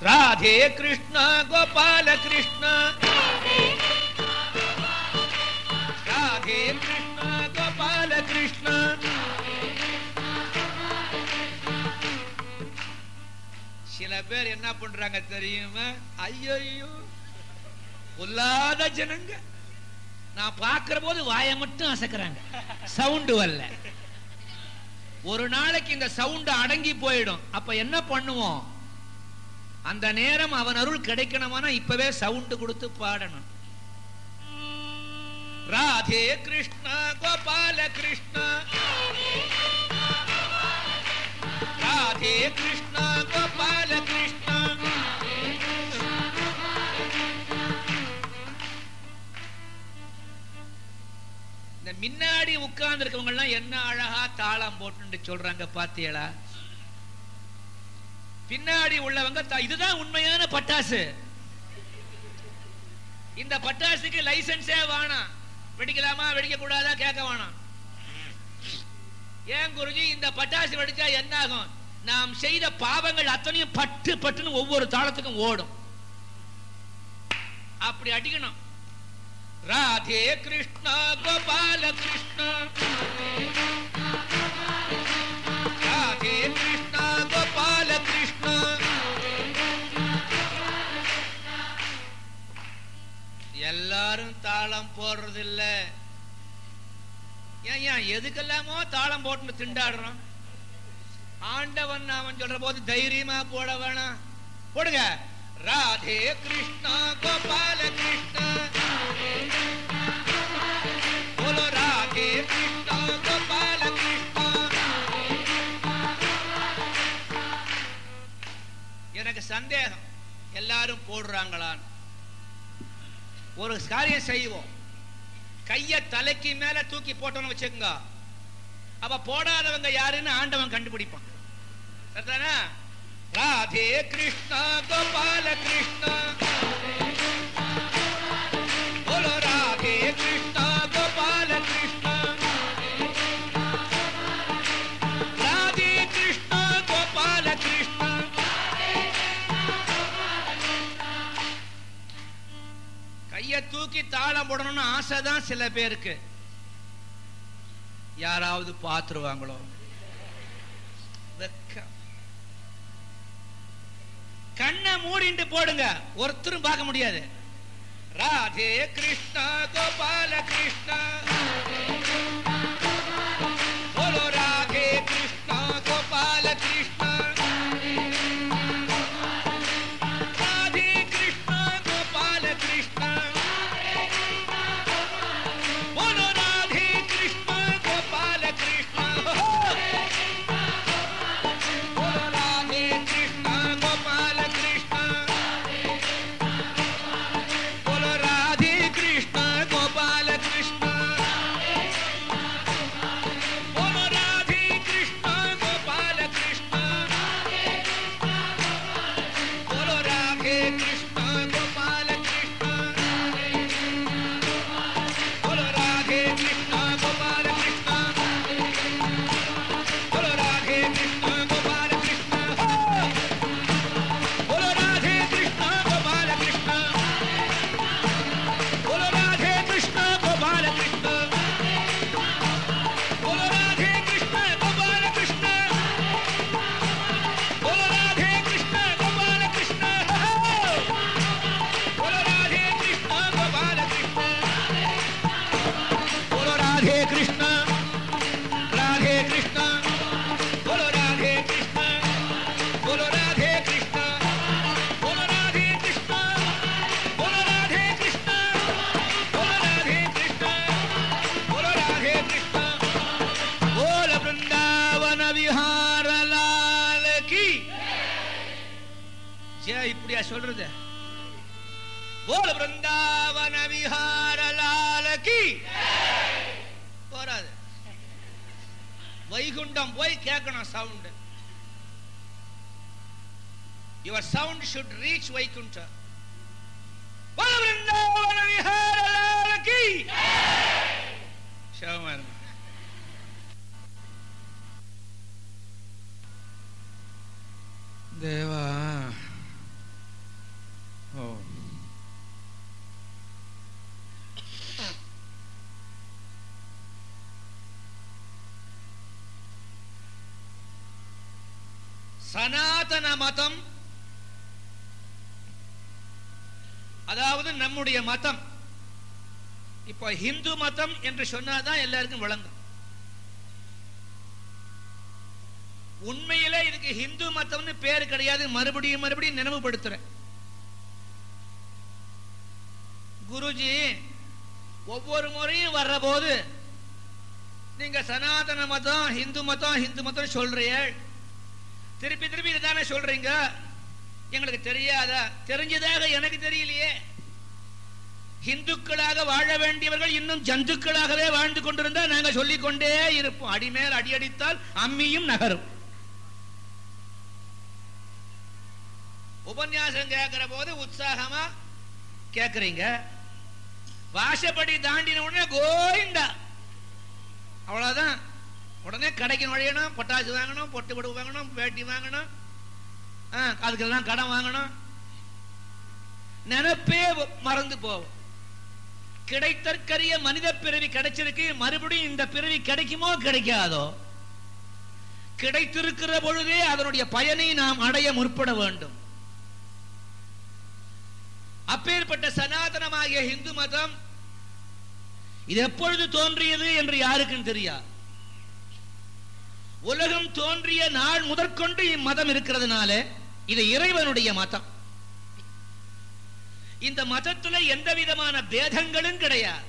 ராதே கிருஷ்ண கோபால கிருஷ்ண, ராதே கிருஷ்ண கோபால கிருஷ்ண. சில பேர் என்ன பண்றாங்க தெரியுமா? ஐயோ பொல்லாத ஜனங்க. நான் பார்க்கிற போது வாயை மட்டும் அசைக்கிறாங்க, சவுண்டு வரல. ஒரு நாளைக்கு இந்த சவுண்ட் அடங்கி போயிடும். அப்ப என்ன பண்ணுவோம்? அந்த நேரம் அவன் அருள் கிடைக்கணுமானா இப்பவே சவுண்ட் கொடுத்து பாடணும். ராதே கிருஷ்ண கோபால கிருஷ்ண, ராதே கிருஷ்ண கோபால கிருஷ்ண. இந்த முன்னாடி உட்கார்ந்து இருக்கவங்க எல்லாம் என்ன அழகா தாளம் போட்டு சொல்றாங்க பாத்தீங்களா? பின்னாடி உள்ளவங்க இதுதான் உண்மையான பட்டாசு. இந்த பட்டாசுக்கு லைசன்ஸே வேணாம். வெடிக்கலாமா வெடிக்க கூடாதா கேட்க வேணாம். ஏன் குருஜி இந்த பட்டாசு வெடிச்சா என்ன ஆகும்? நாம் செய்த பாவங்கள் அத்தனையும் பட்டு பட்டுன்னு ஒவ்வொரு தாளத்துக்கும் ஓடும். அப்படி அடிக்கணும். ராதே கிருஷ்ண கோபால கிருஷ்ண, ராதே கிருஷ்ண கோபால கிருஷ்ண. எல்லாரும் தாளம் போடுறது இல்ல. ஏன் எதுக்கெல்லாமோ தாளம் போட்டு திண்டாடுறோம். ஆண்டவன் அவன் சொல்ற போது தைரியமா போட வேணாம். போடுங்க. ராதே கிருஷ்ண கோபால கிருஷ்ண, போலோ ராதே கிருஷ்ண கோபால கிருஷ்ண. எனக்கு சந்தேகம், எல்லாரும் போடுறாங்களான்னு. ஒரு காரியம் செய்வோம். கைய தலைக்கு மேல தூக்கி போட்டோம்னு வச்சுக்கோங்க, அப்ப போடாதவங்க யாருன்னு ஆண்டவன் கண்டுபிடிப்பான். சரிதானா? ராதே கிருஷ்ண கோபால கிருஷ்ண, போலோ ராதே கிருஷ்ண கோபால கிருஷ்ண, ராதே கிருஷ்ண கோபால கிருஷ்ண. கைய தூக்கி தாளம் போடணும்னு ஆசைதான் சில பேருக்கு. யாராவது பார்த்துருவாங்களோ? கண்ணை மூடிட்டு போடுங்க, ஒருத்தரும் பார்க்க முடியாது. ராதே கிருஷ்ண கோபால கிருஷ்ண, போலோ ராதே கிருஷ்ண கோபால கிருஷ்ண, ராதே கிருஷ்ண கோபால கிருஷ்ண, போலோ ராதே கிருஷ்ண கோபால கிருஷ்ண, போலோ ராதே கிருஷ்ண கோபால கிருஷ்ண, போலோ ராதே கிருஷ்ண கோபால கிருஷ்ண, போலோ ராதே கிருஷ்ண கோபால கிருஷ்ண, போலோ ராதே கிருஷ்ண கோபால கிருஷ்ண, போலோ ராதே கிருஷ்ண கோபால கிருஷ்ண, போலோ ராதே கிருஷ்ண கோபால கிருஷ்ண, போலோ ராதே கிருஷ்ண கோபால கிருஷ்ண, போலோ ராதே கிருஷ்ண கோபால கிருஷ்ண, போலோ ராதே கிருஷ்ண கோபால கிருஷ்ண, போலோ ராதே கிருஷ்ண கோபால கிருஷ்ண, போலோ ராதே கிருஷ்ண கோபால கிருஷ்ண, போலோ ராதே கிருஷ்ண, ராதே கிருஷ்ண, போலோ ராதே கிருஷ்ண, போலோ ராதே கிருஷ்ண, போலோ ராதே கிருஷ்ண, போலோ ராதே கிருஷ்ண, போலோ ராதே கிருஷ்ண, போலோ ராதே கிருஷ்ண. போல பிருந்தாவன விஹார லால கி ஜெய். இப்படியா சொல்றது? போல பிருந்தாவன விஹார லால கி போறாது. வைகுண்டம் போய் கேட்கணும் sound. Your sound should reach Vaikuntha. போல பிருந்தாவன விஹார லால கி ஷவமர். தேவா சனாதன மதம், அதாவது நம்முடைய மதம். இப்போ ஹிந்து மதம் என்று சொன்னாதான் எல்லாருக்கும் விளங்கும். உண்மையிலே இதுக்கு ஹிந்து மதம்னு பேர் கிடையாது. மறுபடியும் மறுபடியும் நினைவுபடுத்துறேன். குருஜி ஒவ்வொரு முறையும் வர்ற போது நீங்க சனாதன மதம், ஹிந்து மதம், ஹிந்து மதம் சொல்றீங்க, திருப்பி திருப்பி இதுதானே சொல்றீங்க, எங்களுக்கு தெரியாதா? தெரிஞ்சதாக எனக்கு தெரியலையே. இந்துக்களாக வாழ வேண்டியவர்கள் இன்னும் ஜந்துக்களாகவே வாழ்ந்து கொண்டிருந்தா நாங்க சொல்லிக்கொண்டே இருப்போம். அடிமேல் அடி அடித்தால் அம்மியும் நகரும். உபன்யாசம் கேட்கிற போது உற்சாகமா கேட்கறீங்க, வாசப்படி தாண்டின உடனே கோயிண்டா, அவ்வளவுதான். உடனே கடைக்கு நுழையணும், பட்டாசு வாங்கணும், பொட்டு படுவு வாங்கணும், வேட்டி வாங்கணும், அதுக்கெல்லாம் கடன் வாங்கணும். நினைப்பே மறந்து போவோம். கிடைத்தற்கரிய மனித பிறவி கிடைச்சிருக்கு, மறுபடியும் இந்த பிறவி கிடைக்குமோ கிடைக்காதோ? கிடைத்திருக்கிற பொழுதே அதனுடைய பயனை நாம் அடைய முற்பட வேண்டும். அப்பேற்பட்ட சனாதனமாகிய இந்து மதம் இது எப்பொழுது தோன்றியது என்று யாருக்கும் தெரியாது. உலகம் தோன்றிய நாள் முதற்கொண்டு இம்மதம் இருக்கிறதுனால இது இறைவனுடைய மதம். இந்த மதத்தில் எந்த விதமான பேதங்களும் கிடையாது.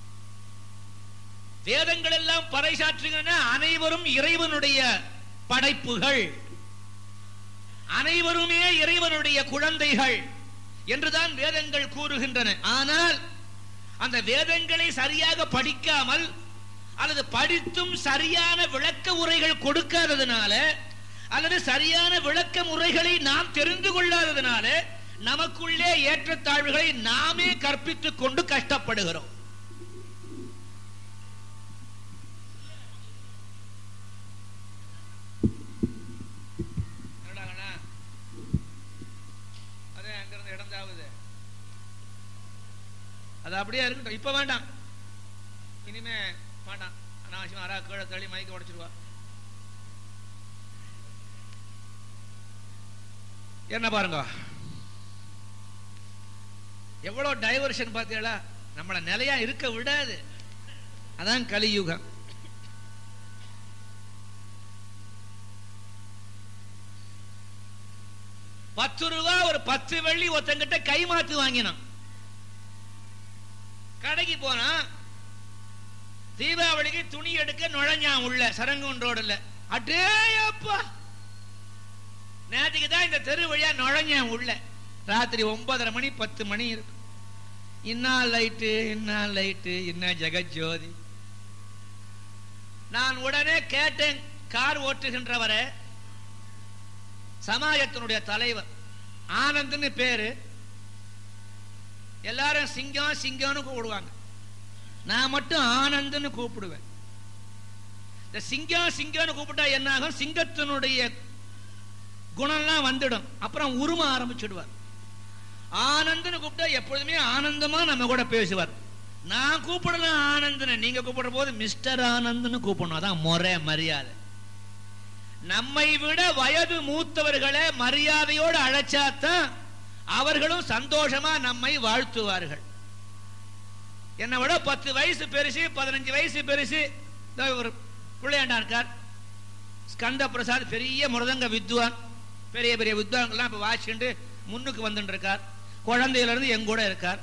வேதங்கள் எல்லாம் பறைசாற்றுகின்றன, அனைவரும் இறைவனுடைய படைப்புகள், அனைவருமே இறைவனுடைய குழந்தைகள் என்றுதான் வேதங்கள் கூறுகின்றன. ஆனால் அந்த வேதங்களை சரியாக படிக்காமல் அல்லது படித்தும் சரியான விளக்க உரைகள் கொடுக்காததுனால அல்லது சரியான விளக்க முறைகளை நாம் தெரிந்து கொள்ளாததுனால நமக்குள்ளே ஏற்றத்தாழ்வுகளை நாமே கற்பித்துக் கொண்டு கஷ்டப்படுகிறோம். அது அப்படியே இருக்கட்டும், இப்ப வேண்டாம், இனிமே வேண்டாம். அனாவசியம் அரா கீழே தள்ளி மைக்க உடைச்சிருவா. என்ன பாருங்க, எவ்வளவு டைவர்ஷன் பார்த்தீங்களா? நம்மள நிலையா இருக்க விடாது. அதான் கலியுகம். ₹10 ஒரு 10 வெள்ளி ஒருத்தங்கிட்ட கைமாத்து வாங்கினான். கடைக்கு போனா தீபாவளிக்கு துணி எடுக்க நுழைஞ்சான் உள்ள சரங்குன் ரோடுல. அடேயப்பா, நேற்றுக்கு தான் இந்த தெரு வழியா நுழைஞ்சான் உள்ள. ராத்திரி 9:30 மணி 10 மணி இருக்கு. இன்னா லைட்டு, இன்னா லைட்டு, இன்னா ஜெகஜோதி. நான் உடனே கேட்டேன், கார் ஓட்டுகின்றவரை, சமாஜத்தினுடைய தலைவர் ஆனந்த்னு பேரு, எல்லாரும் சிங்கம் சிங்கம்னு கூப்பிடுவாங்க, நான் மட்டும் ஆனந்த்னு கூப்பிடுவேன். இந்த சிங்கம் சிங்கம்னு கூப்பிட்டா என்ன ஆகும்? சிங்கத்தினுடைய குணம்லாம் வந்துடும், அப்புறம் உரும ஆரம்பிச்சுடுவார். ஆனந்த்னு கூப்பிட்டா எப்பொழுதுமே ஆனந்தமா நம்ம கூட பேசுவார். நான் கூப்பிடலாம் ஆனந்த்னு, நீங்க கூப்பிடுற போது மிஸ்டர் ஆனந்த்னு கூப்பிடணும். அதான் முறை, மரியாதை. நம்மை விட வயது மூத்தவர்களை மரியாதையோடு அழைச்சாத்தான் அவர்களும் சந்தோஷமா நம்மை வாழ்த்துவார்கள். என்னை விட 10 வயசு பெருசு, 15 வயசு பெருசு ஒரு பிள்ளையாண்டா இருக்கார், ஸ்கந்த பிரசாத், பெரிய மிருதங்க வித்வான், பெரிய பெரிய வித்வான்கள்லாம் இப்ப வாசிச்சுட்டு முன்னுக்கு வந்துட்டு இருக்கார். குழந்தையில இருந்து எங்கூட இருக்கார்.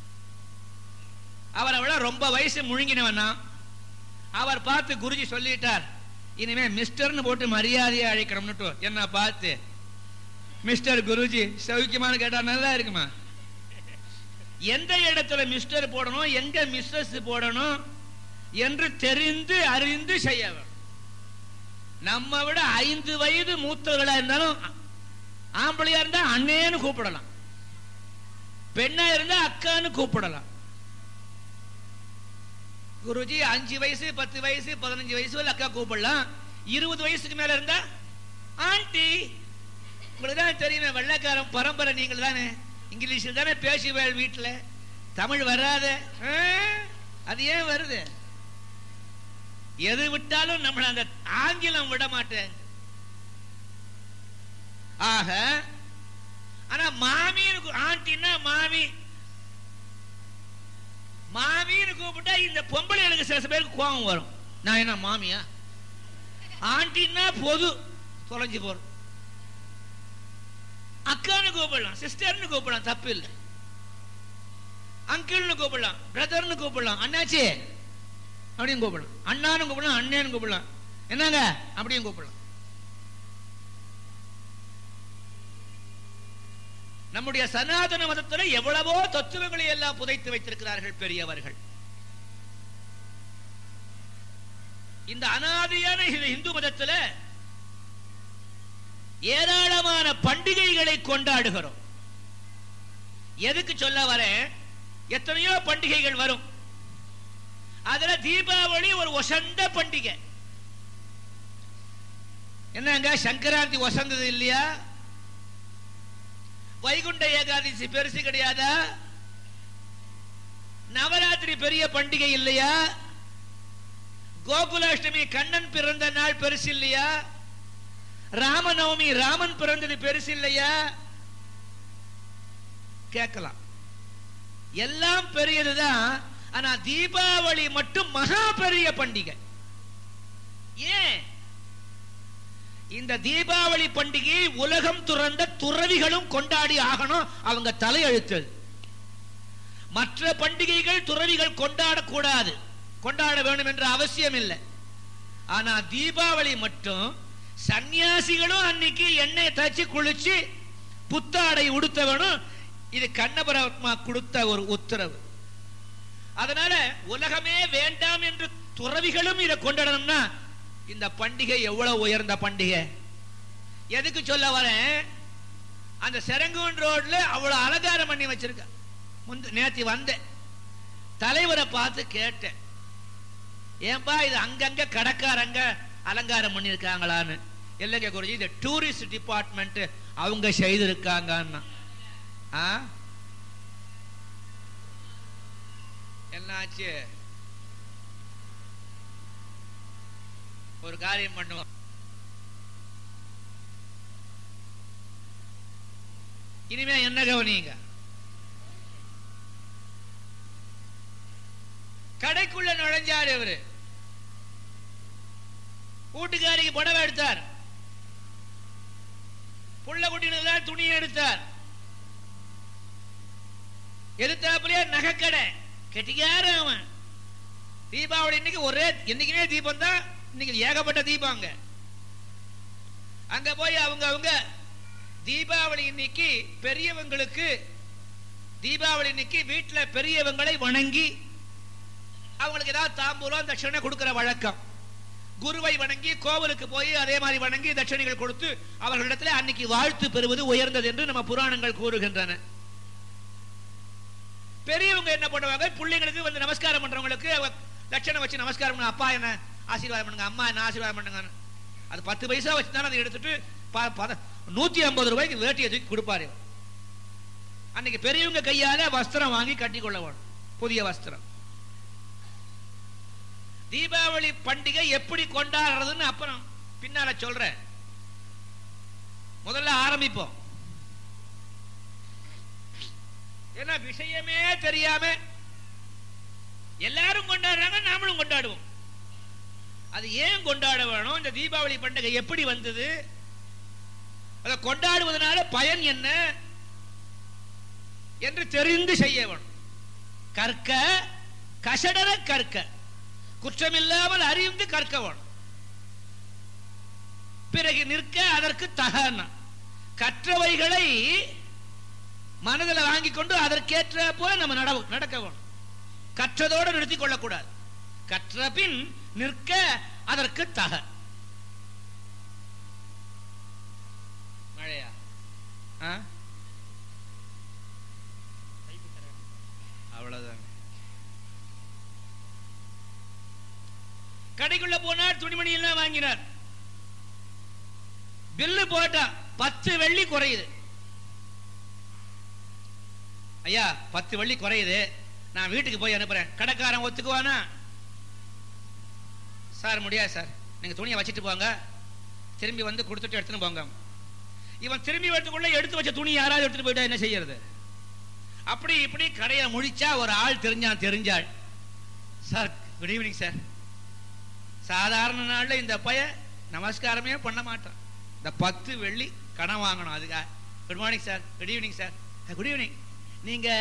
அவரை விட ரொம்ப வயசு முழுங்கினவனா. அவர் பார்த்து குருஜி சொல்லிட்டார், இனிமே மிஸ்டர்னு போட்டு மரியாதையை அழைக்கிறோம்னு. என்ன பார்த்து, மிஸ்டர் குருஜி சௌக்கியமானு கேட்டா நல்லா இருக்குமா? எந்த இடத்துல மிஸ்டர் போடணும், எங்க மிஸ்ஸஸ் போடணும் என்று தெரிந்து அறிந்து செய்ய வேண்டும். நம்ம விட 5 வயது மூத்தவர்களா இருந்தாலும், ஆம்பளையா இருந்தா அண்ணேன்னு கூப்பிடலாம், பெண்ணா இருந்தா அக்கான்னு கூப்பிடலாம். குருஜி 5 வயசு 10 வயசு 15 வயசு அக்கா கூப்பிடலாம். 20 வயசுக்கு மேல இருந்தா ஆண்டி. உங்களுக்கு தான் தெரியுமே, வெள்ளைக்காரன் பரம்பரை நீங்கள் தானே, இங்கிலீஷில் தானே பேசுவேள் வீட்டில், தமிழ் வராத. அது ஏன் வருது? எது விட்டாலும் நம்மள அந்த ஆங்கிலம் விட மாட்டேன். ஆக ஆனா மாமின்னு ஆண்டின்னா மாமி மாமின்னு கூப்பிட்டா இந்த பொம்பளைகளுக்கு சில பேருக்கு கோபம் வரும். நான் என்ன மாமியா? ஆண்டின்னா பொது தொலைஞ்சு போறோம். அக்கான்னு கூப்பிடலாம், சிஸ்டர்னு கூப்பிடலாம், தப்பு இல்லை. அங்கிள்னு கூப்பிடலாம், பிரதர்னு கூப்பிடலாம், அண்ணாச்சி அப்படின்னு கூப்பிடலாம், அண்ணான்னு கூப்பிடலாம், அண்ணேன்னு கூப்பிடலாம், என்னங்க அப்படின்னு கூப்பிடலாம். நம்முடைய சனாதன மதத்தில் எவ்வளவோ தத்துவங்களை எல்லாம் புதைத்து வைத்திருக்கிறார்கள் பெரியவர்கள். இந்த அனாதியான இந்து மதத்தில் ஏராளமான பண்டிகைகளை கொண்டாடுகிறோம். எதுக்கு சொல்ல வரேன்? எத்தனையோ பண்டிகைகள் வரும். அதுல தீபாவளி ஒரு வசந்த பண்டிகை. என்னங்க சங்கராந்தி வசந்தது இல்லையா? வைகுண்ட ஏகாதசி பெருசு கிடையாதா? நவராத்திரி பெரிய பண்டிகை இல்லையா? கோகுலாஷ்டமி கண்ணன் பிறந்த நாள் பெருசு இல்லையா? ராமநவமி ராமன் பிறந்தது பெருசு இல்லையா? கேட்கலாம். எல்லாம் பெரியதுதான். ஆனா தீபாவளி மட்டும் மகா பெரிய பண்டிகை. ஏன்? இந்த தீபாவளி பண்டிகையை உலகம் துறந்த துறவிகளும் கொண்டாடி ஆகணும். அவங்க தலையெழுத்து. மற்ற பண்டிகைகள் துறவிகள் கொண்டாடக்கூடாது, கொண்டாட வேண்டும் என்ற அவசியம் இல்லை. ஆனா தீபாவளி மட்டும் சன்னியாசிகளும் அன்னைக்கு எண்ணெய் தச்சு குளிச்சு புத்தாடை உடுத்தவனும். இது கண்ணபரமாத்மா கொடுத்த ஒரு உத்தரவு. அதனால உலகமே வேண்டாம் என்று துறவிகளும் இதை கொண்டாடணும்னா இந்த பண்டிகை எவ்வளவு உயர்ந்த பண்டிகை. எதுக்கு சொல்ல வரேன்? அந்த செரங்கூன் ரோட்ல அவ்வளவு அலங்காரம் பண்ணி வச்சிருக்க. நேத்தி வந்தேன், தலைவரை பார்த்து கேட்டேன், ஏன்பா இது அங்கங்க கடைக்காரங்க அலங்காரம் பண்ணிருக்காங்களான்னு. இல்லைங்க குருஜி, இந்த டூரிஸ்ட் டிபார்ட்மெண்ட் அவங்க செய்திருக்காங்கன்னா. என்னாச்சு? ஒரு காரியம் பண்ணுவோம். இனிமே என்ன கவனிங்க, கடைக்குள்ள நுழைஞ்சாரு இவரு. வீட்டுக்காரிக்கு புடவை எடுத்தார், புள்ள குட்டிகளுக்கு துணியை எடுத்தார். எதிர்த்தாப்புலயே நகைக்கடை கெட்டிக்காரு அவன். தீபாவளி இன்னைக்கு ஒரே, என்னைக்குமே தீபம் தான், இன்னைக்கு ஏகப்பட்ட தீபம். அங்க போய் அவங்க தீபாவளி இன்னைக்கு பெரியவங்களுக்கு, தீபாவளி இன்னைக்கு வீட்டுல பெரியவங்களை வணங்கி அவங்களுக்கு ஏதாவது தாம்பூலம் தட்சணை கொடுக்கிற வழக்கம். குருவை வணங்கி கோவிலுக்கு போய் அதே மாதிரி வணங்கி தட்சணைகள் கொடுத்து அவர்களிடத்தில் அன்னைக்கு வாழ்த்து பெறுவது உயர்ந்தது என்று நம்ம புராணங்கள் கூறுகின்றன. பெரியவங்க என்ன பண்ணுவாங்க, பிள்ளைங்களுக்கு வந்து நமஸ்காரம் பண்றவங்களுக்கு தட்சணை வச்சு நமஸ்காரம் பண்ணுங்க, அப்பா என்ன ஆசீர்வாதம் பண்ணுங்க, அம்மா என்ன ஆசீர்வாதம் பண்ணுங்க. அது 10 பைசா வச்சுதானே அதை எடுத்துட்டு 150 ரூபாய்க்கு வேட்டியை தூக்கி கொடுப்பாரு. அன்னைக்கு பெரியவங்க கையால வஸ்திரம் வாங்கி கட்டி கொள்ள வேணும், புதிய வஸ்திரம். தீபாவளி பண்டிகை எப்படி கொண்டாடுறதுன்னு அப்புறம் பின்னால சொல்றேன். முதல்ல ஆரம்பிப்போம். ஏன்னா விஷயமே தெரியாம எல்லாரும் கொண்டாடுறாங்க, நாமளும் கொண்டாடுவோம். அது ஏன் கொண்டாட வேணும்? இந்த தீபாவளி பண்டிகை எப்படி வந்தது? அதை கொண்டாடுவதனால பயன் என்ன என்று தெரிந்து செய்ய வேணும். கற்க கசடர கற்க, குற்றமில்லாமல் அறிந்து கற்க வேணும். பிறகு நிற்க அதற்கு தகன, கற்றவைகளை மனதில் வாங்கி கொண்டு அதற்கேற்ற போல நம்ம நடக்க வேணும். கற்றதோடு நிறுத்திக் கொள்ளக்கூடாது. கற்ற பின் நிற்க அதற்கு தக. மழையா? அவ்வளவுதான். கடைக்குள்ள போனார், துணிமணி எல்லாம் வாங்கினார். பில்லு போட்டா 10 வெள்ளி குறையுது. ஐயா 10 வெள்ளி குறையுது, நான் வீட்டுக்கு போய் அனுப்புறேன். கடைக்காரன் ஒத்துக்குவானா? சார் முடியாது சார், நீங்க துணியை வச்சுட்டு போங்க, திரும்பி வந்து கொடுத்துட்டு எடுத்துன்னு போங்க. இவன் திரும்பி வரதுக்குள்ள எடுத்து வச்ச துணி யாராவது எடுத்துட்டு போயிட்டா என்ன செய்யறது? அப்படி இப்படி கடையை முடிச்சா ஒரு ஆள் தெரிஞ்சாள். Sir good evening sir. சாதாரண நாள்ல இந்த பைய நமஸ்காரமே பண்ண மாட்டான். இந்த 10 வெள்ளி கடன் வாங்கணும் அதுக்காக. Good morning sir. Good evening sir. Good evening. நீங்க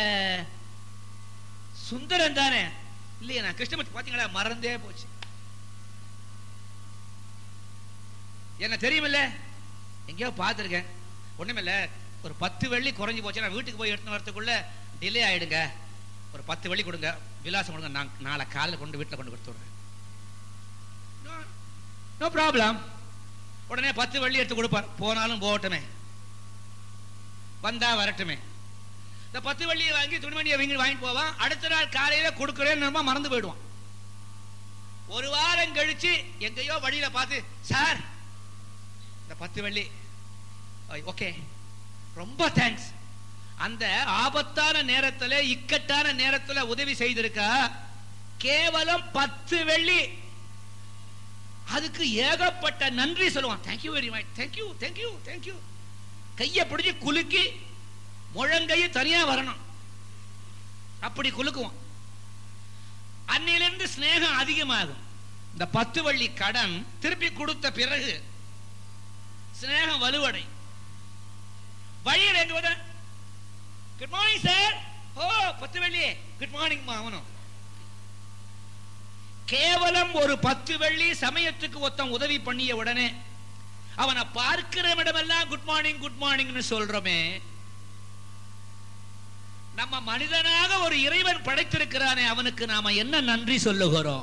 சுந்தரன் தானே? இல்லையா, நான் கிருஷ்ணமூர்த்தி. பாத்தீங்களா, மறந்தே போச்சு. என்ன தெரியுமில்ல, எங்கேயோ பார்த்துருக்கேன். ஒண்ணுமில்ல, ஒரு 10 வெள்ளி குறைஞ்சி போச்சு. நான் வீட்டுக்கு போய் எடுத்துன்னு வரதுக்குள்ள டிலே ஆயிடுங்க. ஒரு 10 வெள்ளி கொடுங்க, விலாசம் கொடுங்க, நான் நாளை காலையில் கொண்டு வீட்டில் கொண்டு கொடுத்து விடுறேன். No problem. உடனே 10 வெள்ளி எடுத்து கொடுப்பார். போனாலும் போகட்டுமே, வந்தா வரட்டுமே. இந்த 10 வெள்ளியை வாங்கி துணிமணியை வாங்கிட்டு போவான். அடுத்த நாள் காலையில கொடுக்குறேன்னு மறந்து போயிடுவான். ஒரு வாரம் கழிச்சு எங்கேயோ வழியில பார்த்து, சார் இந்த 10 வெள்ளி. ஓகே, ரொம்ப தேங்க்ஸ். அந்த ஆபத்தான நேரத்தில், இக்கட்டான நேரத்தில் உதவி செய்திருக்கா. கேவலம் 10 வெள்ளி. அதுக்கு ஏகப்பட்ட நன்றி சொல்லுவான். Thank you very much, thank you thank you thank you. கையை பிடிச்சி குலுக்கி முழங்கையை தனியா வரணும், அப்படி குலுக்குவான். அன்னிலிருந்து ஸ்நேகம் அதிகமாகும். இந்த 10 வெள்ளி கடன் திருப்பி கொடுத்த பிறகு ஸ்நேகம் வலுவடை. வழியில் எங்க வர, குட் மார்னிங் சார். ஓ 10 வெள்ளி, குட் மார்னிங் அவனும். கேவலம் ஒரு 10 வெள்ளி சமயத்துக்கு ஒருத்தன் உதவி பண்ணிய உடனே அவனை பார்க்கிற இடமெல்லாம் குட் மார்னிங் குட் மார்னிங்னு சொல்றோமே. நம்ம மனிதனாக ஒரு இறைவன் படைத்திருக்கிறானே, அவனுக்கு நாம என்ன நன்றி சொல்லுகிறோம்?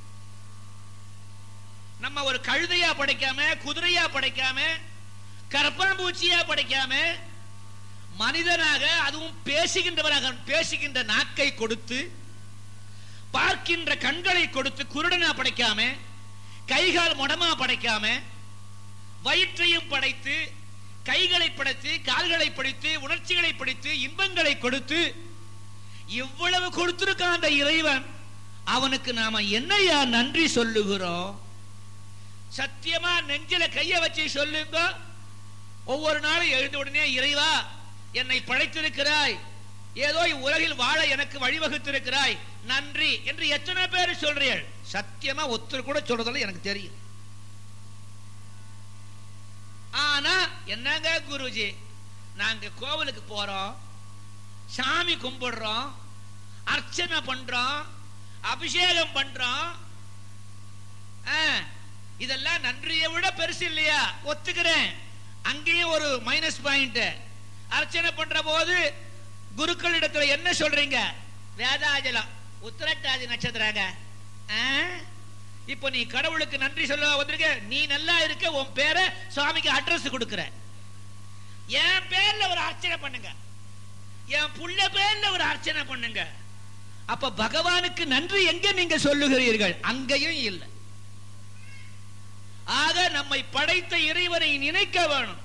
நம்ம ஒரு கழுதையா படைக்காம, குதிரையா படைக்காம, கற்பம்பூச்சியா படைக்காம, மனிதனாக, அதுவும் பேசுகின்றவராக, பேசுகின்ற நாக்கை கொடுத்து, பார்க்கின்ற கண்களை கொடுத்து, குருடனா படைக்காம, கைகால் முடமா படைக்காம, வயிற்றையும் படைத்து, கைகளை படைத்து, கால்களை படைத்து, உணர்ச்சிகளை படைத்து, இன்பங்களை கொடுத்து, இவ்வளவு கொடுத்திருக்கான் அந்த இறைவன். அவனுக்கு நாம என்னையா நன்றி சொல்லுகிறோம்? சத்தியமா நெஞ்சில கைய வச்சு சொல்லுங்க. ஒவ்வொரு நாளும் எழுந்த உடனே, இறைவா என்னை படைத்திருக்கிறாய், ஏதோ உலகில் வாழ எனக்கு வழிவகுத்திருக்கிறாய், நன்றி என்று எத்தனை பேர் சொல்றீர்கள்? சத்தியமா ஒருத்தர் கூட சொல்றதில்லை, எனக்கு தெரியும். ஆனா என்னங்க குருஜி, நாங்க கோவிலுக்கு போறோம், சாமி கும்பிடுறோம், அர்ச்சனை பண்றோம், அபிஷேகம் பண்றோம், இதெல்லாம் நன்றியை விட பெருசு இல்லையா? ஒத்துக்கிறேன். அங்கேயும் ஒரு மைனஸ் பாயிண்ட். அர்ச்சனை பண்ற போது குருக்களிடத்துல என்ன சொல்றீங்க? வேதாஜலம், உத்திரட்டாதி நட்சத்திராங்க. இப்ப நீ கடவுளுக்கு நன்றி சொல்ல வந்திருக்க, நீ நல்லா இருக்க, உன் பேரை சுவாமிக்கு அட்ரஸ் கொடுக்கிற. என் பேர்ல ஒரு அர்ச்சனை பண்ணுங்க, என் புள்ள பேர்ல ஒரு அர்ச்சனை பண்ணுங்க. அப்ப பகவானுக்கு நன்றி எங்க நீங்க சொல்லுகிறீர்கள்? அங்கேயும் இல்லை. ஆக நம்மை படைத்த இறைவனை நினைக்க வேணும்.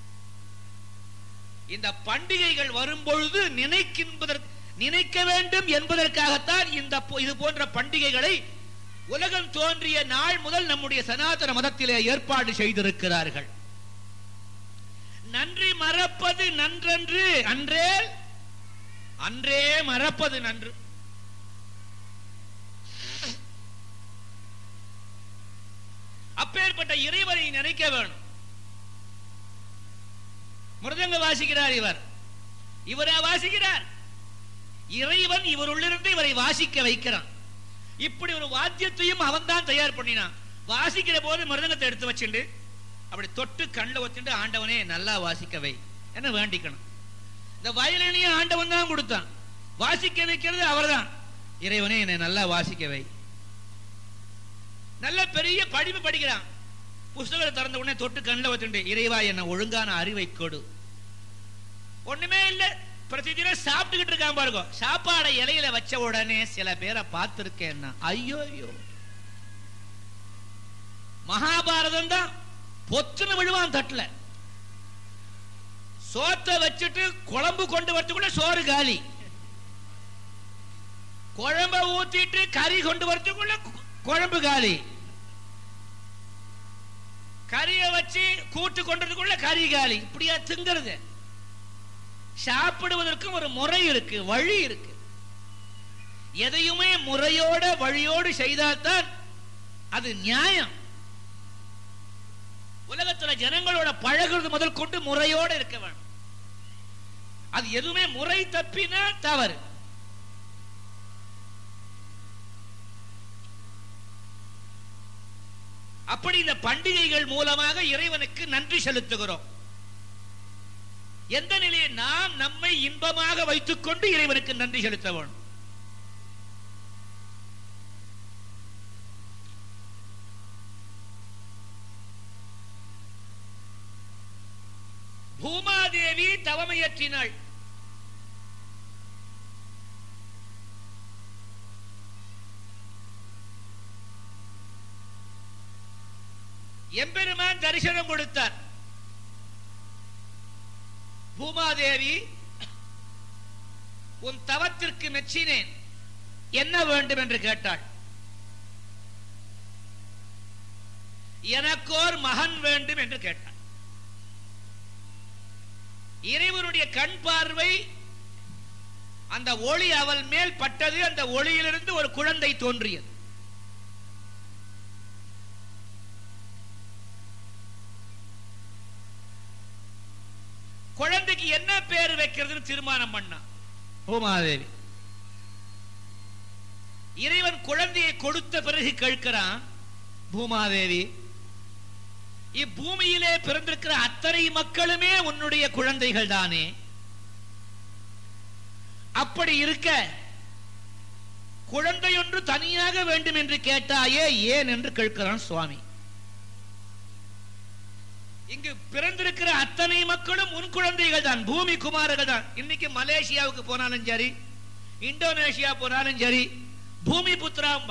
இந்த பண்டிகைகள் வரும்பொழுது நினைக்க வேண்டும் என்பதற்காகத்தான் இது போன்ற பண்டிகைகளை உலகம் தோன்றிய நாள் முதல் நம்முடைய சனாதன மதத்திலே ஏற்பாடு செய்திருக்கிறார்கள். நன்றி மறப்பது நன்றன்று, அன்றே அன்றே மறப்பது நன்று. அப்பேற்பட்ட இறைவனை நினைக்க வேணும். மிருதங்க வாசிக்கிறார் இவரா வாசிக்கிறார்? இறைவன் இவருள்ளிருந்து இவரை வாசிக்க வைக்கிறான். இப்படி ஒரு வாத்தியத்தையும் அவன் தான் தயார் பண்ணினான். வாசிக்கிற போது மிருதங்கத்தை எடுத்து வச்சுட்டு அப்படி தொட்டு கண்ணில் வச்சுட்டு, ஆண்டவனே நல்லா வாசிக்கவை என்ன வேண்டிக்கணும். இந்த வயலினையும் ஆண்டவன் தான் கொடுத்தான், வாசிக்க வைக்கிறது அவர் தான். இறைவனே என்னை நல்லா வாசிக்கவை. நல்ல பெரிய படிப்பு படிக்கிறான், புஸ்தகத்தை திறந்த உடனே தொட்டு கண்ணில் வச்சுட்டு, இறைவா என்ன ஒழுங்கான அறிவை கொடு. ஒண்ணுமே இல்லை, பிரதிதினம் சாப்பிட்டுக்கிட்டு இருக்கான் பாருங்க. சாப்பாடை இலையில வச்ச உடனே சில பேரை பார்த்திருக்கேன். ஐயோ ஐயோ, மகாபாரதம் தான் பொத்துன்னு விழுவான் தட்டுல. சோத்தை வச்சுட்டு குழம்பு கொண்டு வரதுக்குள்ள சோறு காலி, குழம்ப ஊத்திட்டு கறி கொண்டு வரதுக்குள்ள குழம்பு காலி. கறிய வச்சு கூட்டு கொண்டதுக்குள்ள கறி காலி. இப்படியா திங்கிறது? சாப்பிடுவதற்கும் ஒரு முறை இருக்கு, வழி இருக்கு. எதையுமே முறையோட வழியோடு செய்தால்தான் அது நியாயம். உலகத்துல ஜனங்களோட பழகுறது முதல் கொண்டு முறையோட இருக்க வேண்டும். அது எதுவுமே முறை தப்பினா தவறு. அப்படி இந்த பண்டிகைகள் மூலமாக இறைவனுக்கு நன்றி செலுத்துகிறோம். எந்த நிலையை நாம் நம்மை இன்பமாக வைத்துக் கொண்டு இறைவனுக்கு நன்றி செலுத்த வேண்டும். பூமாதேவி தவமையற்றினாள். எம்பெருமான் தரிசனம் கொடுத்தார். பூமாதேவி, உன் தவத்திற்கு மெச்சினேன், என்ன வேண்டும் என்று கேட்டாள். எனக்கோர் மகன் வேண்டும் என்று கேட்டாள். இறைவனுடைய கண் பார்வை அந்த ஒளி அவள் மேல் பட்டது. அந்த ஒளியிலிருந்து ஒரு குழந்தை தோன்றியது. குழந்தைக்கு என்ன பேர் வைக்கிறதுன்னு தீர்மானம் பண்ணா பூமாதேவி. இறைவன் குழந்தையை கொடுத்த பிறகு கேட்கிறான், பூமாதேவி, இப்பூமியிலே பிறந்திருக்கிற அத்தனை மக்களுமே உன்னுடைய குழந்தைகள் தானே? அப்படி இருக்க குழந்தையொன்று தனியாக வேண்டும் என்று கேட்டாயே, ஏன் என்று கேட்கிறான் சுவாமி. இங்கு பிறந்திருக்கிற அத்தனை மக்களும் உன் குழந்தைகள் தான், பூமி குமாரர்கள் தான். இன்னைக்கு மலேசியாவுக்கு போனாலும் சரி, இந்தோனேஷியா போனாலும் சரி, பூமி புத்திராம்பா.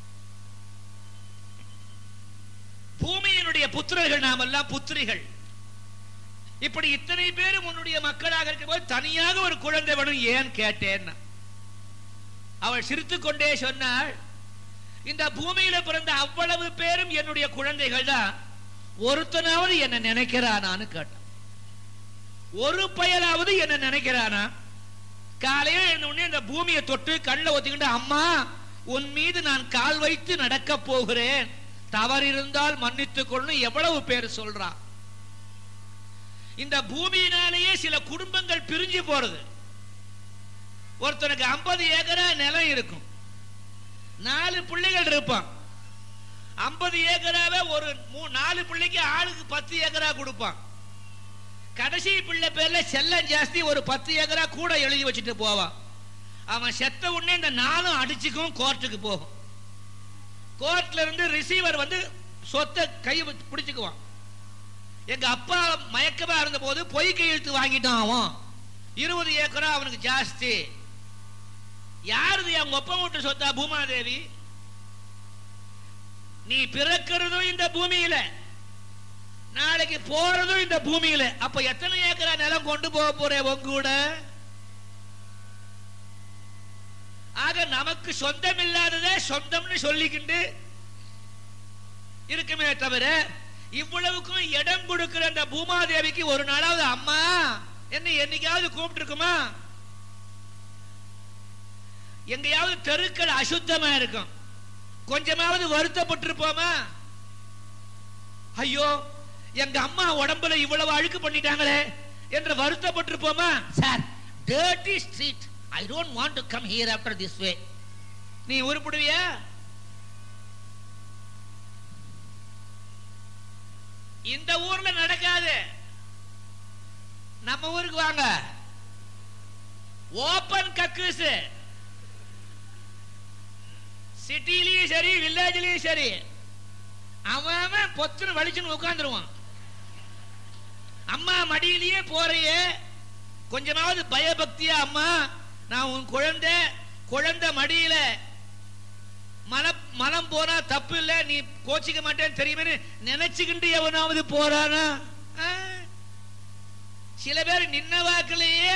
பூமியினுடைய புத்திரர்கள் நாம் எல்லாம் புத்திரிகள். இப்படி இத்தனை பேரும் உன்னுடைய மக்களாக இருக்கும்போது தனியாக ஒரு குழந்தை வேணும் ஏன் கேட்டேன். அவள் சிரித்துக் கொண்டே சொன்னாள், இந்த பூமியில பிறந்த அவ்வளவு பேரும் என்னுடைய குழந்தைகள் தான், ஒருத்தனாவது என்ன நினைக்கிறானான்னு கேட்டான். ஒரு பயலாவது என்ன நினைக்கிறானா? காலையில் இந்த பூமியை தொட்டு கண்ணில் ஒத்திக்கிட்டு, அம்மா உன் மீது நான் கால் வைத்து நடக்க போகிறேன், தவறிருந்தால் மன்னித்துக் கொள்ளு எவ்வளவு பேர் சொல்றான். இந்த பூமியினாலேயே சில குடும்பங்கள் பிரிஞ்சு போறது. ஒருத்தனுக்கு 50 ஏக்கரா நிலம் இருக்கும், 4 பிள்ளைகள் இருப்பான். 50 ஏக்கராவே ஒரு 4 பிள்ளைக்கு ஆளுக்கு 10 ஏக்கரா கொடுப்பான். கடைசி பிள்ளை பேர்ல செல்லம் ஜாஸ்தி, ஒரு 10 ஏக்கரா கூட எழுதி வச்சுட்டு போவான். அவன் செத்த உடனே இந்த 4 அடிச்சுக்கும், கோர்ட்டுக்கு போகும். கோர்ட்ல இருந்து ரிசீவர் வந்து சொத்தை கை பிடிச்சுக்குவான். எங்க அப்பா மயக்கமா இருந்த போது பொய் கையெழுத்து வாங்கிட்டான். அவன் 20 ஏக்கரா அவனுக்கு ஜாஸ்தி. யாருது? அவங்க ஒப்ப வீட்டு சொத்தா? பூமாதேவி. நீ பிறக்கிறதும் இந்த பூமியில, நாளைக்கு போறதும் இந்த பூமியில. அப்ப எத்தனை ஏக்கரா நிலம் கொண்டு போக போறே உங்கூட? ஆக நமக்கு சொந்தம் இல்லாததே சொந்தம்னு சொல்லிக்கிண்டு இருக்குமே தவிர, இவ்வளவுக்கும் இடம் கொடுக்கிற அந்த பூமாதேவிக்கு ஒரு நாளாவது அம்மா என்ன என்னைக்காவது கூப்பிட்டு இருக்குமா? எங்கேயாவது தெருக்கள் அசுத்தமா இருக்கும், கொஞ்சமாவது வருத்தப்பட்டிருப்போமா? ஐயோ எங்க அம்மா உடம்புல இவ்வளவு அழுக்கு பண்ணிட்டாங்களே என்று வருத்தப்பட்டிருப்போமா? Sir, dirty street, I don't want to come here after this way. நீ உருப்படுவியா? இந்த ஊர்ல நடக்காது. நம்ம ஊருக்கு வாங்க, ஓபன் கக்கூஸ். சிட்டிலயும் சரி வில்லேஜ்லயும் சரி, அவன் பொத்துன்னு வலிச்சுன்னு உட்கார்ந்துருவான். அம்மா மடியிலேயே போறையே, கொஞ்சமாவது பயபக்தியா, அம்மா நான் உன் குழந்தை, குழந்தை மடியில மனம் போனா தப்பு இல்ல, நீ கோச்சிக்க மாட்டேன்னு தெரியுமே நினைச்சுக்கிட்டு எவனாவது போறானா? சில பேர் நின்ன வாக்கிலேயே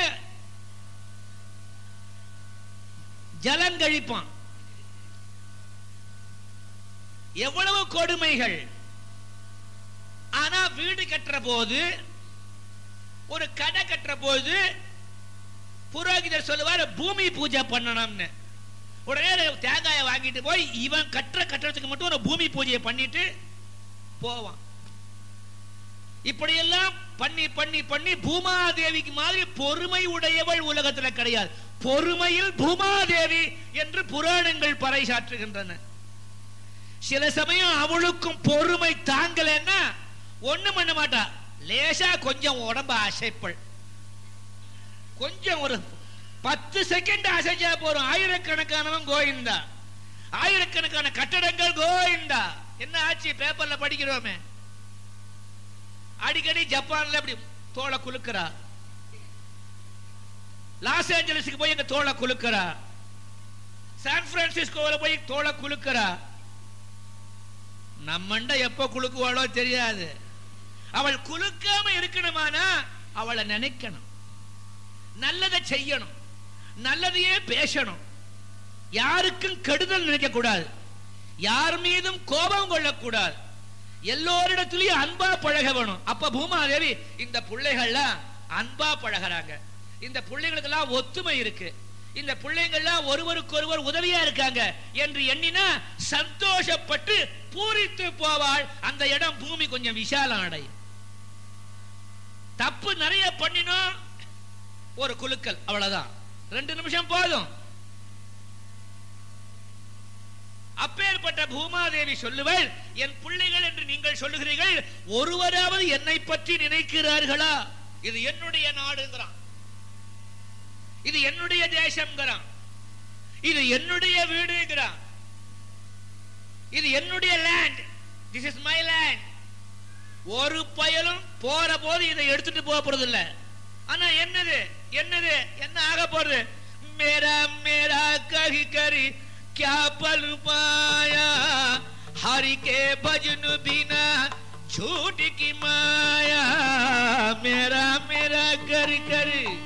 ஜலம் கழிப்பான். எவ்வளவு கொடுமைகள்! வீடு கட்டுற போது, ஒரு கடை கட்டுற போது புரோகிதர் சொல்லுவார் பூமி பூஜை பண்ணணும்னு. உடனே தேங்காயை வாங்கிட்டு போய் இவன் கட்டுறதுக்கு மட்டும் ஒரு பூமி பூஜையை பண்ணிட்டு போவான். இப்படியெல்லாம் பண்ணி பண்ணி பண்ணி பூமாதேவிக்கு மாதிரி பொறுமை உடையவள் உலகத்தில் கிடையாது. பொறுமையில் பூமாதேவி என்று புராணங்கள் பறைசாற்றுகின்றன. சில சமயம் அவளுக்கும் பொறுமை தாங்கலன்னா ஒண்ணும் பண்ண மாட்டா, லேசா கொஞ்சம் உடம்ப அசைப்பள், கொஞ்சம் ஒரு 10 செகண்ட் அசைச்சா போறோம், ஆயிரக்கணக்கானவன் கோயிந்தா, ஆயிரக்கணக்கான கட்டடங்கள் கோயிந்தா. என்ன ஆச்சு? பேப்பர்ல படிக்கிறோமே, அடிக்கடி ஜப்பான்ல அப்படி தோளை குலுக்கிறா, லாஸ் ஏஞ்சல்ஸுக்கு போய் எங்க தோளை குலுக்கிறா, சான் பிரான்சிஸ்கோல போய் தோளை குலுக்கிறா. நம்மண்ட எப்ப குலுக்குவாளோ தெரியாது. அவள் குலுக்காம இருக்கணுமானா அவளை நினைக்கணும், நல்லதை செய்யணும், நல்லதையே பேசணும், யாருக்கும் கெடுதல் நினைக்க கூடாது, யார் மீதும் கோபம் கொள்ளக்கூடாது, எல்லோரிடத்திலையும் அன்பா பழக வேணும். அப்ப பூமாதேவி இந்த பிள்ளைகள்லாம் அன்பா பழகிறாங்க, இந்த பிள்ளைகளுக்கெல்லாம் ஒத்துமை இருக்கு, இந்த பிள்ளைகள்லாம் ஒருவருக்கு ஒருவர் உதவியா இருக்காங்க என்று எண்ணினா சந்தோஷப்பட்டு பூரித்து போவாள். அந்த இடம் பூமி கொஞ்சம் விசாலம் அடையும். தப்பு நிறைய பண்ணினோம், ஒரு குலுக்கல், அவ்வளவுதான், 2 நிமிஷம் போதும். அப்பேற்பட்ட பூமாதேவி சொல்லுவள், என் பிள்ளைகள் என்று நீங்கள் சொல்லுகிறீர்கள், ஒருவராவது என்னை பற்றி நினைக்கிறார்களா? இது என்னுடைய நாடுங்கிறான், இது என்னுடைய தேசம்ங்கிறான், இது என்னுடைய வீடுங்கிறான், இது என்னுடைய land, this is my land. ஒரு பயலும் போற போது இதை எடுத்துட்டு போக போறது இல்ல. ஆனா என்னது என்னது என்ன ஆக போறது? மேரா மேரா கஹி கரி क्या पल पाया, हरि के भजन बिना झूठ की माया, मेरा मेरा कर कर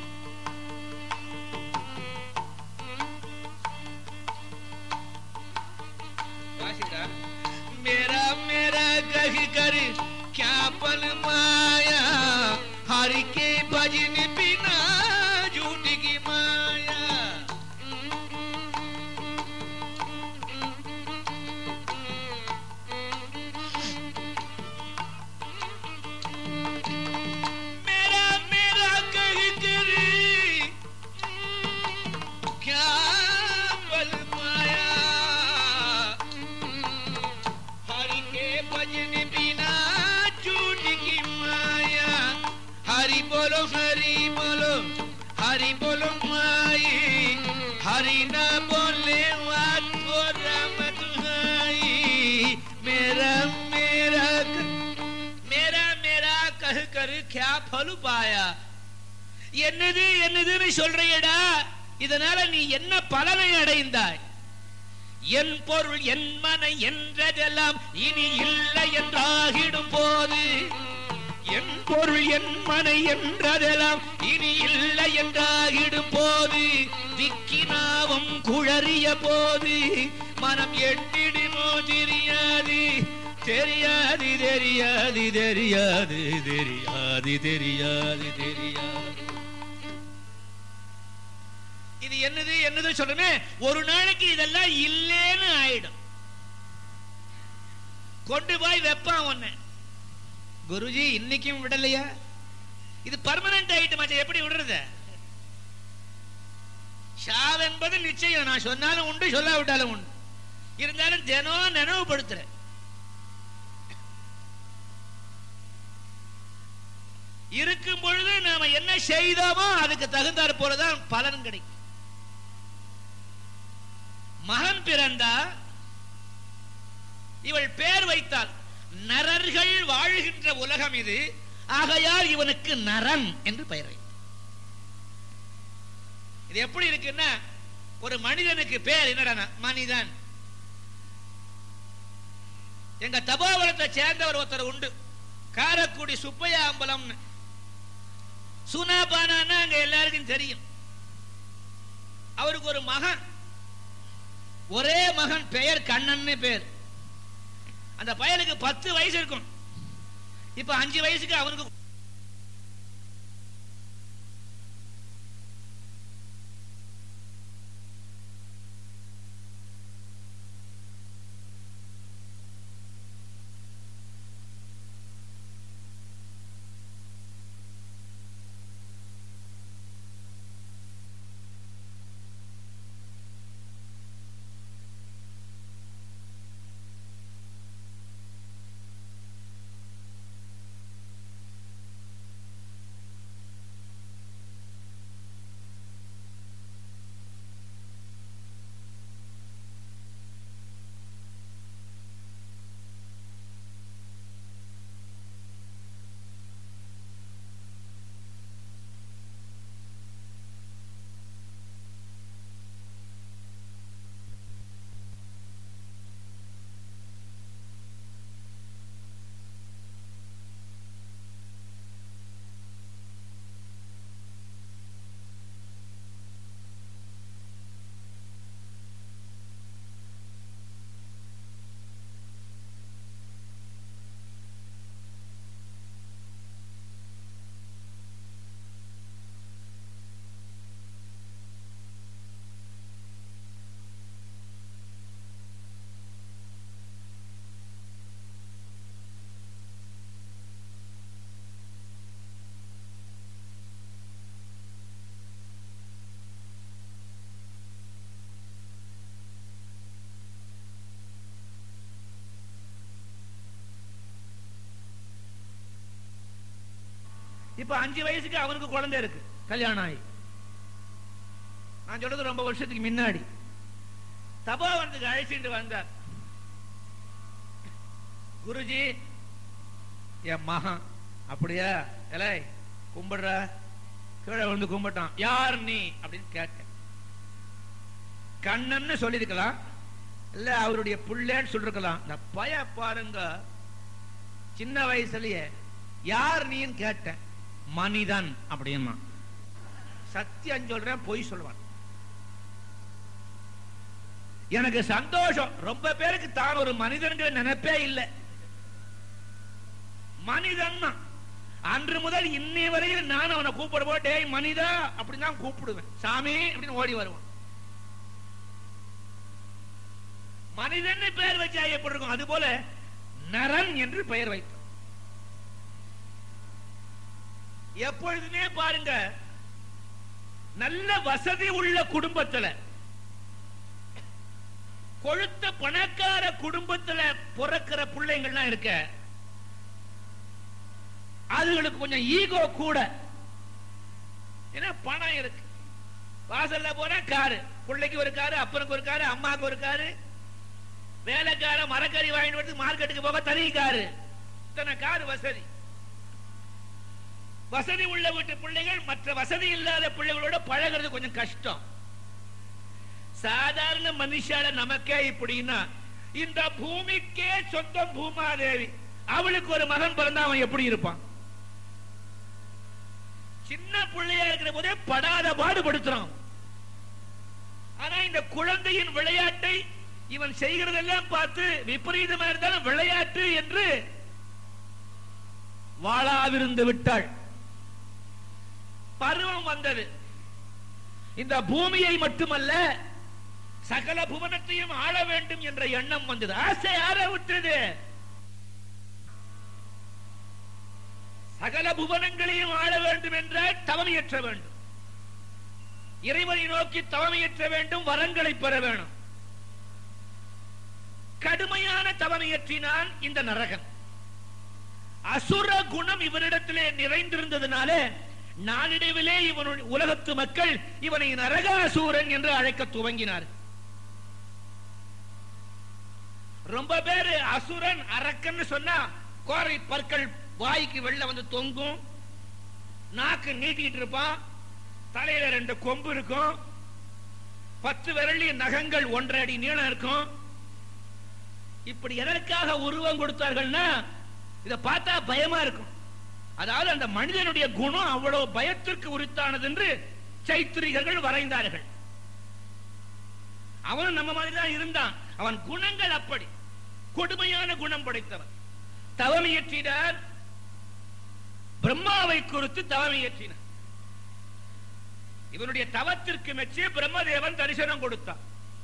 मेरा मेरा कह कर क्या पल माया, हरि के भजन बिना झूठ की माया. हरि बोलो माई, हरि ना बोले बात को रहमत हाई, मेरा मेरा मेरा मेरा कह कर क्या फल पाया. என்னது என்னதுன்னு சொல்றியடா, இதனால நீ என்ன பலனை அடைந்தாய்? என் பொருள் என் மனை என்றதெல்லாம் இனி இல்லை என்றாகிடும் போது, என் பொருள் என் மனை என்றதெல்லாம் இனி இல்லை என்றாகிடும் போது, திக்கினாவும் குழறிய போது மனம் எண்ணிடுமோ தெரியாது, தெரியாது தெரியாது தெரியாது தெரியாது தெரியாது தெரியாது. இது என்னது என்னது சொல்றமே, ஒரு நாளைக்கு இதெல்லாம் இல்லேன்னு ஆயிடும். கொண்டு போய் வைப்பான் ஒண்ணு, குருஜி இன்னைக்கும் விடலையா, இது பர்மனன்ட் ஆயிட்டு, எப்படி விடுறது? ஷாவ் என்பது நிச்சயம், நான் சொன்னாலும் உண்டு சொல்லாவிட்டாலும் உண்டு, இருந்தாலும் தினம் நினைவுபடுத்துறேன். இருக்கும் பொழுது நாம என்ன செய்தோமோ அதுக்கு தகுந்தாற் போலதான் பலன் கிடைக்கும். மகன் பிறந்தா இவள் பேர் வைத்தாள், நரர்கள் வாழ்கின்ற உலகம் இது, ஆகையால் இவனுக்கு நரன் என்று பெயர் வைத்தார். இது எப்படி இருக்குன்னா, ஒரு மனிதனுக்கு பேர் என்னடா மனிதன். எங்க தபோவனத்தை சேர்ந்தவர் ஒருத்தர் உண்டு, காரக்குடி சுப்பையா அம்பலம். சுனாபானா அங்க எல்லாருக்கும் தெரியும். அவருக்கு ஒரு மகன், ஒரே மகன், பெயர் கண்ணன் பேர். அந்த பையனுக்கு 10 வயசு இருக்கும். இப்ப 5 வயசுக்கு அவனுக்கு இப்ப 5 வயசுக்கு அவனுக்கு குழந்தை இருக்கு, கல்யாணம் ஆகி. நான் சொல்றது ரொம்ப வருஷத்துக்கு முன்னாடி. தபோவனத்துக்கு அழைச்சிட்டு வந்தார். குருஜி என் மகன். அப்படியா? எலை கும்பிடுற? கீழே வந்து கும்பிட்டான். யார் நீ அப்படின்னு கேட்ட. கண்ணன்னு சொல்லிருக்கலாம், இல்ல அவருடைய புள்ளன்னு சொல்லிருக்கலாம். இந்த பய பாருங்க, சின்ன வயசுலயே யார் நீன்னு கேட்டேன். மனிதன் அப்படின்னா. சத்தியம் சொல்றேன், பொய் சொல்லுவான். எனக்கு சந்தோஷம். ரொம்ப பேருக்கு தான் ஒரு மனிதன்கிற நினைப்பே இல்லை. மனிதன் அன்று முதல் இன்னை வரையில் நான் அவனை கூப்பிடுவோம், டேய் மனிதா அப்படின்னு தான் கூப்பிடுவேன். சாமி அப்படின்னு ஓடி வருவான். மனிதன் பெயர் வச்சு எப்படி இருக்கும், அது போல நரன் என்று பெயர் வைத்தார். எப்பொழுதுமே பாருங்க, நல்ல வசதி உள்ள குடும்பத்துல, கொழுத்த பணக்கார குடும்பத்துல பிறக்கிற பிள்ளைங்கள்லாம் இருக்க, அதுகளுக்கு கொஞ்சம் ஈகோ கூட. ஏன்னா பணம் இருக்கு. வாசல்ல போனா காரு, பிள்ளைக்கு ஒரு காரு, அப்பனுக்கு ஒரு காரு, அம்மாவுக்கு ஒரு காரு, வேலைக்கார மரக்கறி வாங்கிட்டு வந்து மார்க்கெட்டுக்கு போக தனி காரு. இத்தனை காரு வசதி. வசதி உள்ள வீட்டு பிள்ளைகள் மற்ற வசதி இல்லாத பிள்ளைகளோட பழகிறது கொஞ்சம் கஷ்டம். சாதாரண மனுஷால நமக்கே இப்படின்னா, இந்த பூமிக்கே சொந்தம் பூமாதேவி, அவளுக்கு ஒரு மகன் பிறந்தா அவன் எப்படி இருப்பான்? சின்ன பிள்ளையா இருக்கிற போதே படாத பாடுபடுத்துறான். ஆனா இந்த குழந்தையின் விளையாட்டை இவன் செய்கிறதெல்லாம் பார்த்து விபரீதமா இருந்தாலும் விளையாட்டு என்று வாழாவிருந்து விட்டாள். பருவம் வந்தது. இந்த பூமியை மட்டுமல்ல சகல புவனத்தையும் ஆள வேண்டும் என்ற எண்ணம் வந்தது. ஆசை யார விட்டது? சகல புவனங்களையும் ஆள வேண்டும் என்றால் தவம் இயற்ற வேண்டும். இறைவனை நோக்கி தவம் இயற்ற வேண்டும், வரங்களை பெற வேண்டும். கடுமையான தவம் இயற்றினான் இந்த நரகன். அசுர குணம் இவனிடத்திலே நிறைந்திருந்ததுனாலே நாளிடைவிலே இவன் உலகத்து மக்கள் இவனை நரகாசூரன் என்று அழைக்க துவங்கினார். ரொம்ப பேரு அசுரன் அரக்கன் சொன்னா கோரை பற்கள் வாய்க்கு வெள்ள வந்து தொங்கும், நாக்கு நீட்டிட்டு இருப்பான், தலையில 2 கொம்பு இருக்கும், 10 விரலி நகங்கள் 1.5 அடி நீளம் இருக்கும். இப்படி எதற்காக உருவம் கொடுத்தார்கள்னா, இதை பார்த்தா பயமா இருக்கும். அதாவது அந்த மனிதனுடைய குணம் அவ்வளவு பயத்திற்கு உரித்தானது என்று சைத்திரிகர்கள் வரைந்தார்கள். அவன் நம்ம மாதிரி தான் இருந்தான். அவன் குணங்கள் அப்படி கொடுமையான குணம் படைத்தவன். தவம் இயற்றினார். பிரம்மாவை குறித்து தவம் இயற்றினார். இவனுடைய தவத்திற்கு மெச்சி பிரம்மதேவன் தரிசனம் கொடுத்தான்.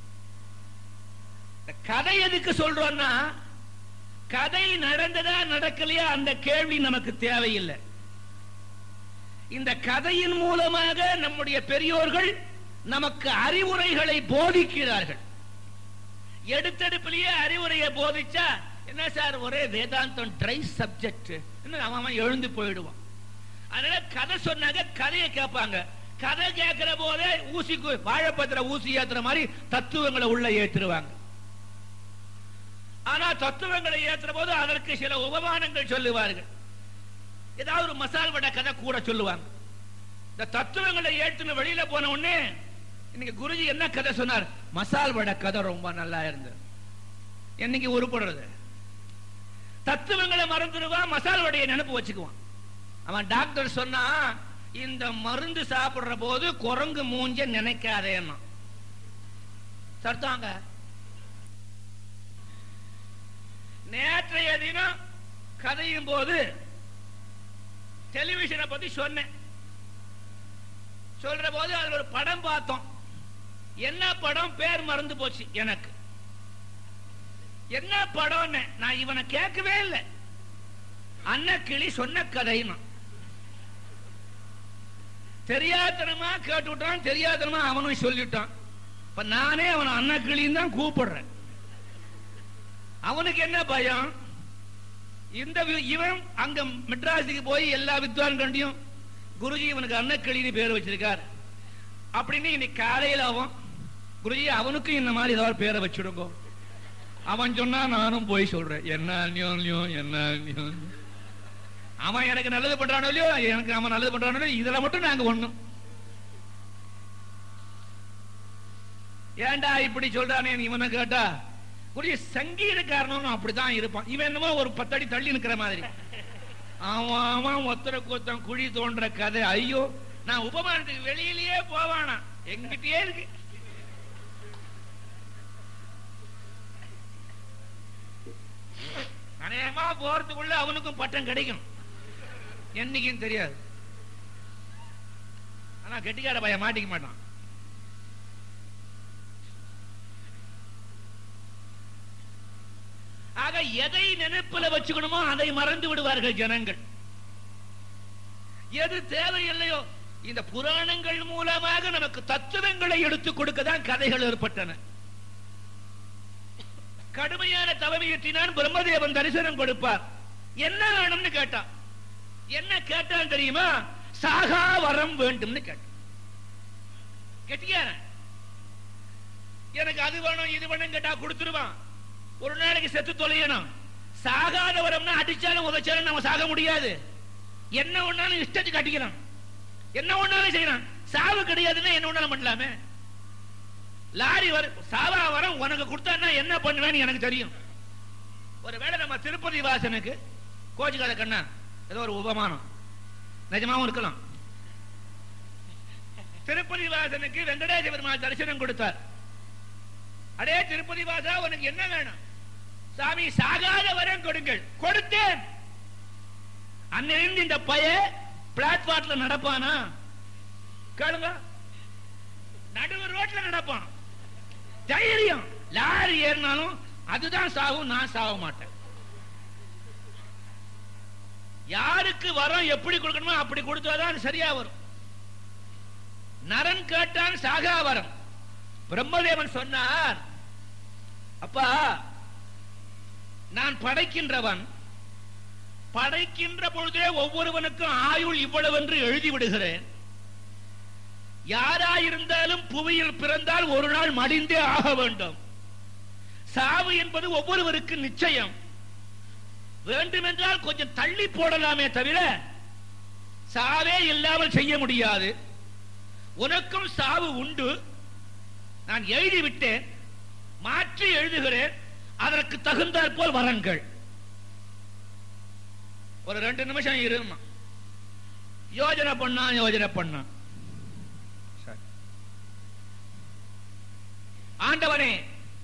கதை எதுக்கு சொல்றோம்னா, கதை நடந்ததா நடக்கலையா அந்த கேள்வி நமக்கு தேவையில்லை. இந்த கதையின் மூலமாக நம்முடைய பெரியோர்கள் நமக்கு அறிவுரைகளை போதிக்கிறார்கள். எடுத்தெடுப்பிலேயே அறிவுரையை போதிச்சா என்ன சார் ஒரே வேதாந்தம் ட்ரை சப்ஜெக்ட், அவன் எழுந்து போயிடுவான். அதனால கதை சொன்னாங்க, கதையை கேட்பாங்க. கதை கேட்கிற போதே ஊசிக்கு வாழைப்பத்திர ஊசி ஏத்துற மாதிரி தத்துவங்களை உள்ள ஏற்றுவாங்க. ஆனா தத்துவங்களை ஏற்றுற போது அதற்கு சில உபமானங்கள் சொல்லுவார்கள். ஏதாவது ஒரு மசால் வடை கதை கூட சொல்லுவாங்க. இந்த தத்துவங்களை ஏற்றுன்னு வெளியில போன உடனே இன்னைக்கு குருஜி என்ன கதை சொன்னார், மசால் வடை கதை ரொம்ப நல்லா இருந்தது. என்னைக்கு உருப்படுறது, தத்துவங்களை மறந்துடுவான், மசால் வடையை நினைப்பு வச்சுக்குவான். அவன் டாக்டர் சொன்னா, இந்த மருந்து சாப்பிடுற போது குரங்கு மூஞ்ச நினைக்காதேன்னா சர்த்தாங்க. நேற்றைய தினம் கதையும் போது டெலிவிஷனை பத்தி சொன்னேன். சொல்ற போது அதுல ஒரு படம் பார்த்தோம். என்ன படம் பேர் மறந்து போச்சு எனக்கு. என்ன படம் நான் இவனை கேட்கவே இல்லை. அன்னக்கிளி சொன்ன கதை. தெரியாதனமா கேட்டுட்டான், தெரியாதனமா அவனும் சொல்லிட்டான். இப்ப நானே அவனை அன்னக்கிளின்னு தான் கூப்பிடுறேன். அவனுக்கு என்ன பயம், இந்த இவன் அங்க மெட்ராஸுக்கு போய் எல்லா வித்வான் கண்டியும் குருஜி இவனுக்கு அன்னக்கிளின்னு பேர் வச்சிருக்கார் அப்படின்னு இன்னைக்கு காலையில் அவன் குருஜி அவனுக்கும் இந்த மாதிரி ஏதாவது பேரை வச்சுடுங்க. அவன் சொன்னா நானும் போய் சொல்றேன், என்ன அவன் எனக்கு நல்லது பண்றானோ இல்லையோ, எனக்கு அவன் நல்லது பண்றானோ இல்லையோ, இதுல மட்டும் நாங்க ஒண்ணும். ஏண்டா இப்படி சொல்றானே இவனை கேட்டா, குருஜி சங்கீதக்காரனும் அப்படிதான் இருப்பான். இவன் என்னமோ ஒரு 10 அடி தள்ளி நிக்கிற மாதிரி. அவன் ஒத்தருக்கு ஒருத்தன் குழி தோன்ற கதை. ஐயோ, நான் உபமானத்துக்கு வெளியிலேயே போவானா, எங்கிட்டே இருக்கு. அநேகமா போறதுக்குள்ள அவனுக்கும் பட்டம் கிடைக்கும், என்னைக்கும் தெரியாது. ஆனா கெட்டிக்கார பையன் மாட்டிக்க மாட்டான். ஆக எதை நினைப்புல வச்சுக்கணுமோ அதை மறந்து விடுவார்கள் ஜனங்கள். எது தேவையில்லையோ, இந்த புராணங்கள் மூலமாக நமக்கு தத்துவங்களை எடுத்துக் கொடுக்கதான் கதைகள் ஏற்பட்டன. கடுமையான தவமியற்றினான் பிரம்மதேவன் தரிசனம் கொடுப்பார். என்ன வேணும்னு கேட்டான். என்ன கேட்டான் தெரியுமா, சாகா வரம் வேண்டும்னு கேட்டான். கெட்டியார எனக்கு அது வேணும் இது வேணும் கேட்டா கொடுத்துருவான். ஒரு நாளைக்கு செத்து தொலையணும். சாகாத வரம்னா அடிச்சாலும் உதைச்சாலும் நம்ம சாக முடியாது. என்ன ஒண்ணாலும் இஷ்டத்துக்கு அடிக்கலாம், என்ன ஒண்ணாலும் செய்யலாம். சாவு கிடையாதுன்னா என்ன ஒண்ணாலும் பண்ணலாமே. லாரி சாவா வரம் உனக்கு கொடுத்தா என்ன பண்ணுவேன்னு எனக்கு தெரியும். ஒருவேளை நம்ம திருப்பதி வாசனுக்கு கோச்சிக்காத கண்ணா ஏதோ ஒரு உபமானம் நிஜமாவும் இருக்கலாம். திருப்பதி வாசனுக்கு வெங்கடேச பெருமாள் தரிசனம் கொடுத்தார். அடே திருப்பதி வாசா உனக்கு என்ன வேணும்? சாமி சாகாத வரம் கொடுங்கள். கொடுத்தேன். அன்னிலிருந்து இந்த பைய பிளாட்பார்ட்ல நடப்பானா கேளுங்க, நடுவு ரோட்ல நடப்பான். தைரியம். லாரி ஏறினாலும் அதுதான் சாவும், நான் சாக மாட்டேன். யாருக்கு வரம் எப்படி கொடுக்கணுமோ அப்படி கொடுத்தாதான் சரியா வரும். நரன் கேட்டான் சாகா வரம். பிரம்மதேவன் சொன்னார், அப்பா நான் படைக்கின்றவன், படைக்கின்ற பொழுதே ஒவ்வொருவனுக்கும் ஆயுள் இவ்வளவு என்று எழுதி விடுகிறேன். யாராயிருந்தாலும் புவியில் பிறந்தால் ஒரு நாள் மடிந்தே ஆக வேண்டும். சாவு என்பது ஒவ்வொருவருக்கு நிச்சயம். வேண்டுமென்றால் கொஞ்சம் தள்ளி போடலாமே தவிர சாவே இல்லாமல் செய்ய முடியாது. உனக்கும் சாவு உண்டு. நான் எழுதிவிட்டேன், மாற்றி எழுதுகிறேன். அதற்கு தகுந்தாற் போல் வரங்கள். ஒரு 2 நிமிஷம் இருமா. யோஜனை பண்ணான். ஆண்டவனே,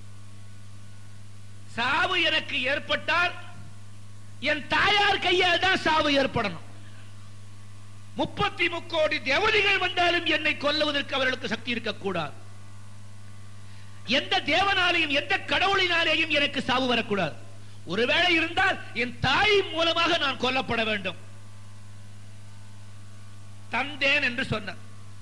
சாவு எனக்கு ஏற்பட்டால் என் தாயார் கையால் தான் சாவு ஏற்படணும். 33 கோடி தேவதைகள் வந்தாலும் என்னை கொல்லுவதற்கு அவர்களுக்கு சக்தி இருக்கக்கூடாது. எந்த தேவனாலேயும் எந்த கடவுளினாலேயும் எனக்கு சாவு வரக்கூடாது. ஒருவேளை இருந்தால் என் தாய் மூலமாக நான் கொல்லப்பட வேண்டும். தந்தேன் என்று சொன்னார்.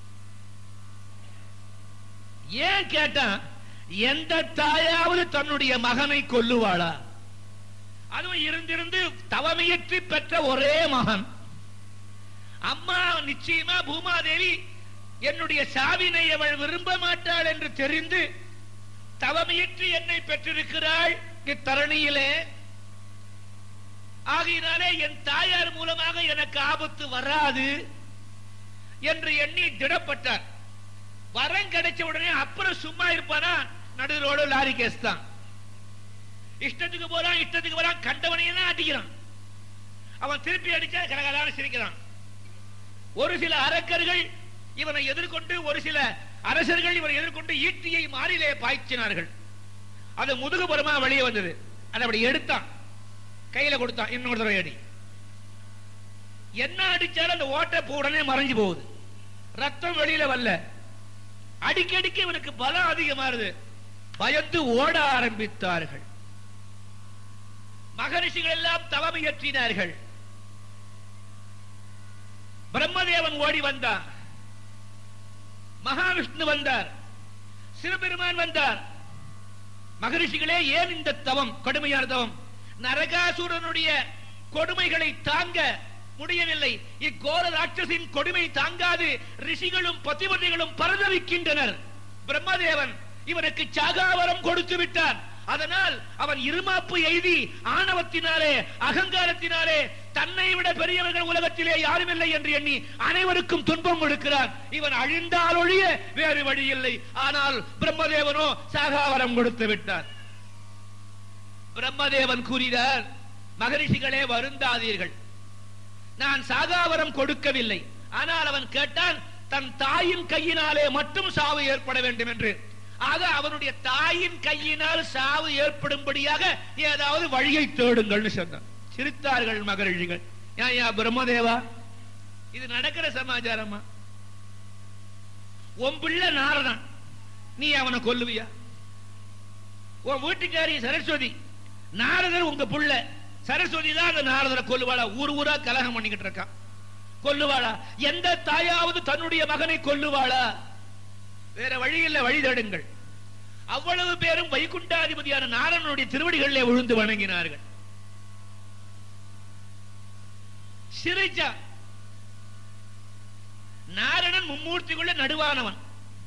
ஏன் கேட்டா, எந்த தாயாவது தன்னுடைய மகனை கொல்லுவாளா? அதுவும் இருந்திருந்து தவமையற்றி பெற்ற ஒரே மகன். அம்மா நிச்சயமா பூமாதேவி என்னுடைய சாவினை அவள் விரும்ப மாட்டாள் என்று தெரிந்து தவமையற்றி என்னை பெற்றிருக்கிறாள் இத்தரணியிலே. ஆகையினாலே என் தாயார் மூலமாக எனக்கு ஆபத்து வராது என்று எண்ணி திடப்பட்டார். வரம் கிடைச்ச உடனே அப்புறம் சும்மா இருப்பானா? நடுரோடு லாரி கேஸ் தான். இஷ்டத்துக்கு போறான், இஷ்டத்துக்கு போறான், கண்டவனையே அடிக்கிறான். அவன் திருப்பி அடிச்சா கலகலான சிரிக்கிறான். ஒரு சில அரக்கர்கள் இவனை எதிர்கொண்டு, ஒரு சில அரசர்கள் இவனை எதிர்கொண்டு ஈட்டியை மாறிலே பாய்ச்சினார்கள். அது முதுகுபுறமா வெளியே வந்தது. அதை அப்படி எடுத்தான், கையில கொடுத்தான், இன்னொரு தடவை அடி. என்ன அடிச்சாலும் அந்த ஓட்டை உடனே மறைஞ்சு போகுது, ரத்தம் வெளியில வரல. அடிக்கடிக்கு இவனுக்கு பலம் அதிகமாறுது. பயந்து ஓட ஆரம்பித்தார்கள். மகரிஷிகள் எல்லாம் தவம் இயற்றினார்கள். பிரம்மதேவன் ஓடி வந்தார், மகாவிஷ்ணு வந்தார், சிவபெருமான் வந்தார். மகரிஷிகளே, ஏன் இந்த தவம், கடுமையான தவம்? நரகாசுரனுடைய கொடுமைகளை தாங்க முடியவில்லை. இக்கோர ராட்சசின் கொடுமை தாங்காது ரிஷிகளும் பதிவதிகளும் பரதவிக்கின்றனர். பிரம்மதேவன் இவனுக்கு சாகாவரம் கொடுத்து விட்டான். அதனால் அவன் இருமாப்பு எய்தி ஆணவத்தினாலே, அகங்காரத்தினாலே தன்னை விட பெரியவர்கள் உலகத்திலே யாரும் இல்லை என்று எண்ணி அனைவருக்கும் துன்பம் கொடுக்கிறான். இவன் அழிந்தால் ஒழிய வேறு வழி இல்லை. ஆனால் பிரம்மதேவனோ சாகாவரம் கொடுத்து விட்டான். பிரம்மதேவன் கூறினார், மகரிஷிகளே வருந்தாதீர்கள், நான் சாகாவரம் கொடுக்கவில்லை. ஆனால் அவன் கேட்டான், தன் தாயின் கையினாலே மட்டும் சாவு ஏற்பட வேண்டும் என்று. ஆக அவனுடைய தாயின் கையினால் சாவு ஏற்படும்படியாக ஏதாவது வழியை தேடுங்கள் சொன்னான். சிரித்தார்கள் மகரிஷிகள். யா பிரம்மதேவா, இது நடக்கிற சமாச்சாரமா? உன் பிள்ளை நாரதன், நீ அவனை கொல்லுவியா? உன் வீட்டுக்காரி சரஸ்வதி, நாரதர் உங்க புள்ள, சரஸ்வதி தான் அந்த நாரதரை கொல்லுவாளா? ஊர் ஊரா கலகம் பண்ணிக்கிட்டு இருக்கான், கொல்லுவாளா? எந்த தாயாவது தன்னுடைய மகனை கொல்லுவாளா? வேற வழி இல்லை, வழி தேடுங்கள். அவ்வளவு பேரும் வைகுண்டாதிபதியான நாராயணனுடைய திருவடிகளிலே விழுந்து வணங்கினார்கள். சிரிச்சா. நாரணன் மும்மூர்த்திக்குள்ள நடுவானவன்,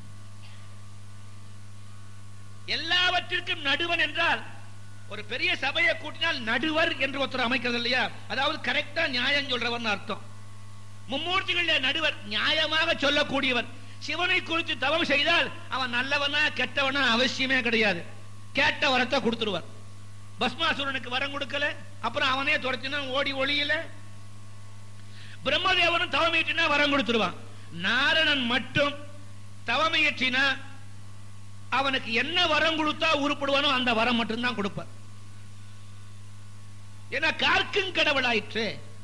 எல்லாவற்றிற்கும் நடுவன் என்றால் ஒரு பெரிய சபையை கூட்டினால் நடுவர் என்று ஒருத்தர் அமைக்கிறது இல்லையா? அதாவது கரெக்டா நியாயம் சொல்றவன் அர்த்தம். மும்மூர்த்திகளில் நடுவர், நியாயமாக சொல்லக்கூடியவர். சிவனை குறித்து தவம் செய்தால் அவன் நல்லவனா கெட்டவனா அவசியமே கிடையாது, கேட்ட வரத்தை கொடுத்துருவார். பஸ்மாசுரனுக்கு வரம் கொடுக்கல, அப்புறம் அவனே துரத்தினா ஓடி ஒளியில. பிரம்மதேவனும் தவமையிற்றினா வரம் கொடுத்துருவான். நாரணன் மட்டும் தவமையிற்றினா அவனுக்கு என்ன வரம் கொடுத்தா உருப்படுவானோ அந்த வரம் மட்டும்தான் கொடுப்பார். ஏன்னா கார்க்கும் கடவுளாயிற்று.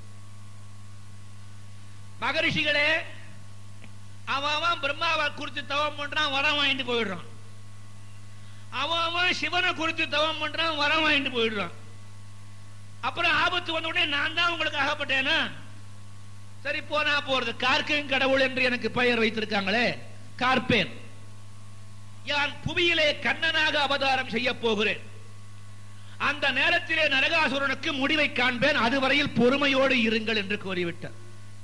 மகரிஷிகளே, அவன் பிரம்மாவை குறித்து தவம் பண்றான், வரம் வாங்கிட்டு போயிடுறான். அவன் சிவனை குறித்து தவம் பண்றான், வரம் வாங்கிட்டு போயிடுறான். அப்புறம் ஆபத்து வந்த உடனே நான் தான் உங்களுக்கு அகப்பட்டேனா? சரி, போனா போறது. கார்க்கும் கடவுள் என்று எனக்கு பெயர் வைத்திருக்காங்களே, கார்பேன். யான் புவியிலே கண்ணனாக அவதாரம் செய்ய போகிறேன். அந்த நேரத்திலே நரகாசுரனுக்கு முடிவை காண்பேன், அதுவரையில் பொறுமையோடு இருங்கள் என்று கூறிவிட்டார்.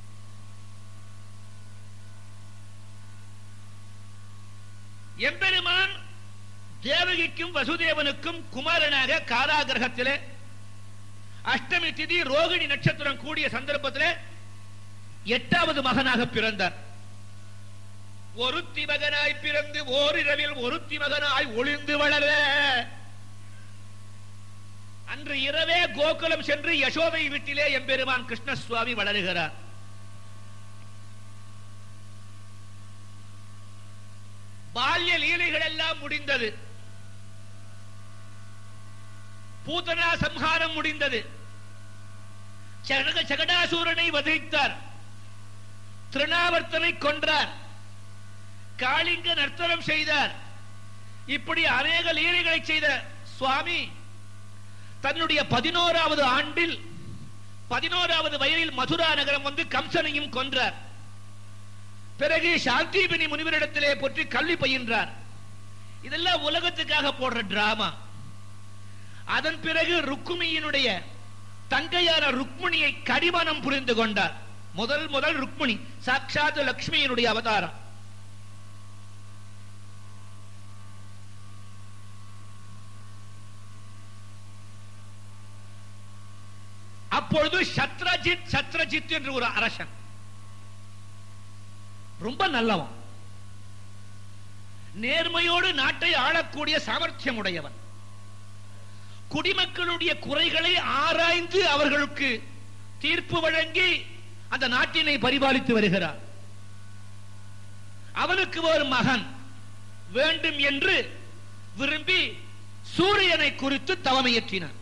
எம்பெருமான் தேவகிக்கும் வசுதேவனுக்கும் குமாரனாக காராகிரகத்திலே அஷ்டமி திதி ரோகிணி நட்சத்திரம் கூடிய சந்தர்ப்பத்திலே 8வது மகனாக பிறந்தார். ஒருத்தி மகனாய் பிறந்து ஓரிரவில் ஒருத்தி மகனாய் ஒளிந்து வளர, அன்று இரவே கோகுலம் சென்று யசோதை வீட்டிலே எம்பெருமான் கிருஷ்ணசுவாமி வளருகிறார். பால்ய லீலைகள் எல்லாம் முடிந்தது. பூதனா சம்ஹாரம் முடிந்தது. சகடாசூரனை வதைத்தார். திருநாவர்த்தனை கொன்றார், காளிங்க நர்த்தனம் செய்தார். இப்படி அநேக லீலைகளை செய்த சுவாமி தன்னுடைய 11வது ஆண்டில் 11வது வயதில் மதுரா நகரம் வந்து கம்சனையும் கொன்றார். பிறகு சாந்திபினி முனிவரிடத்திலே போற்றி கல்வி பயின்றார். இதெல்லாம் உலகத்துக்காக போடுற டிராமா. அதன் பிறகு ருக்மிணியினுடைய தங்கையான ருக்மிணியை கடிமணம் புரிந்து கொண்டார். முதல் ருக்மிணி சாட்சாத் லட்சுமியினுடைய அவதாரம். அப்பொழுது சத்ரஜித் என்று ஒரு அரசன், ரொம்ப நல்லவன், நேர்மையோடு நாட்டை ஆளக்கூடிய சாமர்த்தியம் உடையவன், குடிமக்களுடைய குறைகளை ஆராய்ந்து அவர்களுக்கு தீர்ப்பு வழங்கி அந்த நாட்டினை பரிபாலித்து வருகிறார். அவனுக்கு ஒரு மகன் வேண்டும் என்று விரும்பி சூரியனை குறித்து தவமையற்றினான்.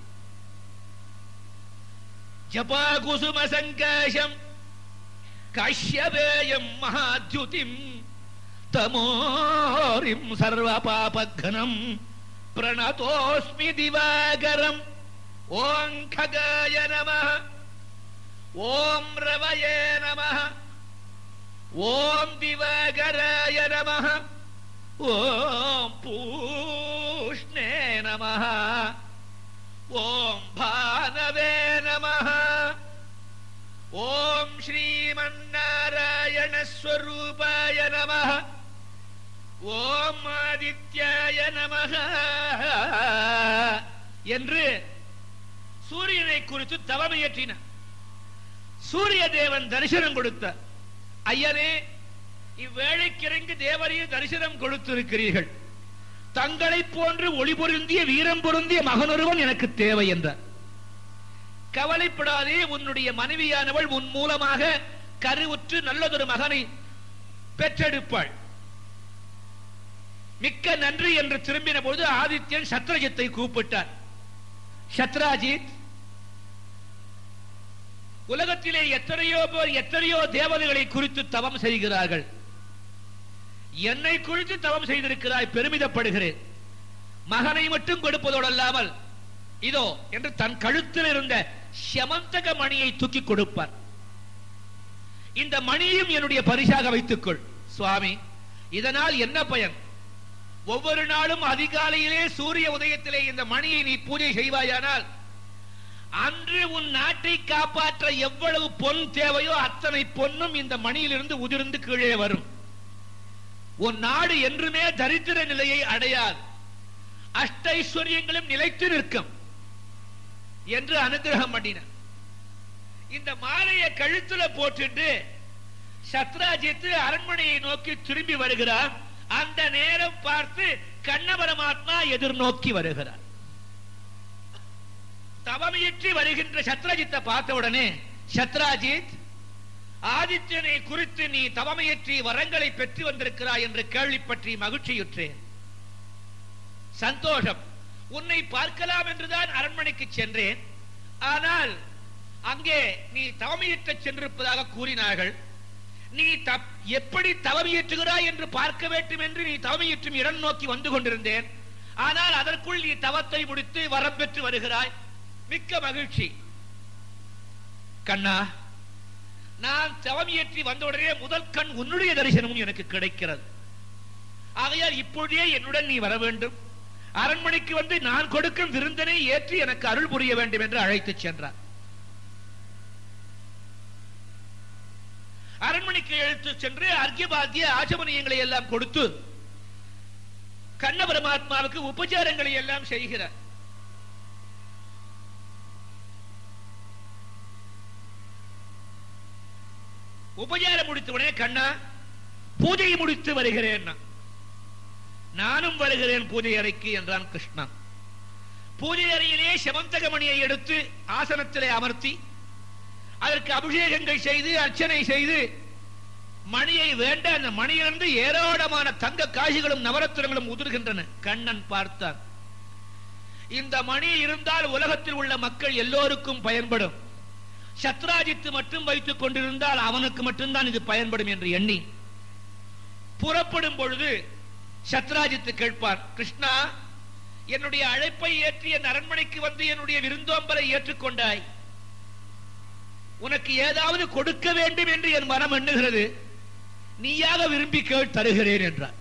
ஜபா குசும சங்காஷம் காஷ்யபேயம் மகாத்யுதிம் தமோரிம் சர்வ பாபக்னம் பிரணதோஸ்மி திவாகரம். ஓம் ககாய நமः, ஓம் ரவயே நமः, ஓம் திவாகராய நமः, ஓம் பூஷ்ணே நமः, ஓம் பானவே நமः, ஓம் ஸ்ரீமன்னாராயண ஸ்வரூபாய நமः, ஓம் ஆதித்யாய நமः என்று சூரியனை குறித்து தவமையற்றினார். சூரிய தேவன் தரிசனம் கொடுத்தார். ஐயனே, இவ்வேளைக்கிறங்கு தேவரையும் தரிசனம் கொடுத்திருக்கிறீர்கள். தங்களை போன்று ஒளி பொருந்திய வீரம் பொருந்திய மகனொருவன் எனக்கு தேவை என்றார். கவலைப்படாதே, உன்னுடைய மனைவியானவள் உன் மூலமாக கருவுற்று நல்லதொரு மகனை பெற்றெடுப்பாள். மிக்க நன்றி என்று திரும்பின பொழுது ஆதித்யன் சத்ரஜித்தை கூப்பிட்டார். சத்ராஜித், உலகத்திலே எத்தனையோ பேர் எத்தனையோ தேவதைகளை குறித்து தவம் செய்கிறார்கள். என்னை குறித்து தவம் செய்திருக்கிறாய், பெருமிதப்படுகிறேன். மகனை மட்டும் கொடுப்பதோடு அல்லாமல் இதோ என்று தன் கழுத்தில் இருந்த செமந்தக மணியை தூக்கி கொடுப்பார். இந்த மணியும் என்னுடைய பரிசாக வைத்துக்கொள். சுவாமி, இதனால் என்ன பயன்? ஒவ்வொரு நாளும் அதிகாலையிலே சூரிய உதயத்திலே இந்த மணியை நீ பூஜை செய்வாயானால் அன்று உன் நாட்டை காப்பாற்ற எவ்வளவு பொன் தேவையோ அத்தனை பொன்னும் இந்த மணியிலிருந்து உதிர்ந்து கீழே வரும். உன் நாடு என்றுமே தரித்திர நிலையை அடையாது, அஷ்டைஸ்வரியங்களும் நிலைத்து நிற்கும் என்று அனுகிரகம் பண்ணினார். இந்த மாலையை கழுத்துல போட்டுட்டு சத்ராஜித் அரண்மனையை நோக்கி திரும்பி வருகிறார். அந்த நேரம் பார்த்து கண்ண பரமாத்மா எதிர்நோக்கி வருகிறார். தவமையின்றி வருகின்ற சத்ரஜித்தை பார்த்த உடனே, சத்ராஜித், ஆதித்யனை குறித்து நீ தவமையற்றி வரங்களை பெற்று வந்திருக்கிறாய் என்று கேள்விப்பற்றி மகிழ்ச்சியுற்றேன். சந்தோஷம். உன்னை பார்க்கலாம் என்றுதான் அரண்மனைக்கு சென்றேன். ஆனால் அங்கே நீ தவமையற்ற சென்றிருப்பதாக கூறினார்கள். நீ எப்படி தவமையற்றுகிறாய் என்று பார்க்க வேண்டும் என்று நீ தவமையற்றும் இடம் நோக்கி வந்து கொண்டிருந்தேன். ஆனால் அதற்குள் நீ தவத்தை முடித்து வரம் பெற்று வருகிறாய். மிக்க மகிழ்ச்சி. கண்ணா, நான் தவமியற்றி வந்தவுடனே முதல் கண் உன்னுடைய தரிசனமும் எனக்கு கிடைக்கிறது. ஆகையால் இப்பொழுதே என்னுடன் நீ வர வேண்டும். அரண்மனைக்கு வந்து நான் கொடுக்கும் விருந்தனை ஏற்றி எனக்கு அருள் புரிய வேண்டும் என்று அழைத்துச் சென்றார். அரண்மனைக்கு எழுத்து சென்று அர்க்கியபாத்திய ஆச்சமனியங்களை எல்லாம் கொடுத்து கண்ண பரமாத்மாவுக்கு உபச்சாரங்களை எல்லாம் செய்கிறார். உபச்சாரம் முடித்தவுடனே, கண்ணா, பூஜையை முடித்து வருகிறேன். நானும் வருகிறேன் பூஜை அறைக்கு என்றான் கிருஷ்ணன். பூஜை அறையிலே செமந்தகமணியை எடுத்து ஆசனத்திலே அமர்த்தி அதற்கு அபிஷேகங்கள் செய்து அர்ச்சனை செய்து மணியை வேண்ட அந்த மணியிலிருந்து ஏராளமான தங்க காசுகளும் நவரத்தினங்களும் உதிர்கின்றன. கண்ணன் பார்த்தான். இந்த மணி இருந்தால் உலகத்தில் உள்ள மக்கள் எல்லோருக்கும் பயன்படும். சத்ராஜித்து மட்டும் வைத்துக் கொண்டிருந்தால் அவனுக்கு மட்டும்தான் இது பயன்படும் என்று எண்ணி புறப்படும் பொழுது சத்ராஜித்து கேட்பான், கிருஷ்ணா, என்னுடைய அழைப்பை ஏற்றி என் அரண்மனைக்கு வந்து என்னுடைய விருந்தோம்பலை ஏற்றுக்கொண்டாய், உனக்கு ஏதாவது கொடுக்க வேண்டும் என்று என் மனம் எண்ணுகிறது, நீயாக விரும்பி கேள், தருகிறேன் என்றார்.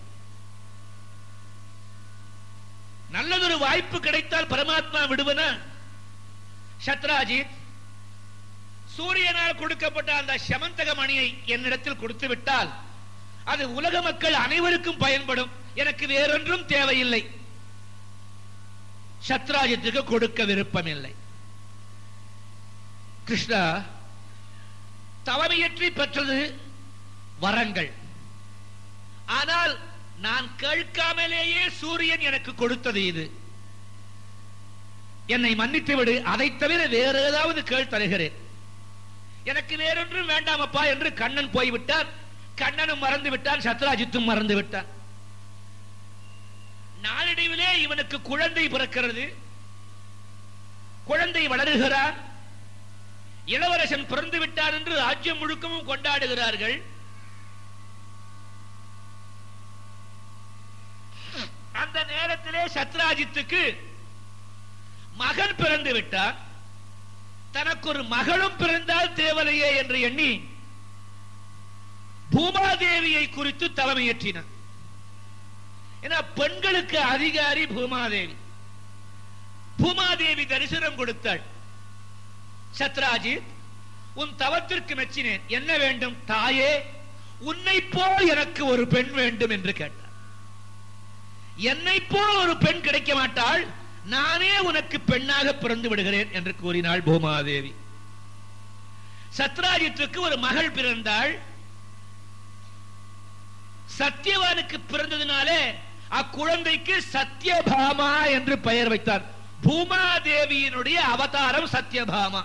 நல்லதொரு வாய்ப்பு கிடைத்தால் பரமாத்மா விடுவன. சத்ராஜித் சூரியனால் கொடுக்கப்பட்ட அந்த சமந்தக மணியை என்னிடத்தில் கொடுத்து விட்டால் அது உலக மக்கள் அனைவருக்கும் பயன்படும், எனக்கு வேறொன்றும் தேவையில்லை. சத்ராஜித்துக்கு கொடுக்க விருப்பமில்லை. கிருஷ்ணா, தவமையற்றி பெற்றது வரங்கள், ஆனால் நான் கேட்காமலேயே சூரியன் எனக்கு கொடுத்தது இது, என்னை மன்னித்து விடு, அதை தவிர வேற ஏதாவது கேள், தருகிறேன், எனக்கு வேறொன்றும் வேண்டாமப்பா என்று கண்ணன் போய்விட்டார். கண்ணனும் மறந்து விட்டான், சத்ராஜித்தும் மறந்து விட்டான். நாளடைவிலே இவனுக்கு குழந்தை பிறக்கிறது, குழந்தை வளருகிறான், இளவரசன் பிறந்து விட்டார் என்று ராஜ்யம் முழுக்கமும் கொண்டாடுகிறார்கள். அந்த நேரத்திலே சத்ராஜித்துக்கு மகன் பிறந்து விட்டார். தனக்கு ஒரு மகளும் பிறந்தால் தேவலையே என்று எண்ணி பூமாதேவியை குறித்து தலைமையேற்றினார். ஏன்னா பெண்களுக்கு அதிகாரி பூமாதேவி. பூமாதேவி தரிசனம் கொடுத்தாள். சத்ராஜித், உன் தவத்திற்கு மெச்சினேன், என்ன வேண்டும்? தாயே, உன்னை போல் எனக்கு ஒரு பெண் வேண்டும் என்று கேட்டார். என்னை போல் ஒரு பெண் கிடைக்க மாட்டாள், நானே உனக்கு பெண்ணாக பிறந்து விடுகிறேன் என்று கூறினாள் பூமாதேவி. சத்ராஜித்துக்கு ஒரு மகள் பிறந்தாள். சத்தியவானுக்கு பிறந்ததினாலே அக்குழந்தைக்கு சத்யபாமா என்று பெயர் வைத்தார். பூமாதேவியினுடைய அவதாரம் சத்யபாமா.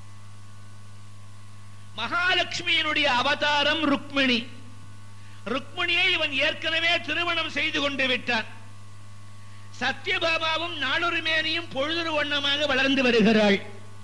மகாலட்சுமியினுடைய அவதாரம் ருக்மிணி. ருக்மிணியை இவன் ஏற்கனவே திருமணம் செய்து கொண்டு விட்டான். சத்யபாமாவும் நாளொரு மேனியும் பொழுதொரு வண்ணமாக வளர்ந்து வருகிறாள்.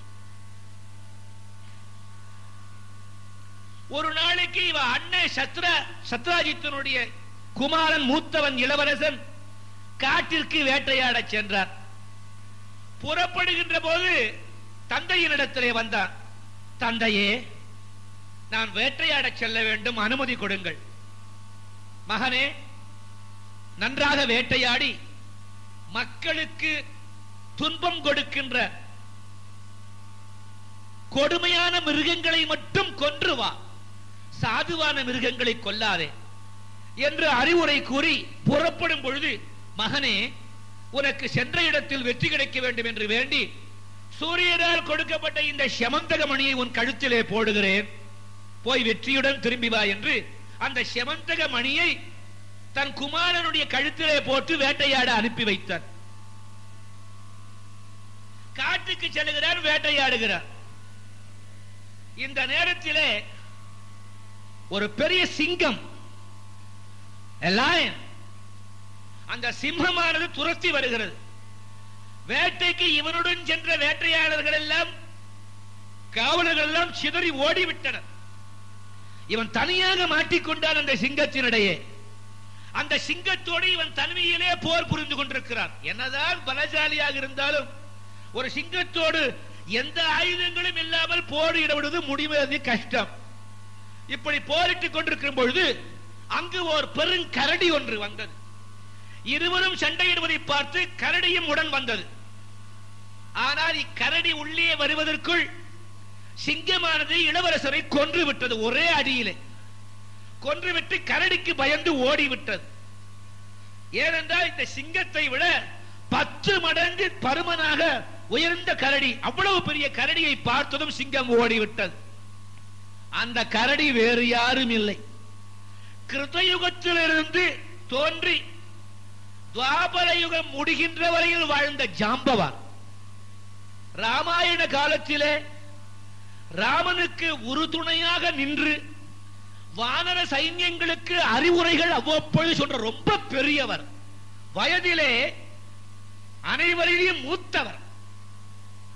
ஒரு நாளைக்கு இவ அண்ணன் சத்ராஜித்தனுடைய குமாரன் மூத்தவன் இளவரசன் காட்டிற்கு வேட்டையாட சென்றார். புறப்படுகின்ற போது தந்தையினிடத்திலே வந்தான். தந்தையே, நான் வேட்டையாட செல்ல வேண்டும், அனுமதி கொடுங்கள். மகனே, நன்றாக வேட்டையாடி மக்களுக்கு துன்பம் கொடுக்கின்ற கொடுமையான மிருகங்களை மட்டும் கொன்று வா, சாதுவான மிருகங்களை கொல்லாதே என்று அறிவுரை கூறி புறப்படும் பொழுது, மகனே, உனக்கு சென்ற இடத்தில் வெற்றி கிடைக்க வேண்டும் என்று வேண்டி சூரியனால் கொடுக்கப்பட்ட இந்த செமந்தக மணியை உன் கழுத்திலே போடுகிறேன், போய் வெற்றியுடன் திரும்பி வா என்று அந்த செமந்தக மணியை தன் குமாரனுடைய கழுத்திலே போட்டு வேட்டையாட அனுப்பி வைத்தார். காட்டுக்கு செல்லுகிறார், வேட்டையாடுகிறார். இந்த நேரத்திலே ஒரு பெரிய சிங்கம், அந்த சிம்மமானது துரத்தி வருகிறது. வேட்டைக்கு இவனுடன் சென்ற வேட்டையாளர்கள் எல்லாம், காவலர்கள் எல்லாம் சிதறி ஓடிவிட்டனர். இவன் தனியாக மாட்டிக்கொண்டான் அந்த சிங்கத்தினிடையே. அந்த சிங்கத்தோடு இவன் தனிமையிலே போர் புரிந்து கொண்டிருக்கிறான். என்னதான் பலசாலியாக இருந்தாலும் ஒரு சிங்கத்தோடு எந்த ஆயுதங்களும் இல்லாமல் போரிடுவது முடிவது கஷ்டம். இப்படி போரிட்டுக் கொண்டிருக்கும் பொழுது அங்கு ஒரு பெருங்கரடி ஒன்று வந்தது. இருவரும் சண்டையிடுவதை பார்த்து கரடியும் உடன் வந்தது. ஆனால் இக்கரடி உள்ளே வருவதற்குள் சிங்கமானது இளவரசரை கொன்று விட்டது. ஒரே அடியிலே கொன்றுவிட்டு கரடிக்கு பயந்து ஓடிவிட்டது. ஏனென்றால் இந்த சிங்கத்தை விட 10 மடங்கு பருமனாக உயர்ந்த கரடி, அவ்வளவு பெரிய கரடியை பார்த்ததும் சிங்கம் ஓடிவிட்டது. அந்த கரடி வேறு யாரும் இல்லை, கிருதயுகத்திலிருந்து தோன்றி துவாபர யுகம் முடிகின்ற வரையில் வாழ்ந்த ஜாம்பவான். ராமாயண காலத்திலே ராமனுக்கு உறுதுணையாக நின்று வானர சைன்யங்களுக்கு அறிவுரைகள் அவ்வப்பொழுது சொல்ற ரொம்ப பெரியவர், வயதிலே அனைவரையும் மூத்தவர்.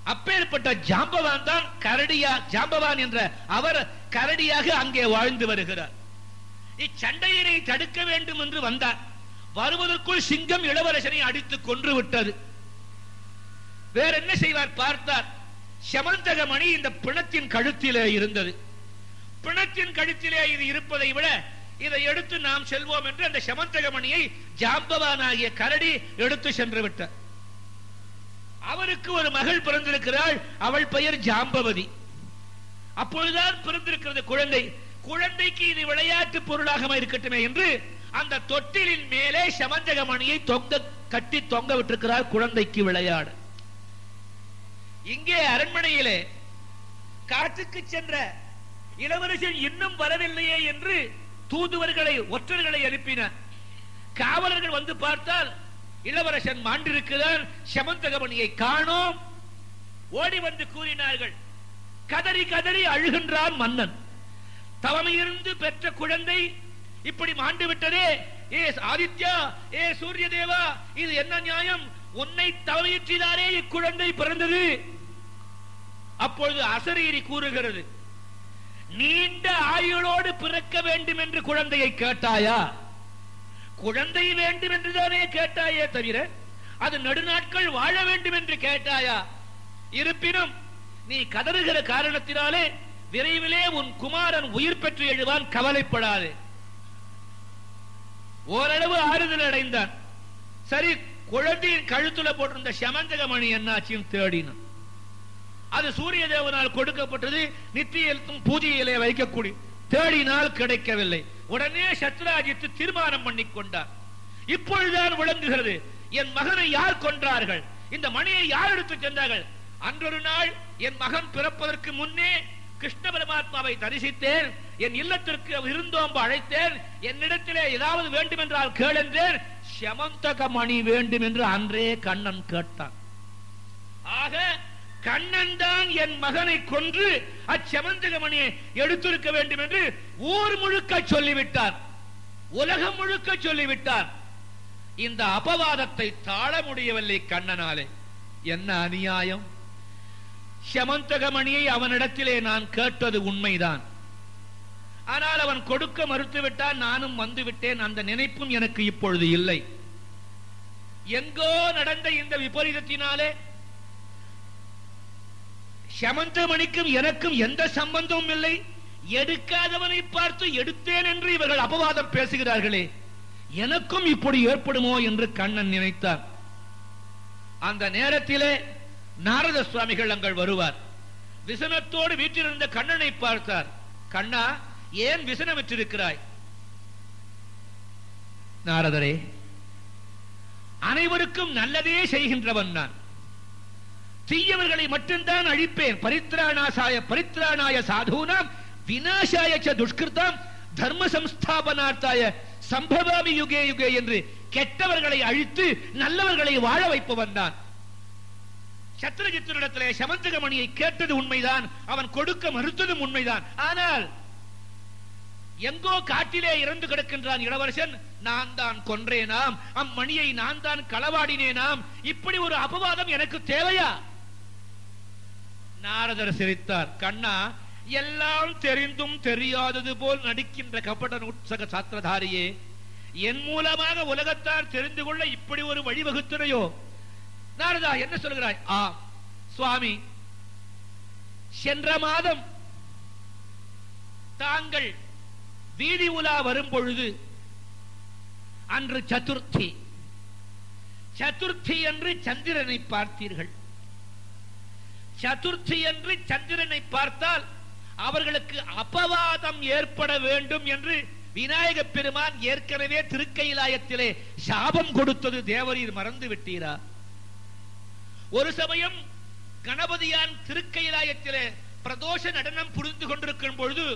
அப்பேற்பட்ட ஜாம்பவான் தான் ஜாம்பவான் என்ற அவர் கரடியாக அங்கே வாழ்ந்து வருகிறார். இச்சண்டையினை தடுக்க வேண்டும் என்று வந்தார். வருவதற்குள் சிங்கம் இளவரசனை அடித்து கொன்று விட்டது. வேற என்ன செய்வார் பார்த்தார். சமந்தகமணி இந்த பிணத்தின் கழுத்திலே இருந்தது. பிணத்தின் கழுத்திலே இது இருப்பதை விட இதை எடுத்து நாம் செல்வோம் என்று அந்த சமந்தகமணியை ஜாம்பவானாகிய கரடி எடுத்து சென்று விட்டார். அவருக்கு ஒரு மகள் பிறந்திருக்கிறாள். அவள் பெயர் ஜாம்பவதி. அப்பொழுதுதான் பிறந்திருக்கிறது குழந்தை. குழந்தைக்கு இது விளையாட்டு பொருளாக இருக்கட்டுமே என்று அந்த தொட்டிலின் மேலே சமந்தகமணியை கட்டி தொங்க விட்டிருக்கிறார் குழந்தைக்கு விளையாட. இங்கே அரண்மனையிலே காட்டுக்கு சென்ற இளவரசன் இன்னும் வரவில்லையே என்று தூதுவர்களை ஒற்றர்களை அனுப்பினார். காவலர்கள் வந்து பார்த்தால் இளவரசன் மாண்டிருக்கிறார். சமந்தகமணியை காணோம். ஓடி வந்து கூறினார்கள். கதறி கதறி அழுகின்றான் மன்னன். தவமிருந்து பெற்ற குழந்தை இப்படி மாண்டு விட்டதே. ஏ ஆதித்யா, ஏ சூரிய தேவா, இது என்ன நியாயம்? உன்னை தவறியற்றினாரே இக்குழந்தை பிறந்தது. அப்பொழுது அசரீரி கூறுகிறது, நீண்ட ஆயுளோடு பிறக்க வேண்டும் என்று குழந்தையை கேட்டாயா? குழந்தை வேண்டும் என்றுதானே கேட்டாயே தவிர அது நெடுநாட்கள் வாழ வேண்டும் என்று கேட்டாயா? இருப்பினும் நீ கதறுகிற காரணத்தினாலே விரைவிலே உன் குமாரன் உயிர் பெற்று எழுவான், கவலைப்படாது. ஓரளவு ஆறுதல் அடைந்தான். சரி, குழந்தையின் கழுத்துல போட்டிருந்த சமந்தகமணி என்னாச்சும் தேடினான். அது சூரிய தேவனால் கொடுக்கப்பட்டது. நித்திய பூஜையிலே வைக்கக்கூடிய. தேடினால் கிடைக்கவில்லை. உடனே சத்ராஜித்து தீர்மானம் பண்ணி கொண்டார். இப்பொழுதுதான் விளங்குகிறது, என் மகனை யார் கொன்றார்கள், இந்த மணியை யார் எடுத்து சென்றார்கள். அன்றொரு நாள் என் மகன் பிறப்பதற்கு முன்னே கிருஷ்ண பரமாத்மாவை தரிசித்தேன். என் இல்லத்திற்கு விருந்தோம்ப அழைத்தேன். என்னிடத்திலே ஏதாவது வேண்டும் என்றால் கேளென்றேன். சமந்தகமணி வேண்டும் என்று அன்றே கண்ணன் கேட்டான். ஆக கண்ணன் தான் என் மகனை கொன்று அச்சமந்தகமணியை எடுத்திருக்க வேண்டும் என்று ஊர் முழுக்க சொல்லிவிட்டார். உலகம் முழுக்க சொல்லிவிட்டார். இந்த அபவாதத்தை தாழ முடியவில்லை கண்ணனாலே. என்ன அநியாயம்! சமந்தகமணியை அவனிடத்திலே நான் கேட்டது உண்மைதான். ஆனால் அவன் கொடுக்க மறுத்துவிட்டான். நானும் வந்துவிட்டேன். அந்த நினைப்பும் எனக்கு இப்பொழுது இல்லை. எங்கோ நடந்த இந்த விபரீதத்தினாலே சமந்தகமணிக்கும் எனக்கும் எந்த சம்பந்தமும் இல்லை. எடுக்காதவனை பார்த்து எடுத்தேன் என்று இவர்கள் அபவாதம் பேசுகிறார்களே, எனக்கும் இப்படி ஏற்படுமோ என்று கண்ணன் நினைத்தார். அந்த நேரத்திலே நாரத சுவாமிகள் அங்கள் வருவார். விசனத்தோடு வீட்டிலிருந்த கண்ணனை பார்த்தார். கண்ணா, ஏன் விசனமிட்டிருக்கிறாய்? நாரதரே, அனைவருக்கும் நல்லதே செய்கின்றவன் நான். தீயவர்களை மட்டும்தான் அழிப்பேன். பரித்ராணாய சாதூனாம் விநாசாய ச துஷ்கிருதாம் தர்ம சம்ஸ்தாபனார்த்தாய சம்பவாமி யுகே யுகே என்று கெட்டவர்களை அழித்து நல்லவர்களை வாழ வைப்பவன் தான். சத்ரஜித்தினிடத்திலே சமந்தகமணியை கேட்டது உண்மைதான். அவன் கொடுக்க மறுத்ததும் உண்மைதான். ஆனால் எங்கோ காட்டிலே இறந்து கிடக்கின்றான் இளவரசன். நான் தான் கொன்றேனாம், அம்மணியை நான் தான் களவாடினேனாம். இப்படி ஒரு அபவாதம் எனக்கு தேவையா? நாரதர் சிரித்தார். கண்ணா, எல்லாம் தெரிந்தும் தெரியாதது போல் நடிக்கின்ற கபட உற்சக சாத்திரதாரியே, என் மூலமாக உலகத்தார் தெரிந்து கொள்ள இப்படி ஒரு வழிவகுத்துறையோ? நாரதா, என்ன சொல்கிறாய்? சுவாமி, சென்ற மாதம் தாங்கள் வீதி உலா வரும் பொழுது அன்று சதுர்த்தி. சதுர்த்தி என்று சந்திரனை பார்த்தீர்கள். சதுர்த்தி என்று சந்திரனை பார்த்தால் அவர்களுக்கு அபவாதம் ஏற்பட வேண்டும் என்று விநாயக பெருமான் ஏற்கனவே திருக்கையிலாயத்திலே சாபம் கொடுத்தது தேவரீர் மறந்து விட்டீரா? ஒரு சமயம் கணபதியான் திருக்கையிலாயத்திலே பிரதோஷ நடனம் புரிந்து கொண்டிருக்கும் பொழுது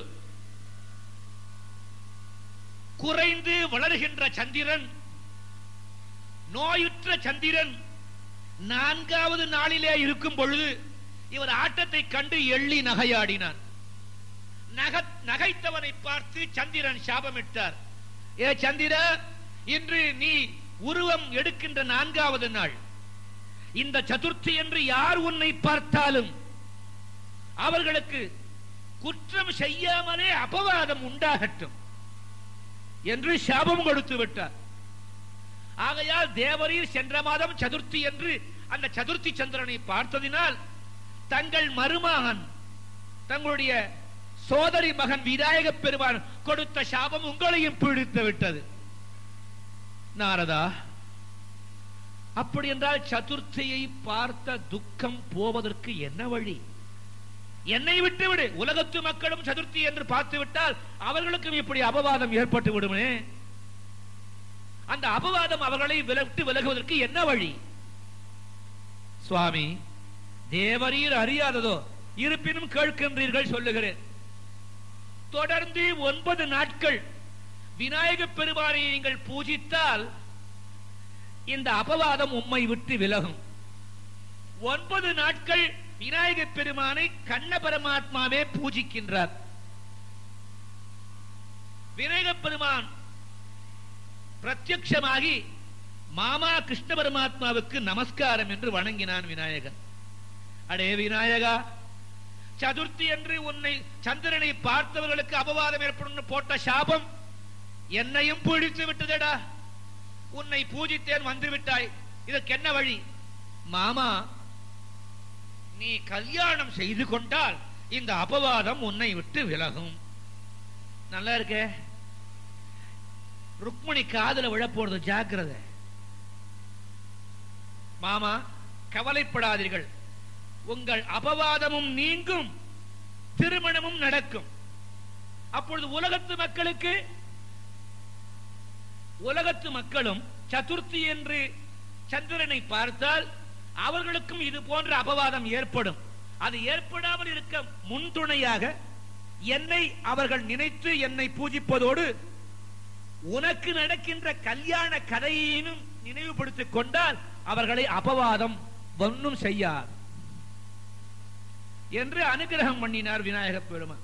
குறைந்து வளர்கின்ற சந்திரன், நோயுற்ற சந்திரன் 4வது நாளிலே இருக்கும் பொழுது இவர் ஆட்டத்தை கண்டு எள்ளி நகையாடினார். நகைத்தவனை பார்த்து சந்திரன் சாபமிட்டார். ஏ சந்திர, இன்று நீ உருவம் எடுக்கின்ற 4வது நாள். இந்த சதுர்த்தி என்று யார் உன்னை பார்த்தாலும் அவர்களுக்கு குற்றம் செய்யாமலே அபவாதம் உண்டாகட்டும் என்று சாபம் கொடுத்து விட்டார். ஆகையால் தேவரீர் சென்ற மாதம் சதுர்த்தி என்று அந்த சதுர்த்தி சந்திரனை பார்த்ததினால் தங்கள் மருமகன் தங்களுடைய சோதரி மகன் விநாயக பெருமான் கொடுத்த சாபம் உங்களையும் பிடித்து விட்டது. நாரதா, அப்படி என்றால் சதுர்த்தியை பார்த்த துக்கம் போவதற்கு என்ன வழி? என்னை விட்டுவிடு. உலகத்து மக்களும் சதுர்த்தி என்று பார்த்து விட்டால் அவர்களுக்கும் இப்படி அபவாதம் ஏற்பட்டு விடுமே. அந்த அபவாதம் அவர்களை விட்டு விலகுவதற்கு என்ன வழி? சுவாமி, தேவரீர் அறியாததோ, இருப்பினும் கேட்கின்றீர்கள், சொல்லுகிறேன். தொடர்ந்து 9 நாட்கள் விநாயக பெருமானை நீங்கள் பூஜித்தால் இந்த அபவாதம் உம்மை விட்டு விலகும். 9 நாட்கள் விநாயக பெருமானை கண்ண பரமாத்மாவே பூஜிக்கின்றார். விநாயக பெருமான் பிரத்யட்சமாகி மாமா கிருஷ்ண பரமாத்மாவுக்கு நமஸ்காரம் என்று வணங்கினான் விநாயகன். அடே விநாயகா, சதுர்த்தி என்று உன்னை சந்திரனை பார்த்தவர்களுக்கு அபவாதம் ஏற்படும் போட்ட சாபம் என்னையும் பிடித்து விட்டதடா. உன்னை பூஜித்தேன், வந்து விட்டாய், இதற்கு என்ன வழி? மாமா, நீ கல்யாணம் செய்து கொண்டால் இந்த அபவாதம் உன்னை விட்டு விலகும். நல்லா இருக்கே. ருக்மணி காதுல விழப்போறது, ஜாக்கிரதை. மாமா, கவலைப்படாதீர்கள், உங்கள் அபவாதமும் நீங்கும், திருமணமும் நடக்கும். அப்பொழுது உலகத்து மக்களும் சதுர்த்தி என்று சந்திரனை பார்த்தால் அவர்களுக்கும் இது போன்ற அபவாதம் ஏற்படும். அது ஏற்படாமல் இருக்க முன்துணையாக என்னை அவர்கள் நினைத்து என்னை பூஜிப்பதோடு உனக்கு நடக்கின்ற கல்யாண கதையையும் நினைவுபடுத்திக் கொண்டால் அவர்களை அபவாதம் ஒன்றும் செய்யார் என்று அனுகிரகம் பண்ணினார் விநாயக பெருமான்.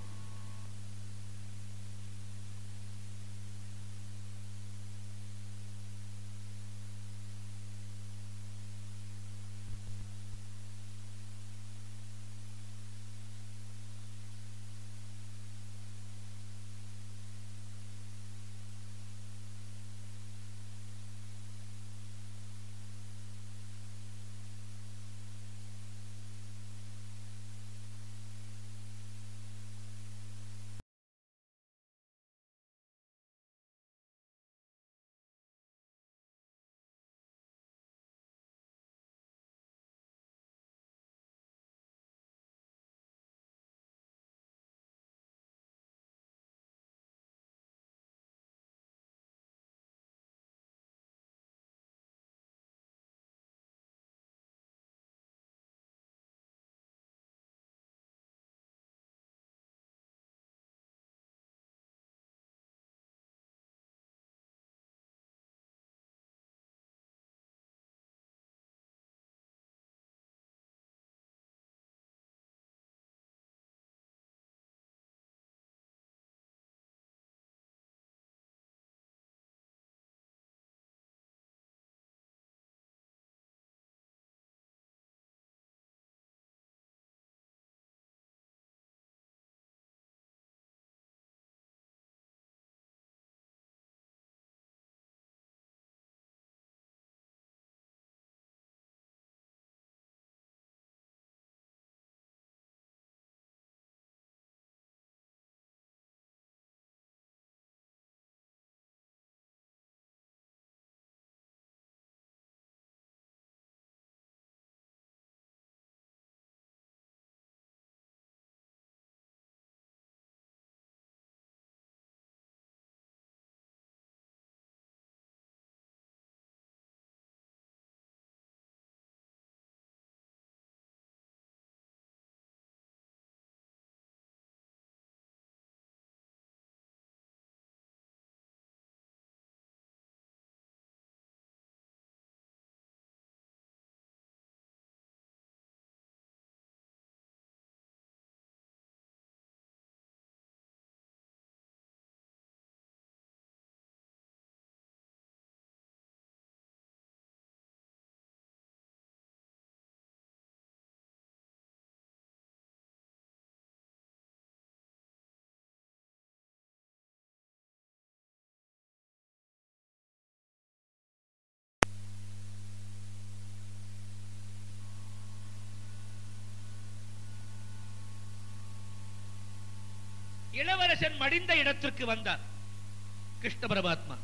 இளவரசன் மடிந்த இடத்திற்கு வந்தார் கிருஷ்ண பரமாத்மா.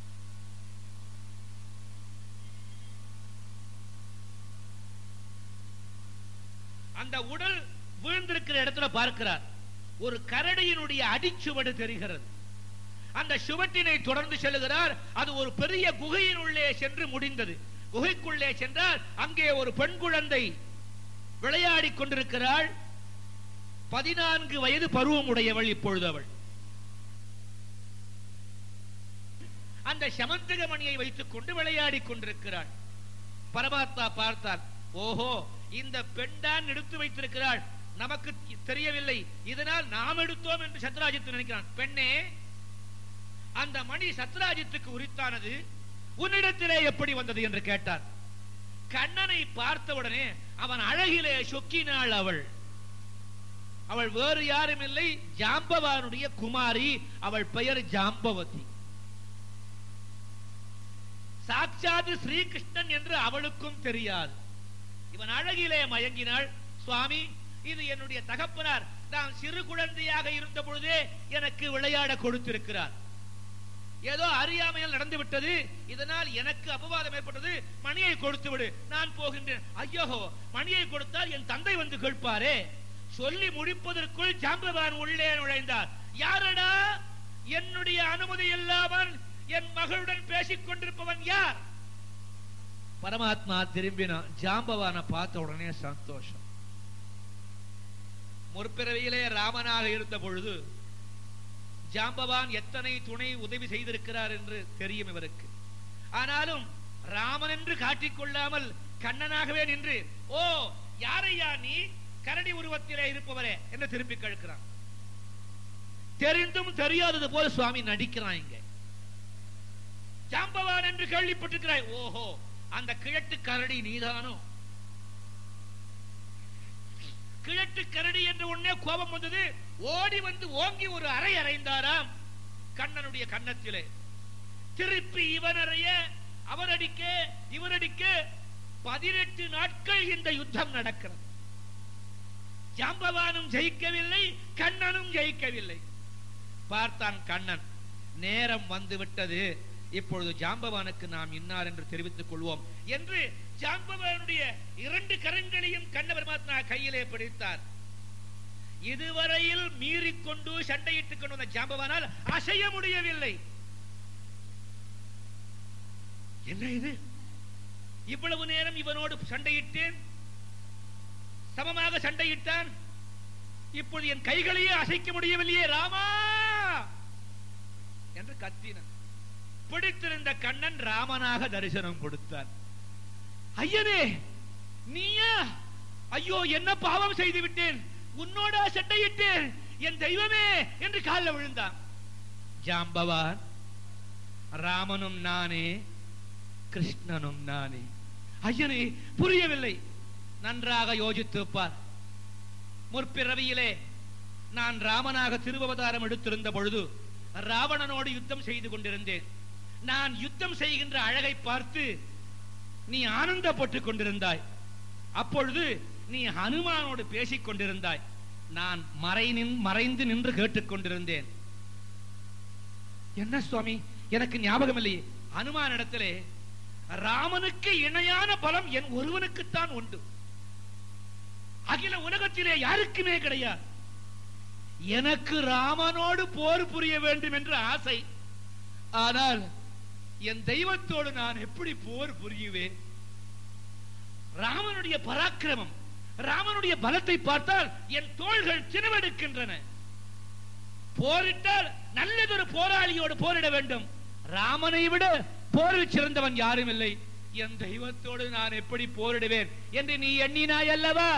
அந்த உடல் வீழ்ந்திருக்கிற இடத்துல பார்க்கிறார், ஒரு கரடியினுடைய அடிச்சுவடு தெரிகிறது. அந்த சுவட்டினை தொடர்ந்து செல்கிறார். அது ஒரு பெரிய குகையின் உள்ளே சென்று முடிந்தது. குகைக்குள்ளே சென்றால் அங்கே ஒரு பெண் குழந்தை விளையாடி கொண்டிருக்கிறாள். 14 வயது பருவம் உடையவள் இப்பொழுது அவள். அந்த சமந்தக மணியை வைத்துக் கொண்டு விளையாடி கொண்டிருக்கிறாள். பரமாத்மா பார்த்தார், ஓஹோ, இந்த பெண் தான் எடுத்து வைத்திருக்கிறாள், நமக்கு தெரியவில்லை, இதனால் நாம் எடுத்தோம் என்று சத்ராஜித் நினைக்கிறான். பெண்ணே, அந்த மணி சத்ராஜித்துக்கு உரித்தானது, உன்னிடத்திலே எப்படி வந்தது என்று கேட்டார். கண்ணனை பார்த்தவுடனே அவன் அழகிலே சொக்கினாள் அவள். அவள் வேறு யாரும் இல்லை, ஜாம்பவானுடைய குமாரி. அவள் பெயர் ஜாம்பவதி. சாட்சாத் ஸ்ரீகிருஷ்ணன் என்று அவளுக்கும் தெரியாது. இவன் அழகிலே மயங்கினாள். சுவாமி, இது என்னுடைய தகப்பனார், நான் சிறு குழந்தையாக இருந்த பொழுதே எனக்கு விளையாட கொடுத்திருக்கிறார். ஏதோ அறியாமையால் நடந்து விட்டது, இதனால் எனக்கு அபவாதம் ஏற்பட்டது, மணியை கொடுத்து விடு, நான் போகின்றேன். ஐயோ, மணியை கொடுத்தால் என் தந்தை வந்து கேட்பாரே. சொல்லி முடிப்பதற்குள் ஜாம்பவான் உள்ளே நுழைந்தார். யாரடா, என்னுடைய அனுமதி இல்லாமல் என் மகளுடன் பேசிக் கொண்டிருப்பவன் யார்? பரமாத்மா திரும்பினான். ஜாம்பவான பார்த்த உடனே சந்தோஷம். முற்பிறவியிலே ராமனாக இருந்த பொழுது ஜாம்பவான் எத்தனை துணை உதவி செய்திருக்கிறார் என்று தெரியும் இவருக்கு. ஆனாலும் ராமன் என்று காட்டிக்கொள்ளாமல் கண்ணனாகவே நின்று, ஓ, யாரையா நீ, கரடி உருவத்திலே இருப்பவரே என்று திருப்பி கேட்கிறான். தெரிந்தும் தெரியாதது போல சுவாமி நடிக்கிறான். இங்க ஜாம்பவான் என்று கேள்விப்பட்டிருக்கிறாய், ஓஹோ, அந்த கிழட்டு கரடி நீதானோ? கிழட்டு கரடி என்று உடனே கோபம் வந்தது. ஓடி வந்து ஓங்கி ஒரு அறை அறைந்தாராம் கண்ணனுடைய கன்னத்திலே. திருப்பி இவன் அறைய, அவர் அடிக்க, இவர் அடிக்க 18 நாட்கள் இந்த யுத்தம் நடக்கிறது. ஜாம்பவானும் ஜெயிக்கவில்லை, கண்ணனும் ஜெயிக்கவில்லை. பார்த்தான் கண்ணன், நேரம் வந்து விட்டது, இப்பொழுது ஜாம்பவானுக்கு நாம் இன்னார் என்று தெரிவித்துக் கொள்வோம் என்று ஜாம்பவானுடைய 2 கரங்களையும் கண்ண பரமாத்மா கையிலே பிடித்தார். இதுவரையில் மீறிக்கொண்டு சண்டையிட்டுக் கொண்டு வந்த ஜாம்பவானால் அசைய முடியவில்லை. என்ன இது, இவ்வளவு நேரம் இவனோடு சண்டையிட்டேன், சமமாக சண்டையிட்டான், இப்போது என் கைகளையே அசைக்க முடியவில்லையே ராமா என்று கத்தினான். பிடித்திருந்த கண்ணன் ராமனாக தரிசனம் கொடுத்தான். ஐயனே, நீயா? ஐயோ, என்ன பாவம் செய்து விட்டேன், உன்னோட சண்டையிட்டேன், என் தெய்வமே என்று காலில் விழுந்தான். ஜாம்பவான், ராமனும் நானே, கிருஷ்ணனும் நானே. ஐயனே, புரியவில்லை, நன்றாக யோசித்துப்பார். முற்பிறவியிலே நான் ராமனாக திருவவதாரம் எடுத்திருந்த பொழுது ராவணனோடு யுத்தம் செய்து கொண்டிருந்தேன். நான் யுத்தம் செய்கின்ற அழகை பார்த்து நீ ஆனந்தப்பட்டுக் கொண்டிருந்தாய். அப்பொழுது நீ ஹனுமானோடு பேசிக் கொண்டிருந்தாய். நான் மறைந்து நின்று கேட்டுக் கொண்டிருந்தேன். என்ன சுவாமி, எனக்கு ஞாபகம் இல்லையே. ஹனுமான் இடத்திலே ராமனுக்கு இணையான பலம் என் ஒருவனுக்குத்தான் உண்டு, அகில உலகத்திலே யாருக்குமே கிடையாது. எனக்கு ராமனோடு போர் புரிய வேண்டும் என்ற ஆசை, ஆனால் என் தெய்வத்தோடு நான் எப்படி போர் புரியுவேன்? ராமனுடைய பராக்கிரமம், ராமனுடைய பலத்தை பார்த்தால் என் தோள்கள் சிறுவெடுக்கின்றன. போரிட்டால் நல்லதொரு போராளியோடு போரிட வேண்டும். ராமனை விட போரில் சிறந்தவன் யாரும் இல்லை. என் தெய்வத்தோடு நான் எப்படி போரிடுவேன் என்று நீ எண்ணினாய் அல்லவா?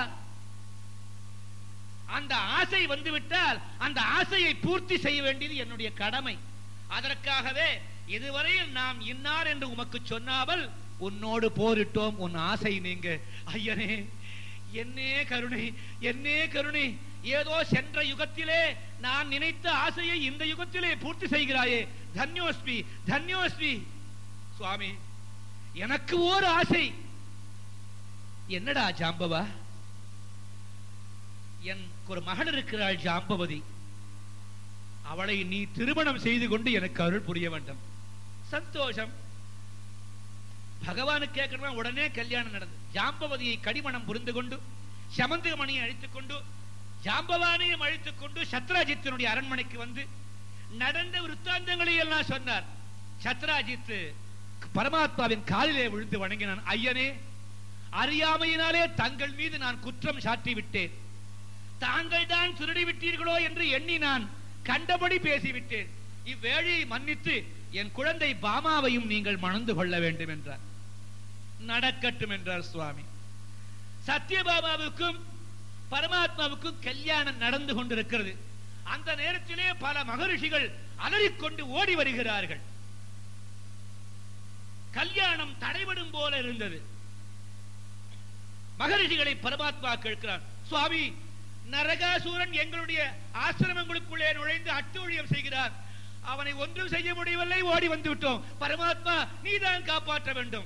அந்த ஆசை வந்துவிட்டால் அந்த ஆசையை பூர்த்தி செய்ய வேண்டியது என்னுடைய கடமை. அதற்காகவே இதுவரையில் நாம் இன்னார் என்று உமக்கு சொன்னாமல் உன்னோடு போரிட்டோம், உன் ஆசை நீங்க. ஐயனே, என்னே கருணை, என்னே கருணை. ஏதோ சென்ற யுகத்திலே நான் நினைத்த ஆசையை இந்த யுகத்திலே பூர்த்தி செய்கிறாயே. தன்யோஸ்மி, தன்யோஸ்மி. சுவாமி, எனக்கு ஒரு ஆசை. என்னடா ஜாம்பவா? என் ஒரு மகள் இருக்கிறாள் ஜாம்பவதி. அவளை நீ திருமணம் செய்து கொண்டு எனக்கு அருள் புரிய வேண்டும். சந்தோஷம். பகவானுக்கு கேட்கணுமா? உடனே கல்யாணம் நடந்தது. ஜாம்பவதியை கடிமணம் புரிந்து கொண்டு சமந்தகமணியை அழைத்துக் கொண்டு ஜாம்பவானையும் அழைத்துக் கொண்டு சத்ராஜித்தினுடைய அரண்மனைக்கு வந்து நடந்த விருத்தாந்தங்களை எல்லாம் சொன்னார். சத்ராஜித் பரமாத்மாவின் காலிலே விழுந்து வணங்கினான். ஐயனே, அறியாமையினாலே தங்கள் மீது நான் குற்றம் சாட்டி விட்டேன். தாங்கள் தான் திருடி விட்டீர்களோ என்று எண்ணி நான் கண்டபடி பேசிவிட்டேன். இவ்வேளையை மன்னித்து என் குழந்தை பாமாவையும் நீங்கள் மணந்து கொள்ள வேண்டும் என்றார். நடக்கட்டும் என்றார் சுவாமி. சத்யபாமாவுக்கும் பரமாத்மாவுக்கும் கல்யாணம் நடந்து கொண்டிருக்கிறது. அந்த நேரத்திலே பல மகரிஷிகள் அலறிக்கொண்டு ஓடி வருகிறார்கள். கல்யாணம் தடைபடும் போல இருந்தது. மகரிஷிகளை பரமாத்மா கேட்கிறார், சுவாமி, நரகாசூரன் எங்களுடைய ஆசிரமங்களுக்குள்ளே நுழைந்து அட்டூழியம் செய்கிறார். அவனை ஒன்றும் செய்ய முடியவில்லை, ஓடி வந்து விட்டோம். பரமாத்மா, நீதான் காப்பாற்ற வேண்டும்.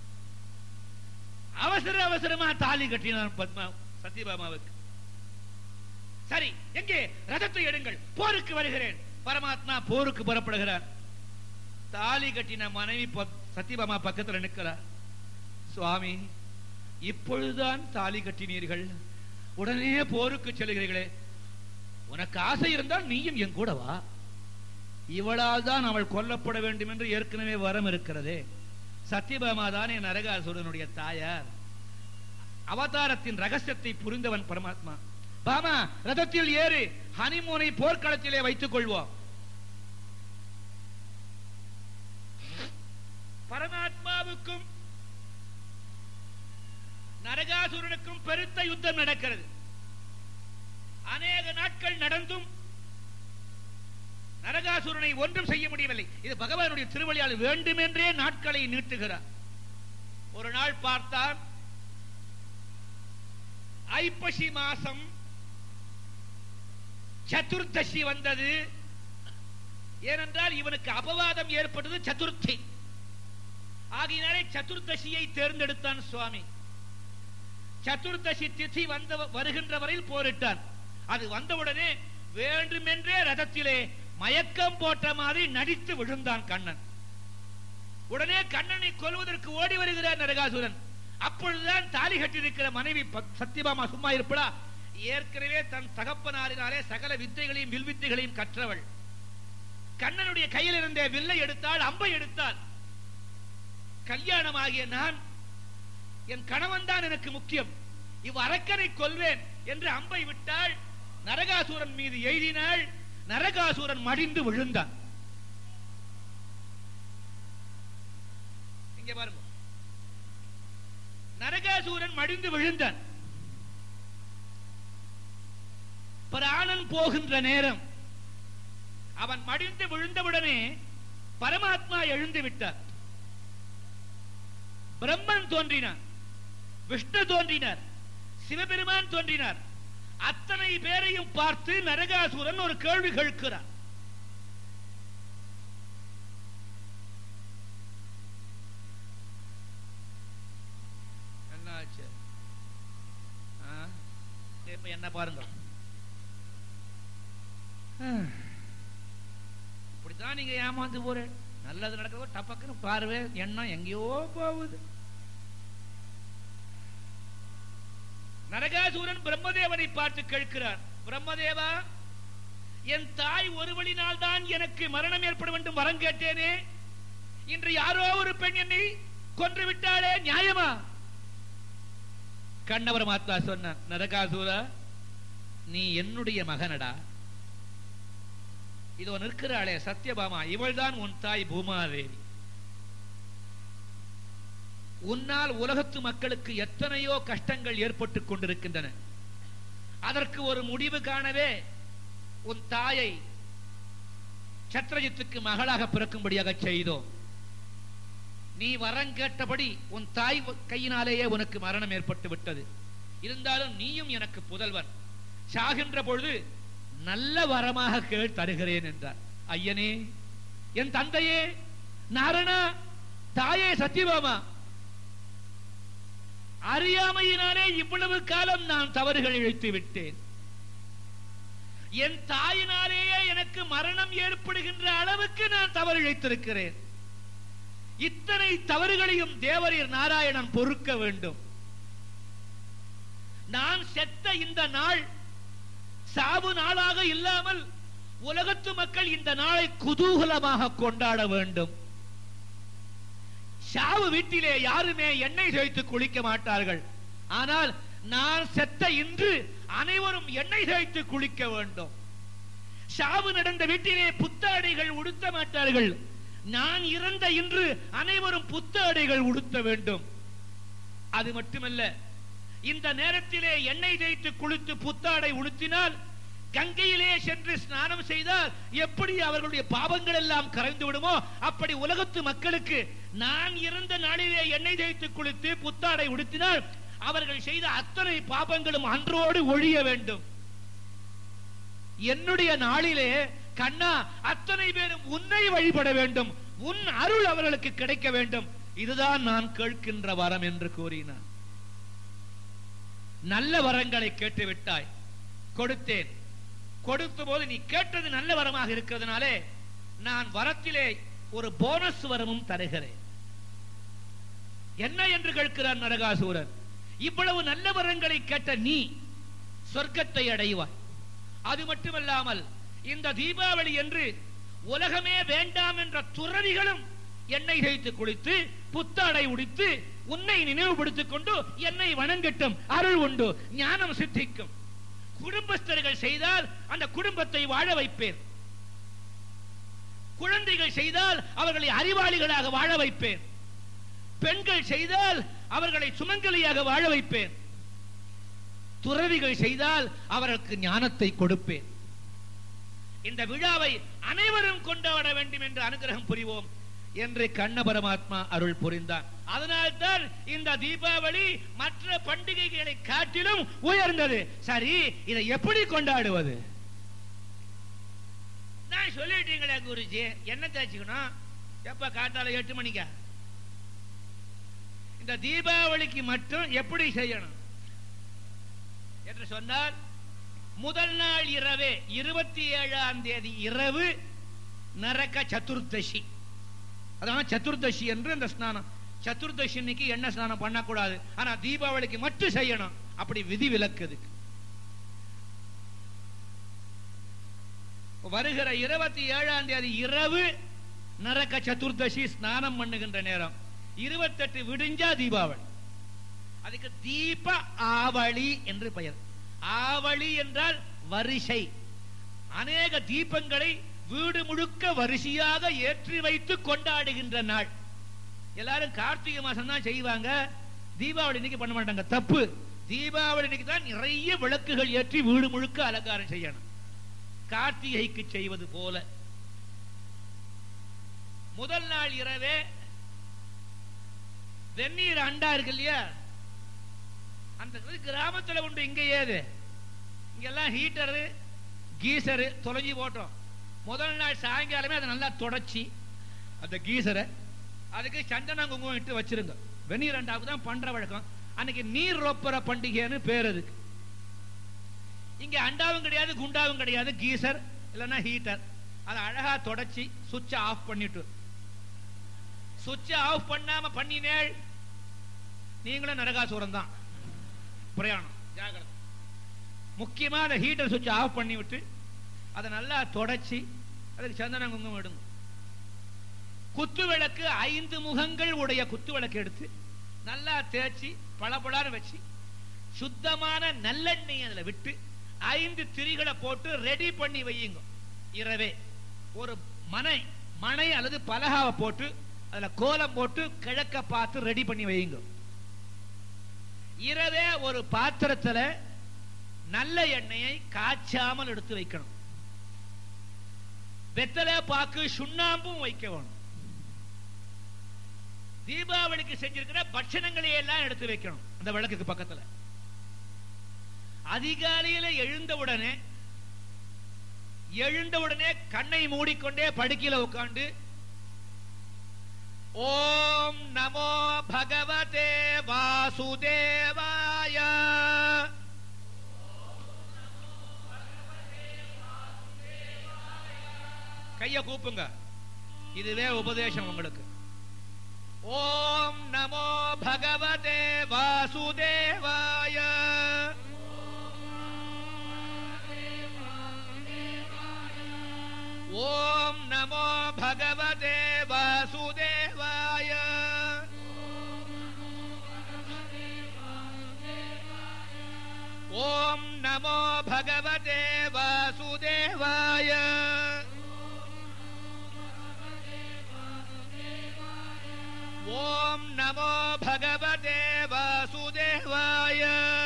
அவசர அவசரமா தாலி கட்டினான் பத்மா சத்யபாமாவுக்கு. சரி, எங்கே ரதத்தை எடுங்கள், போருக்கு வருகிறேன். பரமாத்மா போருக்கு புறப்படுகிறார். தாலி கட்டின மனைவி சத்யபாமா பக்கத்தில் நிற்கிறார். சுவாமி, இப்பொழுதுதான் தாலி கட்டினீர்கள், உடனே போருக்கு செல்கிறீர்களே, உனக்கு ஆசை இருந்தால் நீயும் என் கூட வா. இவளால் தான் அவள் கொல்லப்பட வேண்டும் என்று ஏற்கனவே வரம் இருக்கிறதே. சத்யபாமா தானே நரகாசுரனுடைய தாயார். அவதாரத்தின் ரகசியத்தை புரிந்தவன் பரமாத்மா. பாமா, ரதத்தில் ஏறு, ஹனிமூனை போர்க்களத்திலே வைத்துக் கொள்வோம். பரமாத்மாவுக்கும் நரகாசுரனுக்கும் பெருத்த யுத்தம் நடக்கிறது. அநேக நாட்கள் நடந்தும் நரகாசுரனை ஒன்றும் செய்ய முடியவில்லை. இது பகவானுடைய திருவழியால் வேண்டுமென்றே நாட்களை நீட்டுகிறார். ஒரு நாள் பார்த்தார், ஐப்பசி மாசம் சதுர்தசி வந்தது. ஏனென்றால் இவனுக்கு அபவாதம் ஏற்பட்டது சதுர்த்தி. ஆகையினாலே சதுர்தசியை தேர்ந்தெடுத்தான் சுவாமி. சதுர்தசி திதி வருகின்ற வரையில் போரிட்டான். அது வந்தவுடனே வேண்டுமென்றே ரதத்திலே மயக்கம் போட்ட மாதிரி நடித்து விழுந்தான் கண்ணன். உடனே கண்ணனை கொல்வதற்கு ஓடி வருகிறார் நரகாசுரன். அப்பொழுதுதான் தாலி கட்டியிருக்கிற மனைவி சத்யபாமா சும்மா இருப்படா? ஏற்கனவே தன் தகப்பனாரினாலே சகல வித்தைகளையும் வில்வித்தைகளையும் கற்றவள். கண்ணனுடைய கையில் இருந்த வில்லை எடுத்தாள், அம்பை எடுத்தாள். கல்யாணமாகிய நான், என் கணவன் தான் எனக்கு முக்கியம், இவ் அரக்கனை கொல்வேன் என்று அம்பை விட்டாள். நரகாசுரன் மீது எய்தினாள். நரகாசுரன் மடிந்து விழுந்தான். இங்க பாருங்க, நரகாசுரன் மடிந்து விழுந்தான். பிராணன் போகின்ற நேரம் அவன் மடிந்து விழுந்தவுடனே பரமாத்மா எழுந்து விட்டார். பிரம்மன் தோன்றினார், விஷ்ணு தோன்றினார், சிவபெருமான் தோன்றினார். அத்தனை பேரையும் பார்த்து நரகாசுரன் ஒரு கேள்வி கேட்கிறார். என்னாச்சு? இப்ப என்ன பாருங்க, இப்படித்தான் நீங்க ஏமாந்து போற. நல்லது நடக்கிறதோ டப்பக்குன்னு பார்வை எண்ணம் எங்கேயோ போகுது. நரகாசூரன் பிரம்மதேவனை பார்த்து கேட்கிறார், பிரம்மதேவா, என் தாய் ஒருவழினால் தான் எனக்கு மரணம் ஏற்பட வேண்டும் வரம் கேட்டேனே, இன்று யாரோ ஒரு பெண் என்னை கொன்று விட்டாளே, நியாயமா? கண்ண பரமாத்மா சொன்னான், நரகாசூரா, நீ என்னுடைய மகனடா. இதோ நிற்கிறாளே சத்யபாமா, இவள் தான் உன் தாய் பூமாதேவி. உன்னால் உலகத்து மக்களுக்கு எத்தனையோ கஷ்டங்கள் ஏற்பட்டுக் கொண்டிருக்கின்றன. அதற்கு ஒரு முடிவு காணவே உன் தாயை சத்ரஜித்துக்கு மகளாக பிறக்கும்படியாக செய்தோம். நீ வரம் கேட்டபடி உன் தாய் கையினாலேயே உனக்கு மரணம் ஏற்பட்டு விட்டது. இருந்தாலும் நீயும் எனக்கு புதல்வன். சாகின்ற பொழுது நல்ல வரமாக கேள், தருகிறேன் என்றார். ஐயனே, என் தந்தையே, நாரணா, தாயே சத்யபாமா, அறியாமையினாலே இவ்வளவு காலம் நான் தவறுகள் இழைத்து விட்டேன். என் தாயினாலேயே எனக்கு மரணம் ஏற்படுகின்ற அளவுக்கு நான் தவறு இழைத்திருக்கிறேன். இத்தனை தவறுகளையும் தேவரீர் நாராயணன் பொறுக்க வேண்டும். நான் செத்த இந்த நாள் சாவு நாளாக இல்லாமல் உலகத்து மக்கள் இந்த நாளை குதூகலமாக கொண்டாட வேண்டும். சாவு வீட்டிலே யாருமே எண்ணெய் தேய்த்து குளிக்க மாட்டார்கள். ஆனால் நான் செத்த இன்று அனைவரும் எண்ணெய் தேய்த்து குளிக்க வேண்டும். சாவு நடந்த வீட்டிலே புத்தாடைகள் உடுத்த மாட்டார்கள். நான் இறந்த இன்று அனைவரும் புத்தாடைகள் உடுத்த வேண்டும். அது மட்டுமல்ல, இந்த நேரத்திலே எண்ணெய் தேய்த்து குளித்து புத்தாடை உடுத்தினால் கங்கையிலே சென்று ஸ்நானம் செய்தால் எப்படி அவர்களுடைய பாவங்கள் எல்லாம் கரைந்து விடுமோ அப்படி உலகத்து மக்களுக்கு நான் இறந்த நாளிலே எண்ணெய் தேய்த்து குளித்து புத்தாடை உடுத்தினால் அவர்கள் செய்த அத்தனை பாபங்களும் அன்றோடு ஒழிய வேண்டும். என்னுடைய நாளிலே கண்ணா அத்தனை பேரும் உன்னை வழிபட வேண்டும், உன் அருள் அவர்களுக்கு கிடைக்க வேண்டும். இதுதான் நான் கேட்கின்ற வரம் என்று கூறினார். நல்ல வரங்களை கேட்டு விட்டாய், கொடுத்தேன். கொடுத்த போது நீ கேட்டது நல்ல வரமாக இருக்கிறதுனாலே நான் வரத்திலே ஒரு போனஸ் வரமும் தருகிறேன். என்ன என்று கேட்கிறார் நரகாசூரன். இவ்வளவு நல்ல வரங்களை கேட்ட நீ சொர்க்கத்தை அடைவாய். அது மட்டுமல்லாமல் இந்த தீபாவளி என்று உலகமே வேண்டாம் என்ற துறவிகளும் எண்ணெய் தேய்த்து குளித்து புத்தாடை உடித்து உன்னை நினைவுபடுத்திக் கொண்டு என்னை வணங்கட்டும், அருள் உண்டு, ஞானம் சித்திக்கும். குடும்பஸ்தர்கள் செய்தால் அந்த குடும்பத்தை வாழ வைப்பேன். குழந்தைகள் செய்தால் அவர்களை அறிவாளிகளாக வாழ வைப்பேன். பெண்கள் செய்தால் அவர்களை சுமங்கலியாக வாழ வைப்பேன். துறவிகள் செய்தால் அவர்களுக்கு ஞானத்தை கொடுப்பேன். இந்த விழாவை அனைவரும் கொண்டாட வேண்டும் என்று அனுகிரகம் புரிவோம் என்று கண்ண பரமாத்மா அருள் புரிந்தார். அதனால்தான் இந்த தீபாவளி மற்ற பண்டிகைகளை காட்டிலும் உயர்ந்தது. சரி, இதை எப்படி கொண்டாடுவது? நான் சொல்லிட்டீங்களே குருஜி, என்ன தேய்ச்சிக்கணும்? எப்ப காத்தால 8 மணிக்கா? இந்த தீபாவளிக்கு மட்டும் எப்படி செய்யணும் என்று சொன்னால், முதல் நாள் இரவே 27ஆம் தேதி இரவு நரக சதுர்தசி. அதான் சதுர்தசி என்று அந்த ஸ்நானம். சதுர்தசி அன்னைக்கு என்ன ஸ்நானம் பண்ணக்கூடாது, ஆனா தீபாவளிக்கு மட்டும் செய்யணும். அப்படி விதி விலக்குது. வருகிற 27ஆம் தேதி இரவு நரக சதுர்தசி ஸ்நானம் பண்ணுகின்ற நேரம். 28 விடிஞ்சா தீபாவளி. அதுக்கு தீப ஆவளி என்று பெயர். ஆவளி என்றால் வரிசை. அநேக தீபங்களை வீடு முழுக்க வரிசையாக ஏற்றி வைத்து கொண்டாடுகின்ற நாள். எல்லாரும் கார்த்திகை மாசம் தான் செய்வாங்க, தீபாவளி இன்னைக்கு பண்ண மாட்டாங்க. தப்பு. தீபாவளி இன்னைக்கு தான் நிறைய விளக்குகள் ஏற்றி வீடு முழுக்க அலங்காரம் செய்யணும், கார்த்திகைக்கு செய்வது போல. முதல் நாள் இரவே வெந்நீர் அண்டா இருக்கு இல்லையா, அந்த கிராமத்துல உண்டு. இங்க ஏது, இங்கெல்லாம் ஹீட்டரு கீசரு தொலைஞ்சி போட்டோம். முதல் நாள் சாயங்காலமே அதை நல்லா தொடச்சி அந்த கீசரை அதுக்கு சந்தன குங்குமம் இட்டு வச்சிருங்க. வெந்நீர் அண்டாவுக்கு தான் பண்ற வழக்கம். அன்னைக்கு நீர் ரொப்பர பண்டிகைன்னு பேர். அதுக்கு இங்க அண்டாவும் கிடையாது, குண்டாவும் கிடையாது, கீசர் இல்லைன்னா ஹீட்டர். அதை அழகா தொடச்சி சுவிட்சை ஆஃப் பண்ணிட்டு, சுவிட்சை ஆஃப் பண்ணாம பண்ணினேள் நீங்களும் நரகாசூரம் தான். பிரயாணம் ஜாகிரதை. முக்கியமா அந்த ஹீட்டர் சுவிட்சை ஆஃப் பண்ணி விட்டு அதை நல்லா தொடச்சி அதுக்கு சந்தன குங்குமம் எடுங்க. குத்து விளக்கு 5 முகங்கள் உடைய குத்து விளக்கு எடுத்து நல்லா தேய்ச்சி பளபளன்னு வச்சு சுத்தமான நல்லெண்ணெய் அதுல விட்டு 5 திரிகளை போட்டு ரெடி பண்ணி வையுங்க. இரவே ஒரு மனை அல்லது பலகாவை போட்டு அதுல கோலம் போட்டு கிழக்க பார்த்து ரெடி பண்ணி வையுங்க. இரவே ஒரு பாத்திரத்துல நல்ல எண்ணெயை காய்ச்சாமல் எடுத்து வைக்கணும். வெத்தலை பாக்கு சுண்ணாம்பும் வைக்க வேணும். தீபாவளிக்கு செஞ்சிருக்கிற பட்சணங்களை எல்லாம் எடுத்து வைக்கணும் அந்த விளக்குக்கு பக்கத்துல. அதிகாலையில எழுந்தவுடனே கண்ணை மூடிக்கொண்டே படுக்கையில உட்கார்ந்து ஓம் நமோ பகவதே வாசுதேவாய கைய கூப்புங்க. இதுவே உபதேசம் உங்களுக்கு. ஓம் நமோ பகவதே வாசுதேவாய. ஓம் நமோ பகவதே வாசுதேவாய. ஓம் நமோ பகவதே வாசுதேவாய. ஓம் நமோ பகவதே வாசுதேவாய.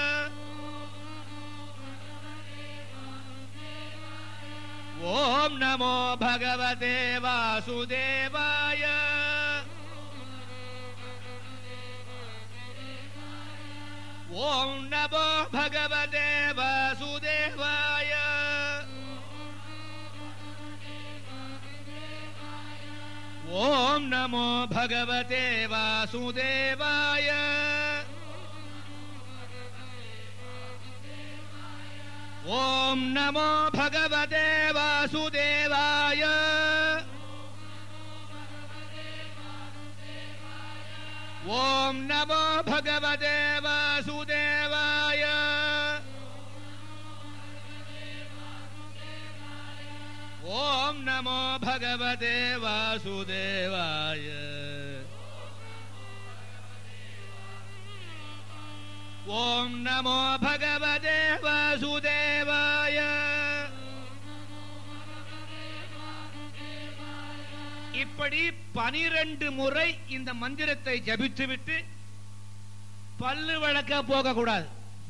ஓம் நமோ பகவதே வாசுதேவாய. ஓம் நமோ பகவதே வாசுதேவாய. ஓம் நமோ பகவதே வாசுதேவாய. ஓம் நமோ பகவதே வாசுதேவாய. ஓம் நமோ பகவதே வாசுதேவாய. ஓம் நமோ பகவதே வாசுதேவாய. ஓம் நமோ பகவதே வாசுதேவாய. இப்படி 12 முறை இந்த மந்திரத்தை ஜபித்துவிட்டு பல்லு வழக்க போக கூடாது.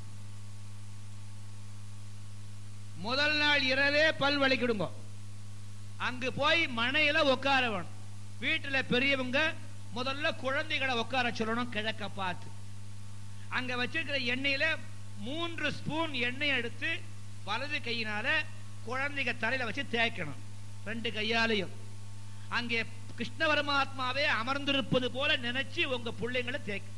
முதல் நாள் இரவே பல் வலிக்கிடுங்க. அங்கு போய் மனையில உட்கார வேணும். வீட்டுல பெரியவங்க முதல்ல குழந்தைகளை உட்கார சொல்லணும். கிழக்க பார்த்து அங்க வச்சிருக்கிற எண்ணெயில 3 ஸ்பூன் எண்ணெய் எடுத்து வலது கையினால குழந்தைங்க தலையில வச்சு தேய்க்கணும். 2 கையாலையும் அங்கே கிருஷ்ண பரமாத்மாவே அமர்ந்திருப்பது போல நினைச்சு உங்க பிள்ளைங்களை தேய்க்க.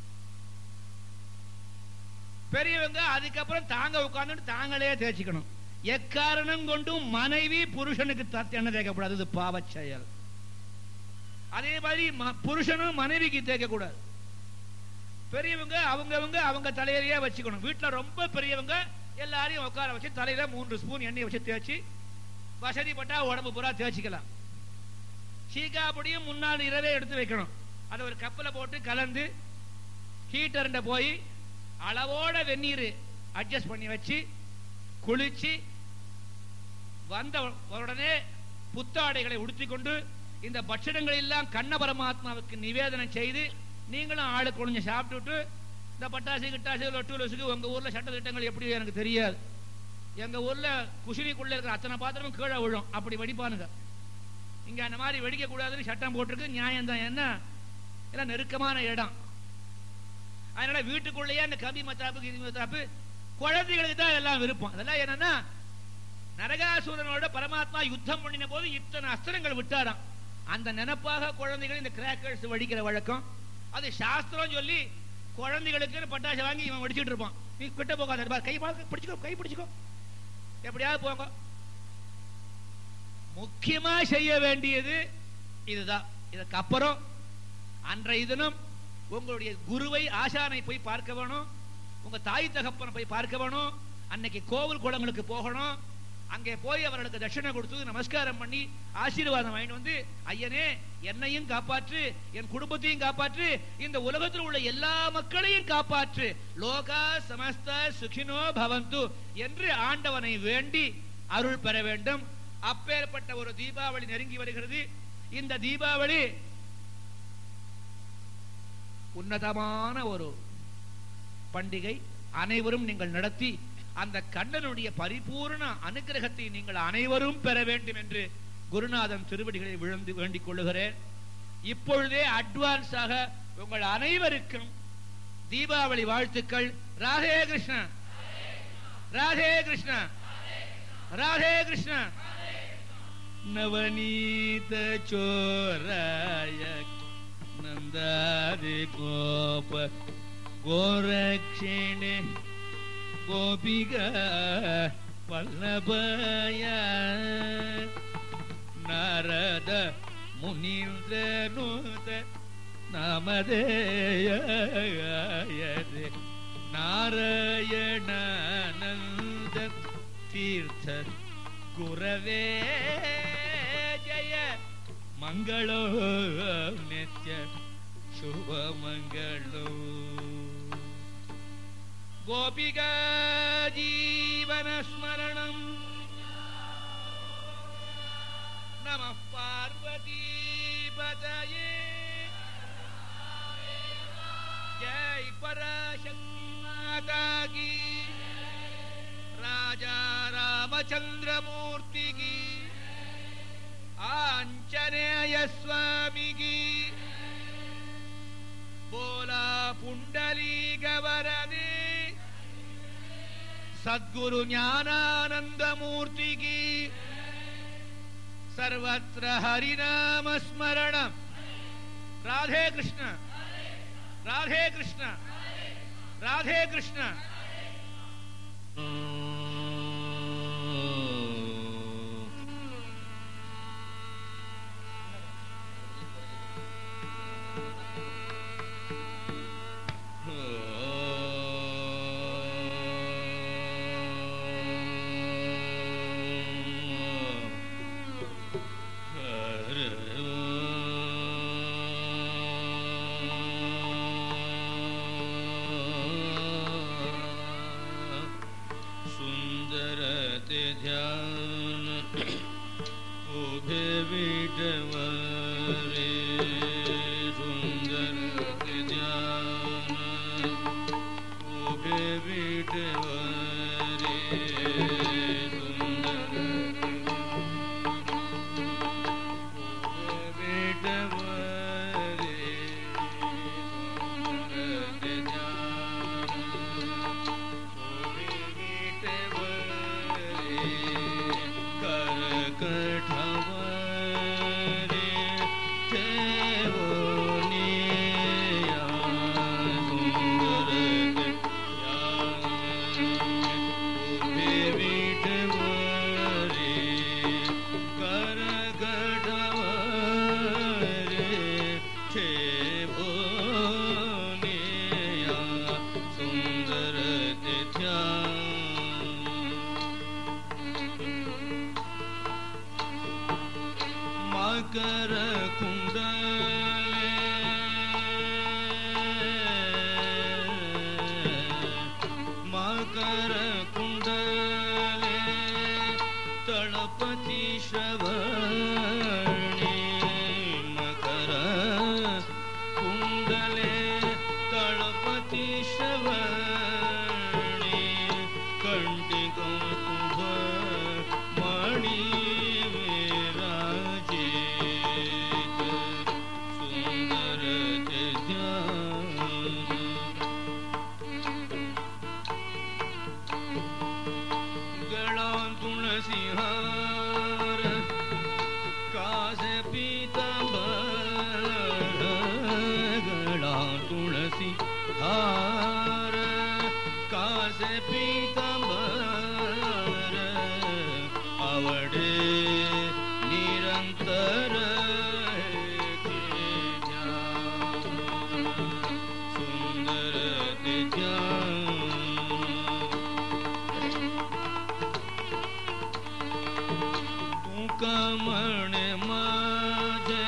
பெரியவங்க அதுக்கப்புறம் தாங்க உட்கார்ந்து தாங்களே தேய்ச்சிக்கணும். எக்காரணம் கொண்டும் மனைவி புருஷனுக்கு எண்ணெய் தேய்க்கக்கூடாது. இது பாவச் செயல். அதே மாதிரி புருஷனும் மனைவிக்கு தேய்க்க கூடாது. பெரியவங்க அவங்க தலையிலேயே வச்சுக்கணும். வீட்டுல ரொம்ப பெரியவங்க எல்லாரையும் உட்கார வச்சு தலையில 3 ஸ்பூன் எண்ணெய் வச்சு தேய்ச்சி வசதிப்பட்டா உடம்பு பூரா தேய்ச்சிக்கலாம். சீக்காப்பொடியும் முன்னாள் இரவே எடுத்து வைக்கணும். அதை ஒரு கப்பலை போட்டு கலந்து ஹீட்டர் போய் அளவோட வெந்நீர் அட்ஜஸ்ட் பண்ணி வச்சு குளிச்சு வந்த உடனே புத்தாடைகளை உடுத்திக்கொண்டு இந்த பட்சணங்கள் எல்லாம் கண்ண பரமாத்மாவுக்கு நிவேதனம் செய்து நீங்களும் ஆளுக்கு கொஞ்சம் சாப்பிட்டுட்டு இந்த பட்டாசு கிட்டாசு லொட்டு லொசுக்கு உங்க ஊர்ல சட்ட திட்டங்கள் எப்படி எனக்கு தெரியாது. எங்க ஊர்ல குஷினிக்குள்ள இருக்கிற அத்தனை பாத்திரமும் கீழே விழும். அப்படி வெடிப்பானுங்க. இங்க அந்த மாதிரி வெடிக்க கூடாதுன்னு சட்டம் போட்டிருக்கு. நியாயம் தான். என்ன எல்லாம் நெருக்கமான இடம். அதனால வீட்டுக்குள்ளேயே அந்த கம்பி மத்தாப்பு குழந்தைகளுக்கு தான் எல்லாம் விருப்பம். அதெல்லாம் என்னன்னா நரகாசூரனோட பரமாத்மா யுத்தம் பண்ணின போது இத்தனை அஸ்திரங்கள் விட்டாராம். அந்த நினைப்பாக குழந்தைகள் இந்த கிராக்கர்ஸ் வெடிக்கிற வழக்கம். அது சாஸ்திரம் சொல்லி குழந்தைகளுக்கு பட்டாசு வாங்கி இவன் வெடிச்சிட்டு இருப்பான். நீ கிட்ட போகாத, கை பிடிச்சுக்கோ, கை பிடிச்சுக்கோ, எப்படியாவது போங்க. முக்கியமா செய்ய வேண்டியது இதுதான். இதுக்கு அப்புறம் அன்றைய தினம் உங்களுடைய குருவை ஆசானை போய் பார்க்க வேணும். உங்க தாய் தகப்பனை போய் பார்க்க வேணும். அன்னைக்கு கோவில் குளங்களுக்கு போகணும். அங்கே போய் அவர்களுக்கு தட்சணை கொடுத்து நமஸ்காரம் பண்ணி ஆசீர்வாதம் வாங்கிட்டு வந்து, ஐயனே என்னையும் காப்பாற்று, என் குடும்பத்தையும் காப்பாற்று, இந்த உலகத்தில் உள்ள எல்லா மக்களையும் காப்பாற்று, லோகா சமஸ்த சுகினோ பவந்து என்று ஆண்டவனை வேண்டி அருள் பெற வேண்டும். அப்பேற்பட்ட ஒரு தீபாவளி நெருங்கி வருகிறது. இந்த தீபாவளி உன்னதமான ஒரு பண்டிகை. அனைவரும் நீங்கள் நடத்தி அந்த கண்ணனுடைய பரிபூர்ண அனுகிரகத்தை நீங்கள் அனைவரும் பெற வேண்டும் என்று குருநாதன் திருவடிகளை விழுந்து வேண்டிக் கொள்ளுகிறேன். இப்பொழுதே அட்வான்ஸாக உங்கள் அனைவருக்கும் தீபாவளி வாழ்த்துக்கள். ராதே கிருஷ்ணா, ராதே கிருஷ்ணா, ராதே கிருஷ்ணா. நவநீத சோராய நந்தாதி கோப கோரக்ஷிணே கோபிகா பல்லபய நா ನಾರದ ಮುನೀಂದ್ರನೂತ ನಾಮಧೇಯದೆ ನಾರಾಯಣಾನಂದ ತೀರ್ಥ ಗುರವೇ ಜಯ ಮಂಗಳೋ ನಿತ್ಯ ಶುಭ ಮಂಗಳೋ ಗೋಪಿಕಾ ಜೀವನ ಸ್ಮರಣಂ ನಮಃ ಪಾರ್ವತೀ ಪತಯೇ जय पराशक्ति माता की राजा रामचंद्र मूर्ति की आंजनेय स्वामी की बोला पुंडलीक वरदे सद्गुरु ज्ञानानंद मूर्ति की सर्वत्र हरिनाम स्मरणम राधे कृष्ण राधे कृष्ण राधे कृष्ण ध्यान उभे विटवरे सुंदर ध्यान उभे विटवरे सुंदर उभे विटवरे कठवरे देवोनिया सुंदर उभे विटवरे कर कठवरे देवोनिया सुंदर ध्यान मकर कुंडले मकर कुंडले तळपति श्रवणे मकर कुंडले तळपति श्रवणे कंटिको कुभ मणि तुलसीहार कासे पीतांबर गला तुलसी हार कासे पीतांबर आवडे निरंतर सुंदर ध्यान कमण माझे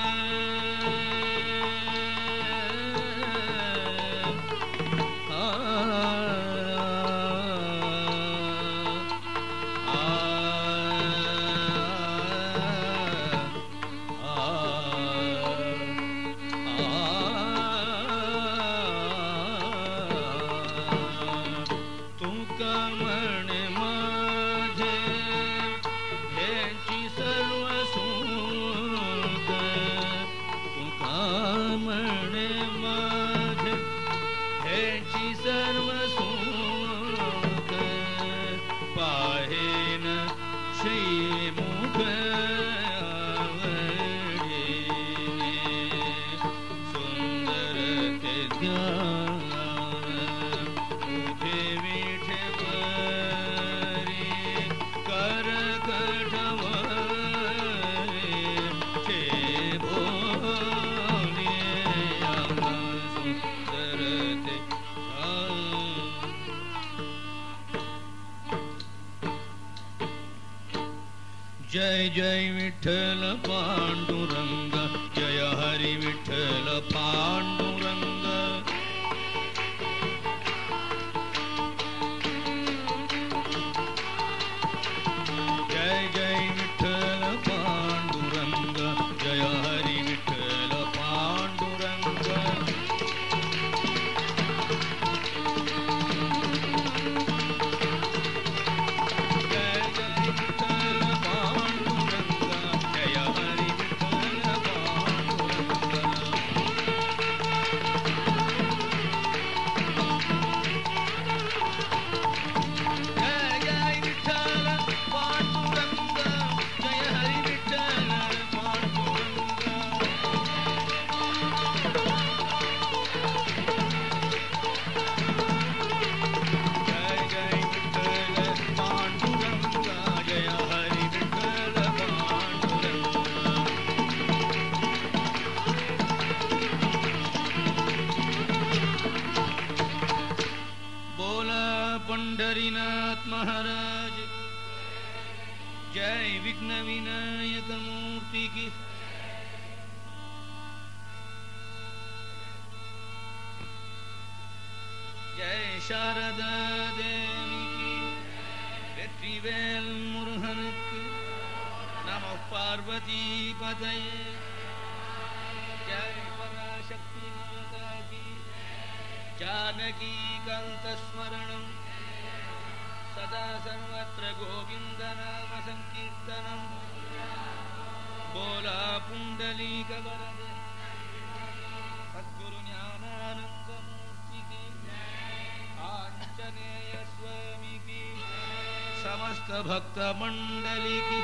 जय विठ्ठल पांडुरंग जय हरि विठ्ठल पांडुरंग जय जय विठ्ठल पांडुरंग जय हरि विठ्ठल पांडुरंग पंढरीनाथ महाराज जय विघ्न विनायक मूर्ति की जय शारदा देवी की वेट्रिवेल मुरुगनुक्कु नमो पार्वती पतये जय पराशक्ति माता की जानकी कांत स्मरणं सदा सर्वत्र गोविंद नाम संकीर्तनम बोला पुंडलीक वरदे सद्गुरु ज्ञानानंद मूर्ति की आंजनेय स्वामी की समस्त भक्त मंडली की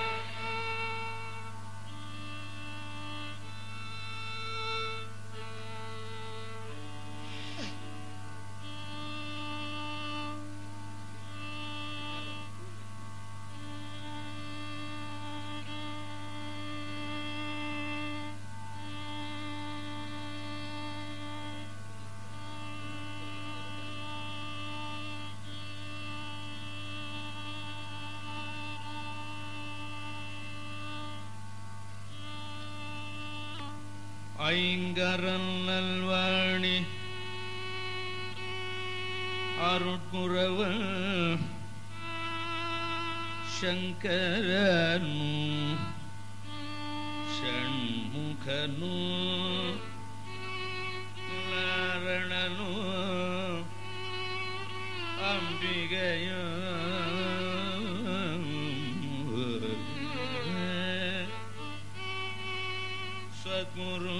ஐங்கரன் நல்வாணி அருட்குரவன் சங்கரனு ஷண்முகனு நாரணனு அம்பிகையு சத்குரு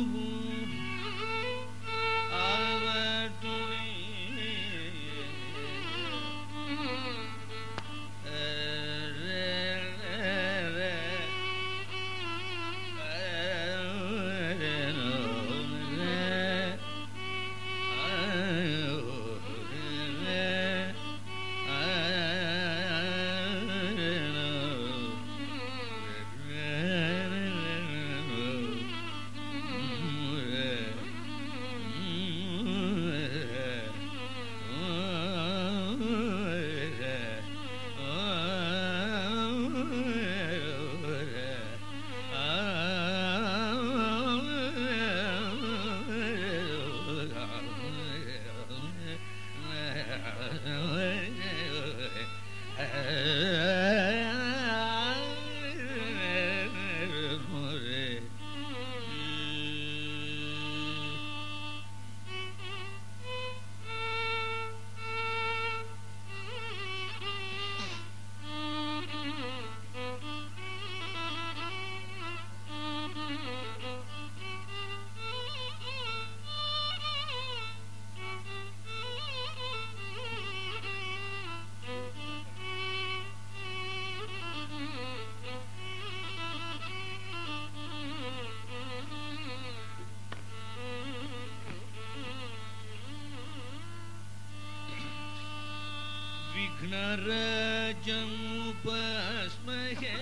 विघ्नराजमुपास्महे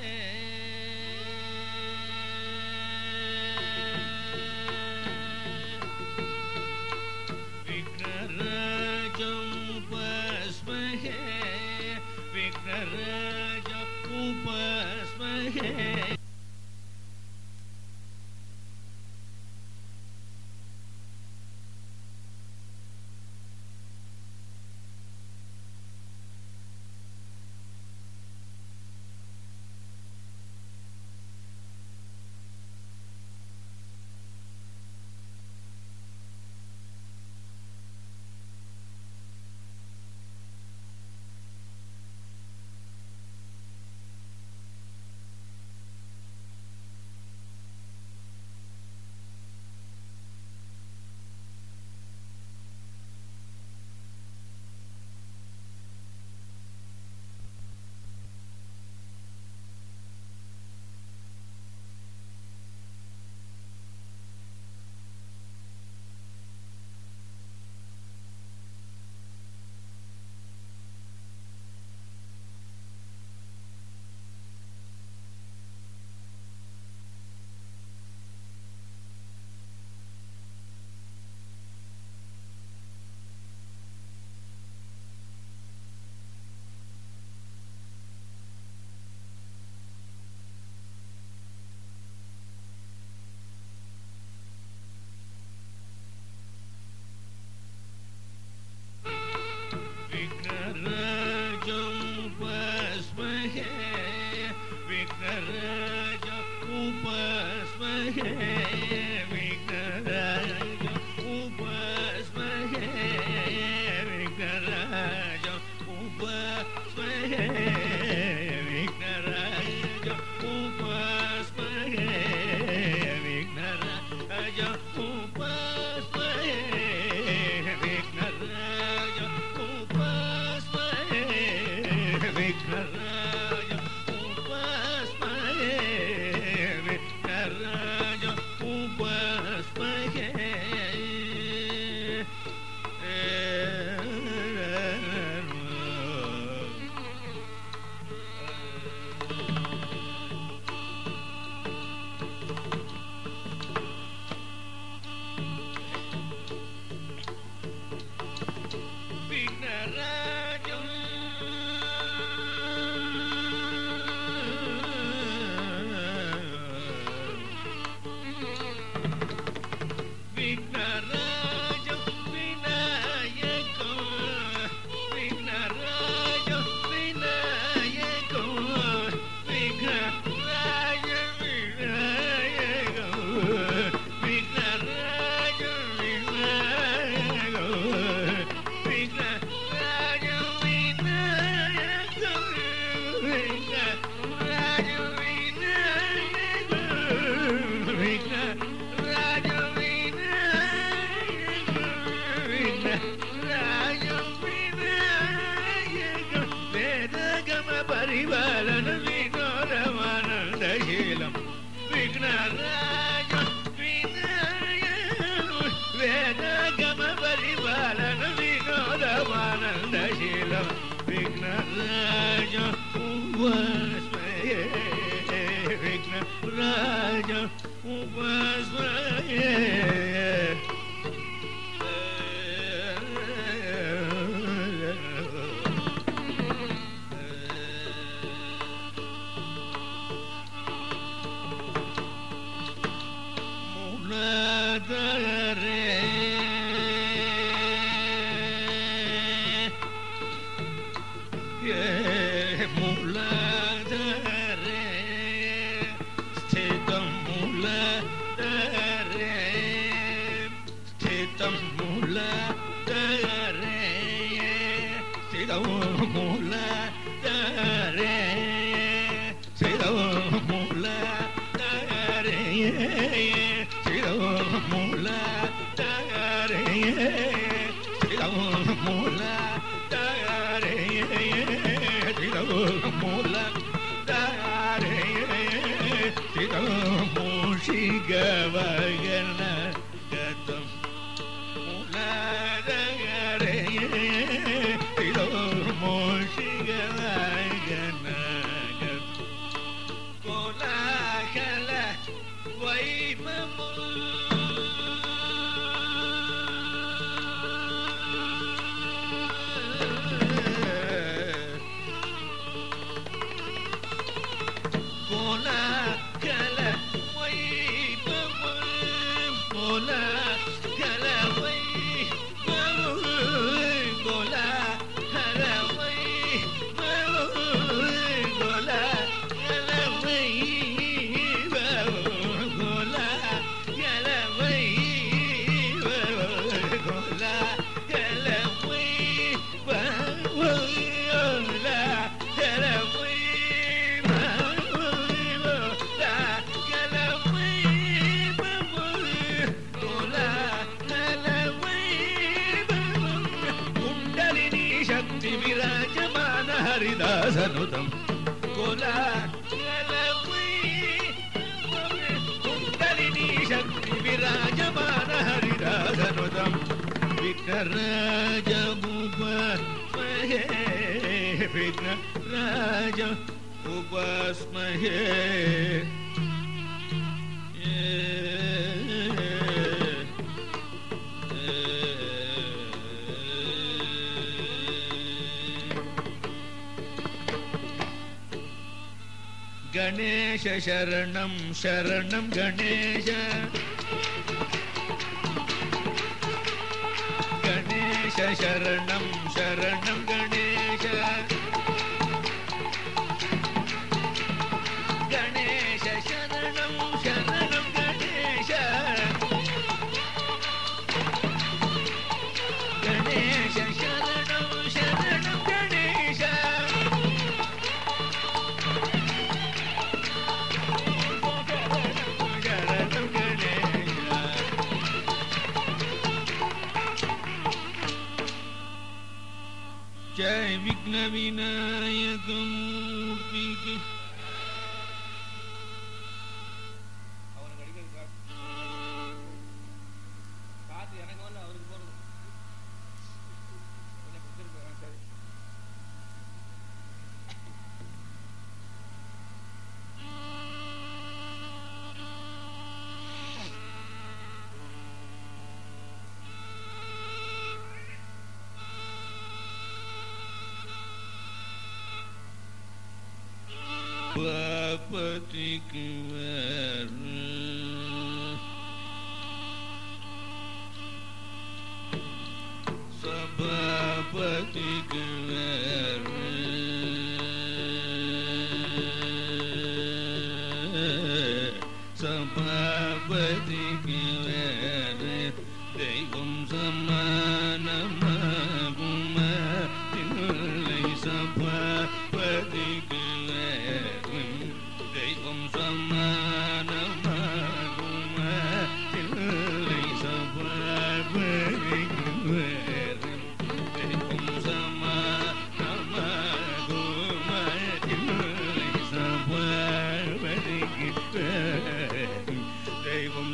विघ्नराजमुपास्महे विघ्नराजमुपास्महे गणेश शरणं शरणं गणेश गणेश शरणं शरणं गणेश गणेश शरणं शरणं जय विघ्न विनायक मूर्ति की Bapati Kivara Sabapati Kivara Sabapati Kivara Devam Samanamaguma Tinulai Sabapati Devam Samanamaguma Tinulai Sabapati Devam Samanamaguma Tinulai Sabapati Devam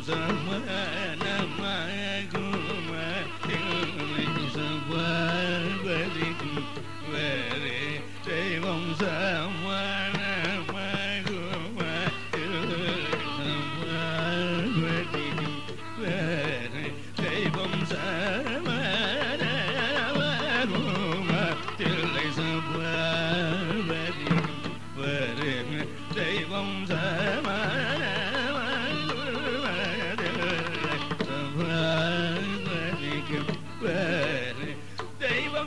Samanamaguma Tinulai Sabapati Devam Samanamaguma Devam Samanamaguma Tilai Sabapati Devam Devam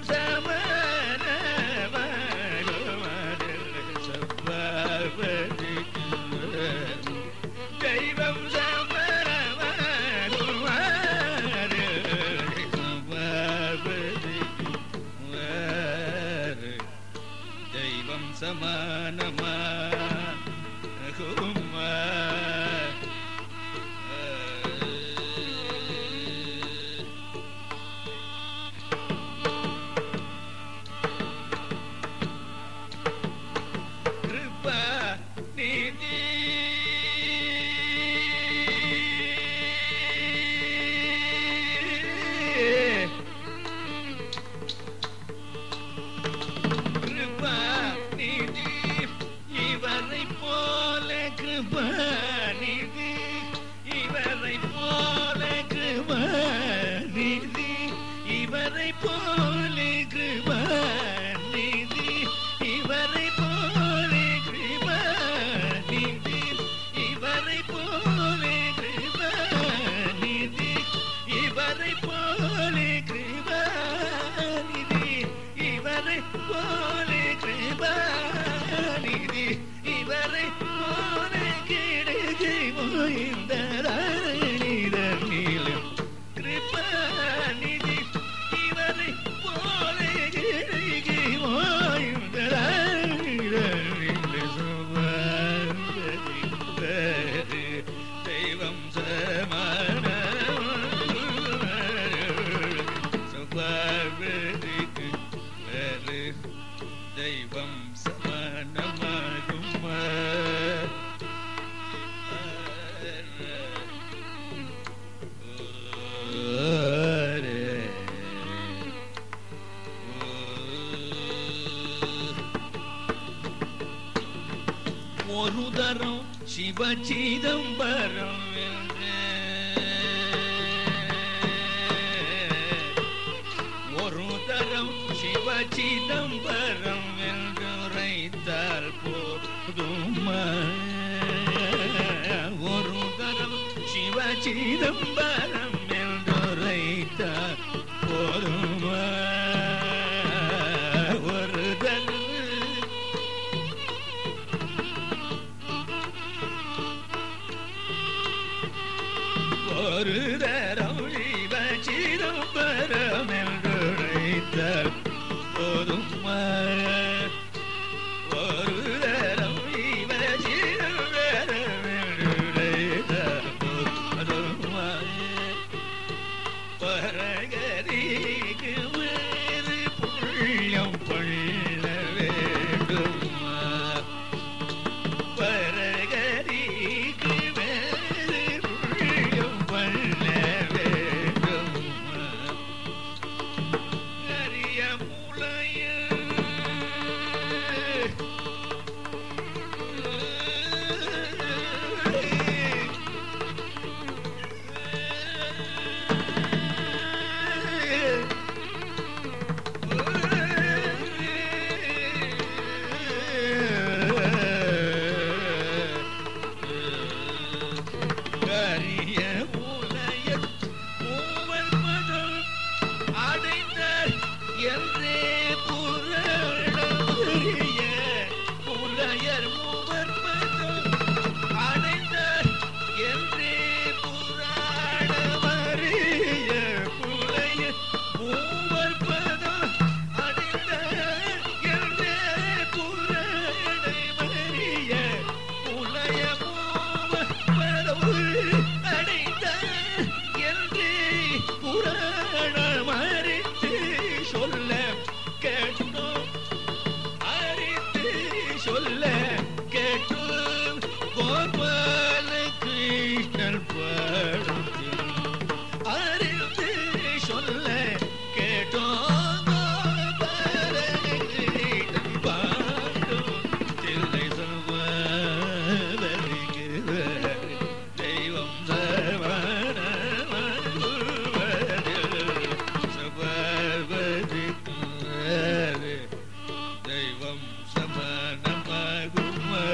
Chidambaram Orudaram Shiva Chidambaram Veldureital Poduma Orudaram Shiva Chidambaram Veldureital Poduma Orudaram Shiva Chidambaram Veldureital Poduma Orudaram Shiva Chidambaram Veldureital Poduma Paragariku Pulyam அரிய உலய மூவர் பதம் அடைந்த என்றே புரணரிய புலையர் மூவர் பதம் அடைந்த என்றே புராணமறிய புலையர் மூவர் பதம் அடைந்த என்றே புராணமறிய புலைய மூவர் பதம் அடைந்த என்றே புராணமறித்து சொல்ல கேட்டோம் அறித்து சொல்ல கேட்டோம் கோபால கிருஷ்ணன் பாடத்தில் அறித்து சொல்ல கேட்டோம் கோபால கிருஷ்ணன் பாடும் தில்லை சர்வதற்கு தெய்வம் தெய்வம் சமனமகும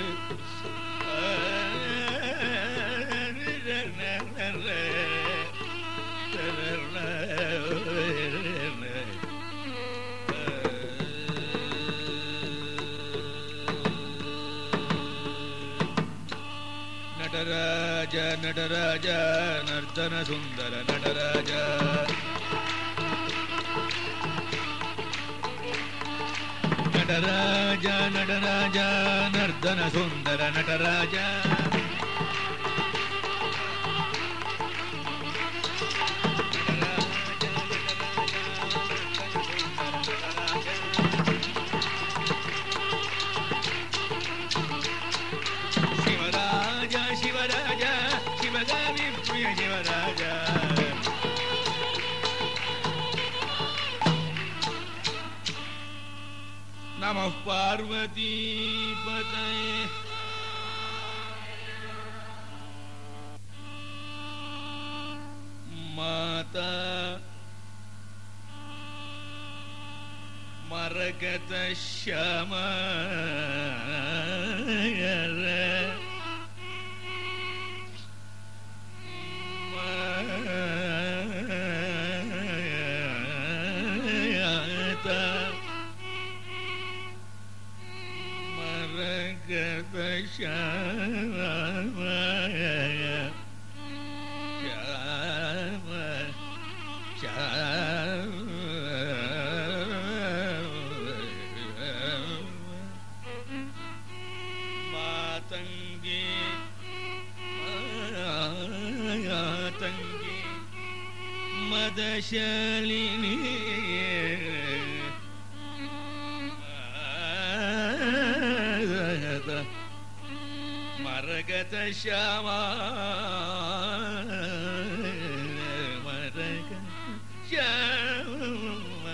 நடராஜ நடராஜ நர்த்தன சுந்தர நடராஜ நடராஜ நடராஜ நர்த்தன சுந்தர நடராஜ சிவராஜ சிவராஜ சிவகாமி பிரிய சிவராஜ நம பார்வதி பதயே மாதா மரகத ஷம மாதங்கி மாதங்கி மதசாலினி மரகத ஷாம மரக ஷாம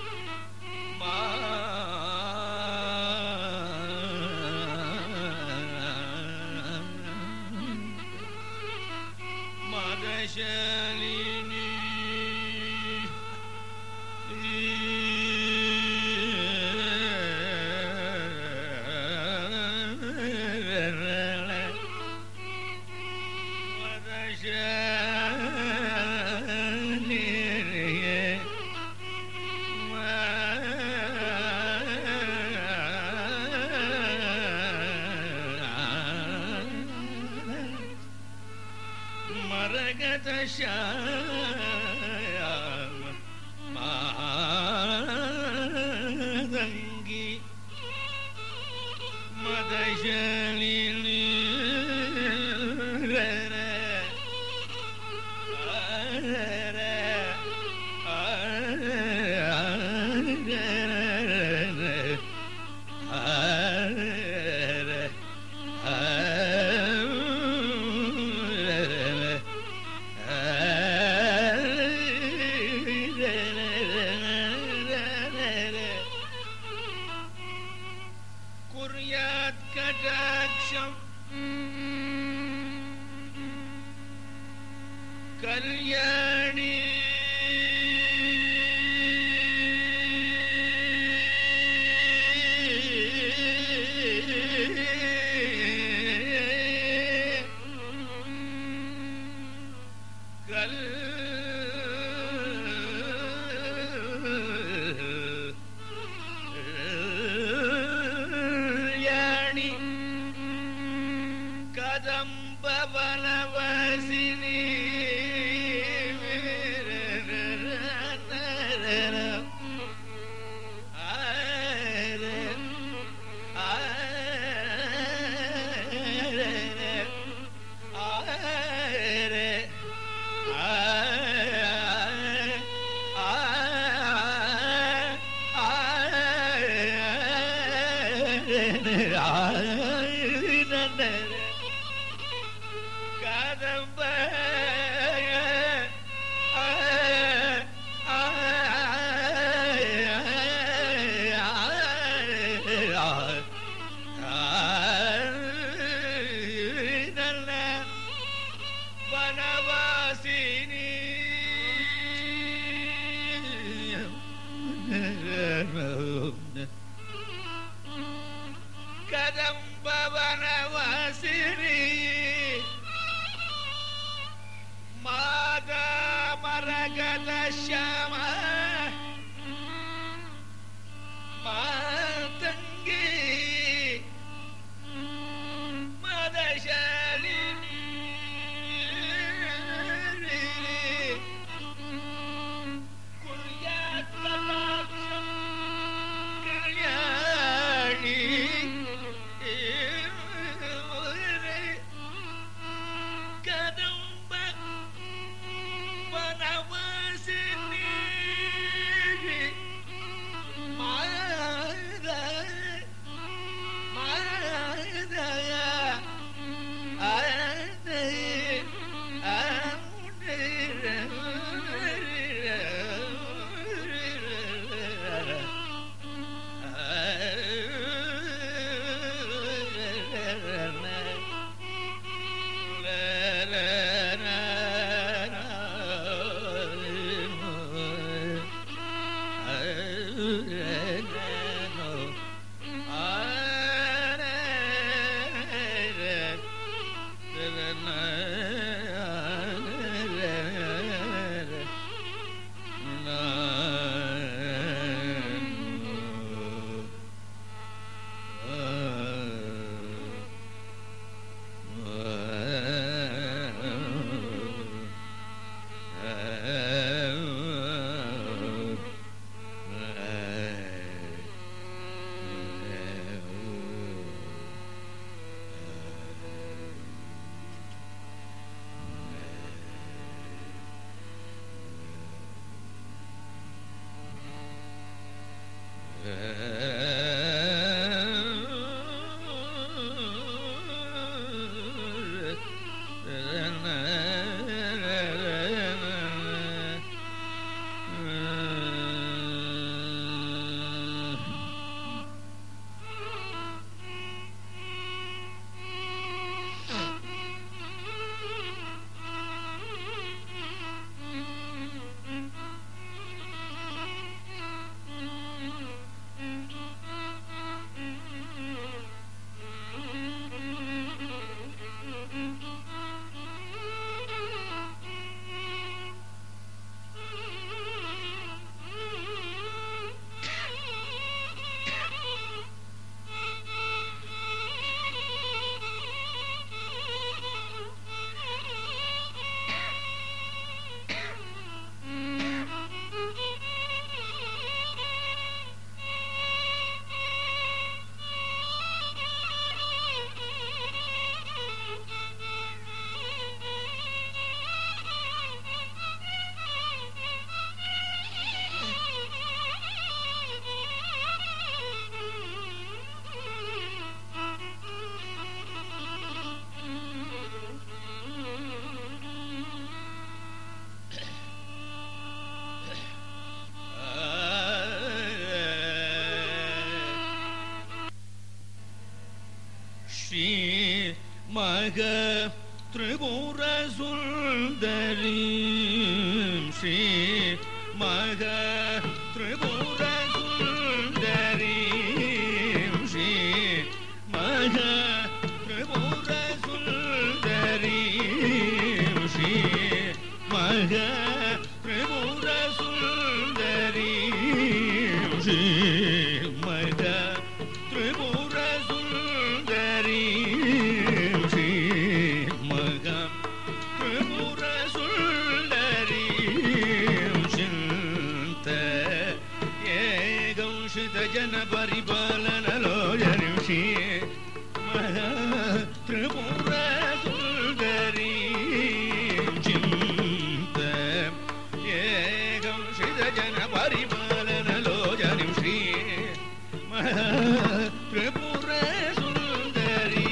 மதசாலினி மரகத ஷாம மாதங்கி மதசாலினி குர்யாத் கடாட்சம் கல்யாணி கல்யாணி கதம்பவனவசினி கதம்ப நல்ல வனவாசினி கதம்பவனவாசினி மாதா மரகத ಶ್ಯಾಮ மாதங்கி மதசாலினி குல்யாத்தலாக்ஷம் கல்யாணி கதம்ப வனவாசினி ஸ்ரீ மக திரிபுர சுந்தரி ஸ்ரீ மக திரிபுர சுந்தரி ஸ்ரீ மக திரிபுர சுந்தரி ஸ்ரீ மக திரிபுர சுந்தரி ஸ்ரீ மக திரிபுர சுந்தரி ஸ்ரீ மக திரிபுர சுந்தரி சிந்த ஏகம் ஸ்ருத ஜன பரிபாலனலோஜனி ஸ்ரீ மக திரிபுர சுந்தரி சிந்த ஏகம் ஸ்ருத ஜன பரிபாலனலோஜனி ஸ்ரீ மக திரிபுர சுந்தரி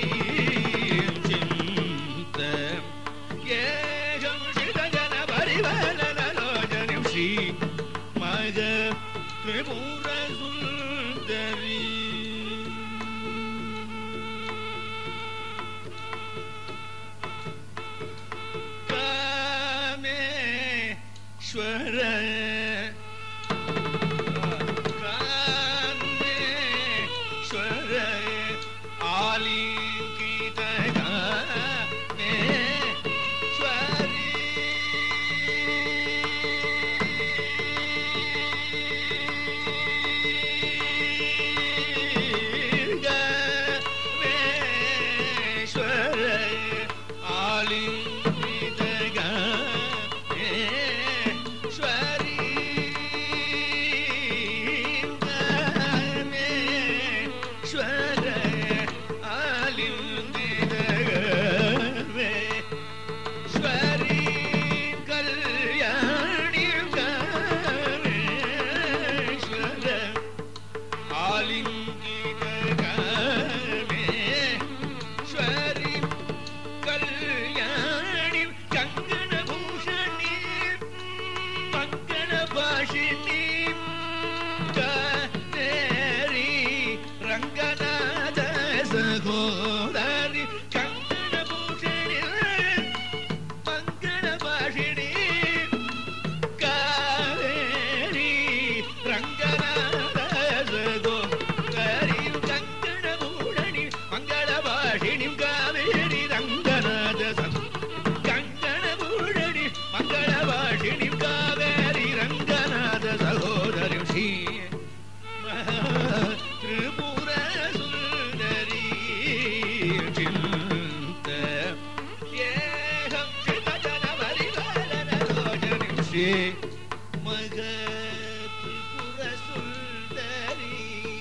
சிந்த ஏகம் ஸ்ருத ஜன பரிபாலனலோஜனி ஸ்ரீ மக திரிபுர சுந்தரி காமேஸ்வர காமேஸ்வர ஆலிங்கித காமேஸ்வரி காமேஸ்வர ஆலிங்கித காமேஸ்வரி காமேஸ்வர ஆலிங்கித காமேஸ்வரி கல்யாணி காமேஸ்வர ஆலிங்கித காமேஸ்வரி கல்யாணி கங்கணபூஷணி மங்களபாஷினி காவேரி ரங்கநாத சகோதரி கங்கணபூஷணி மங்களபாஷினி காவேரி ரங்கநாத சகோதரி கங்கணபூஷணி மங்களபாஷினி காவேரி ரங்கநாத கங்கணபூஷணி மங்களபாஷினி காவேரி ரங்கநாத சகோதரி ஸ்ரீ திரிபுர சுந்தரி சிந்த ஏகம் ஸ்ருத ஜன பரிபாலனலோஜனி ஸ்ரீ மக திரிபுர சுந்தரி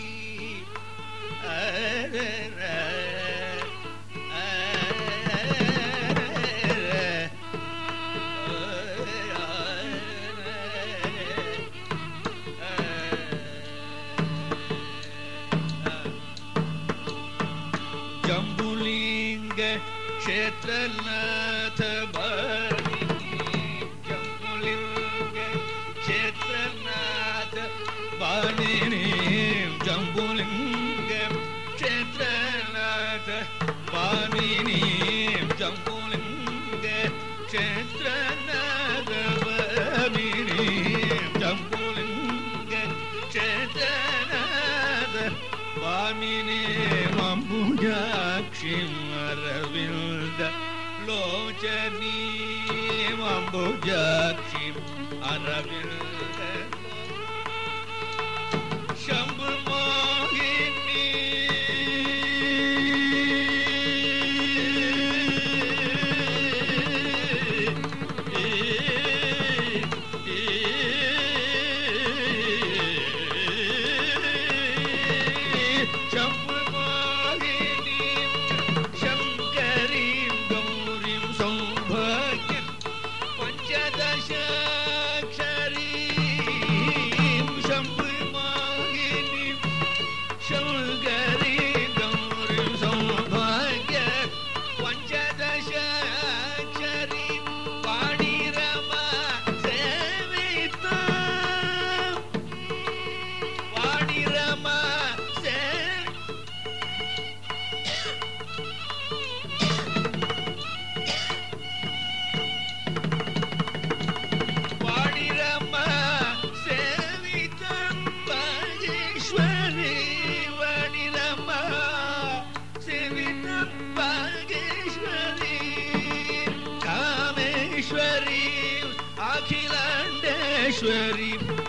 ஜம்புலிங்க க்ஷேத்ரநாத பாணினி ஜம்புலிங்க க்ஷேத்ரநாத பாணினி ஜம்புலிங்க க்ஷேத்ரநாத பாணினி ஜம்புலிங்க க்ஷேத்ரநாத பாணினி ஜம்புலிங்க க்ஷேத்ரநாத பாமினி மம்புஜாட்சி அரவிந்த லோச்சனி மம்புஜாட்சி அரவிந்த शंभु मोहिनी शंभु मोहिनी शंकरी गौरी सौभाग्य पंचदशाक्षरी शंभु शंकरी गौरी सौभाग्य पंचदशाक्षरी वाणी रमा सेविता वाणी रमा वाणी रमा सेविता भागेश्वरी कामेश्वरी மகேஸ்வரி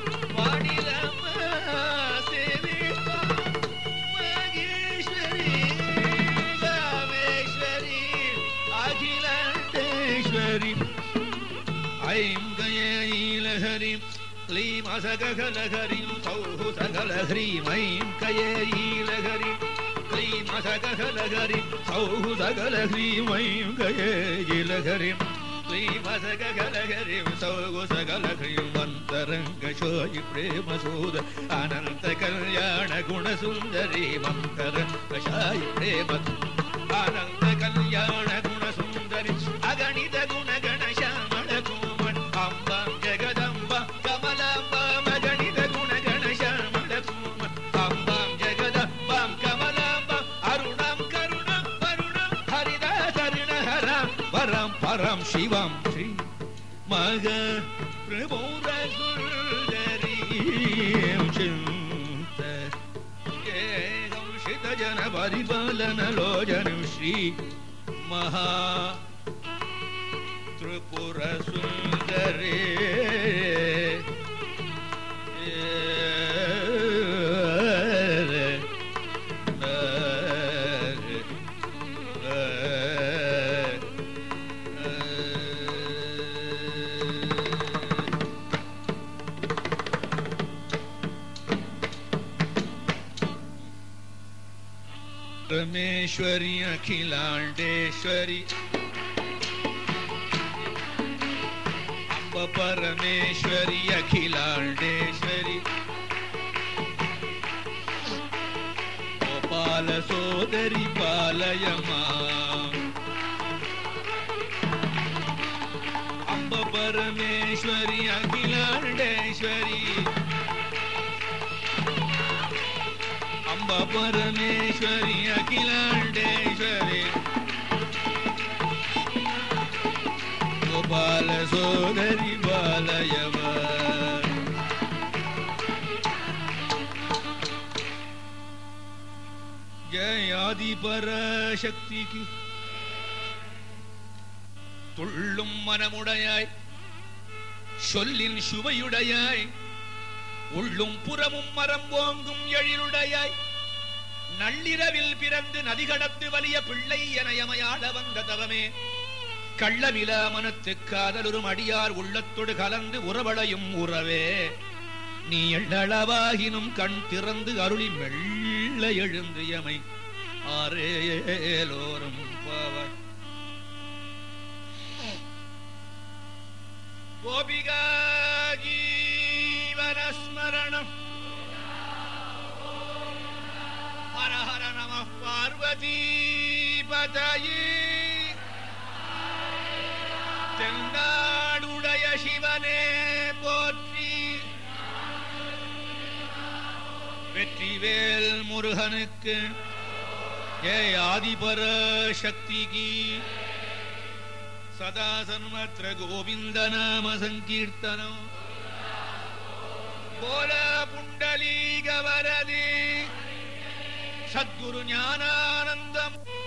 மகேஸ்வரி காமேஸ்வரி அகிலாண்டேஸ்வரி ஐம் கயீலஹரி க்ளீம் அசகலஹரி சௌஹு சகலஹரி ஐம் கயீலஹரி க்ளீம் அசகலஹரி சௌஹு சகலஹரி ஐம் கயீலஹரி க்ளீம் அசகலஹரி சௌஹு சகலஹரி மந்தரங்கஷோயி பிரேமசூத அனந்த கல்யாண குணசுந்தரி மந்தரங்கஷாயி பிரேம ஆனந்த கல்யாண குணசுந்தரி அகணித குணகண ஷாமள கோமன் அம்பாம் ஜெகதம்பா கமலாம்பா மகணித குணகண ஷாமள கோமன் அம்பாம் ஜெகதம்பாம் கமலாம்பா அருணம் கருணம் வருணம் ஹரிதாசருண ஹரம் வரம் பரம் சிவம் ஸ்ரீ மக பிரபோர சுந்தரி சிந்த ஏகம் சித ஜன பரிபாலன லோஜனம் ஸ்ரீ மகா त्रिपुर सुंदरी रमेश्वरी अखिलांडेश्वरी परमेश्वरी अखिलांडेश्वरी गोपाल सोदरी पालय मां अम्ब परमेश्वरी अखिलांडेश्वरी अम्ब परमेश्वरी अखिलांडेश्वरी गोपाल सोदरी बालयव जय आदि पराशक्ति की துள்ளும் மனமுடையாய் சொல்லின் சுவையுடையாய் உள்ளும் புறமும் மரம் ஓங்கும் எழிலுடையாய் நள்ளிரவில் பிறந்து நதிகடத்து வலிய பிள்ளை என எமையாட வந்த தவமே கள்ளமில மனத்து காதலுறும் அடியார் உள்ளத்தோடு கலந்து உறவளையும் உறவே நீ எள்ளளவாகினும் கண் திறந்து அருளி மெல்ல எழுந்து எமை ஆரேலோரும் பாவாய் கோபிகா ஜீவனஸ்மரணம் ஹர ஹர நம பார்வதி பதயே தென்னாடுடைய சிவனே போற்றி வெற்றிவேல் முருகனுக்கு ஜெய ஆதிபர சக்தி கி சதா சன்மத்ர கோவிந்த நாம சங்கீர்த்தனம் போல புண்டலீக வரதே சத்குரு ஞானானந்தம்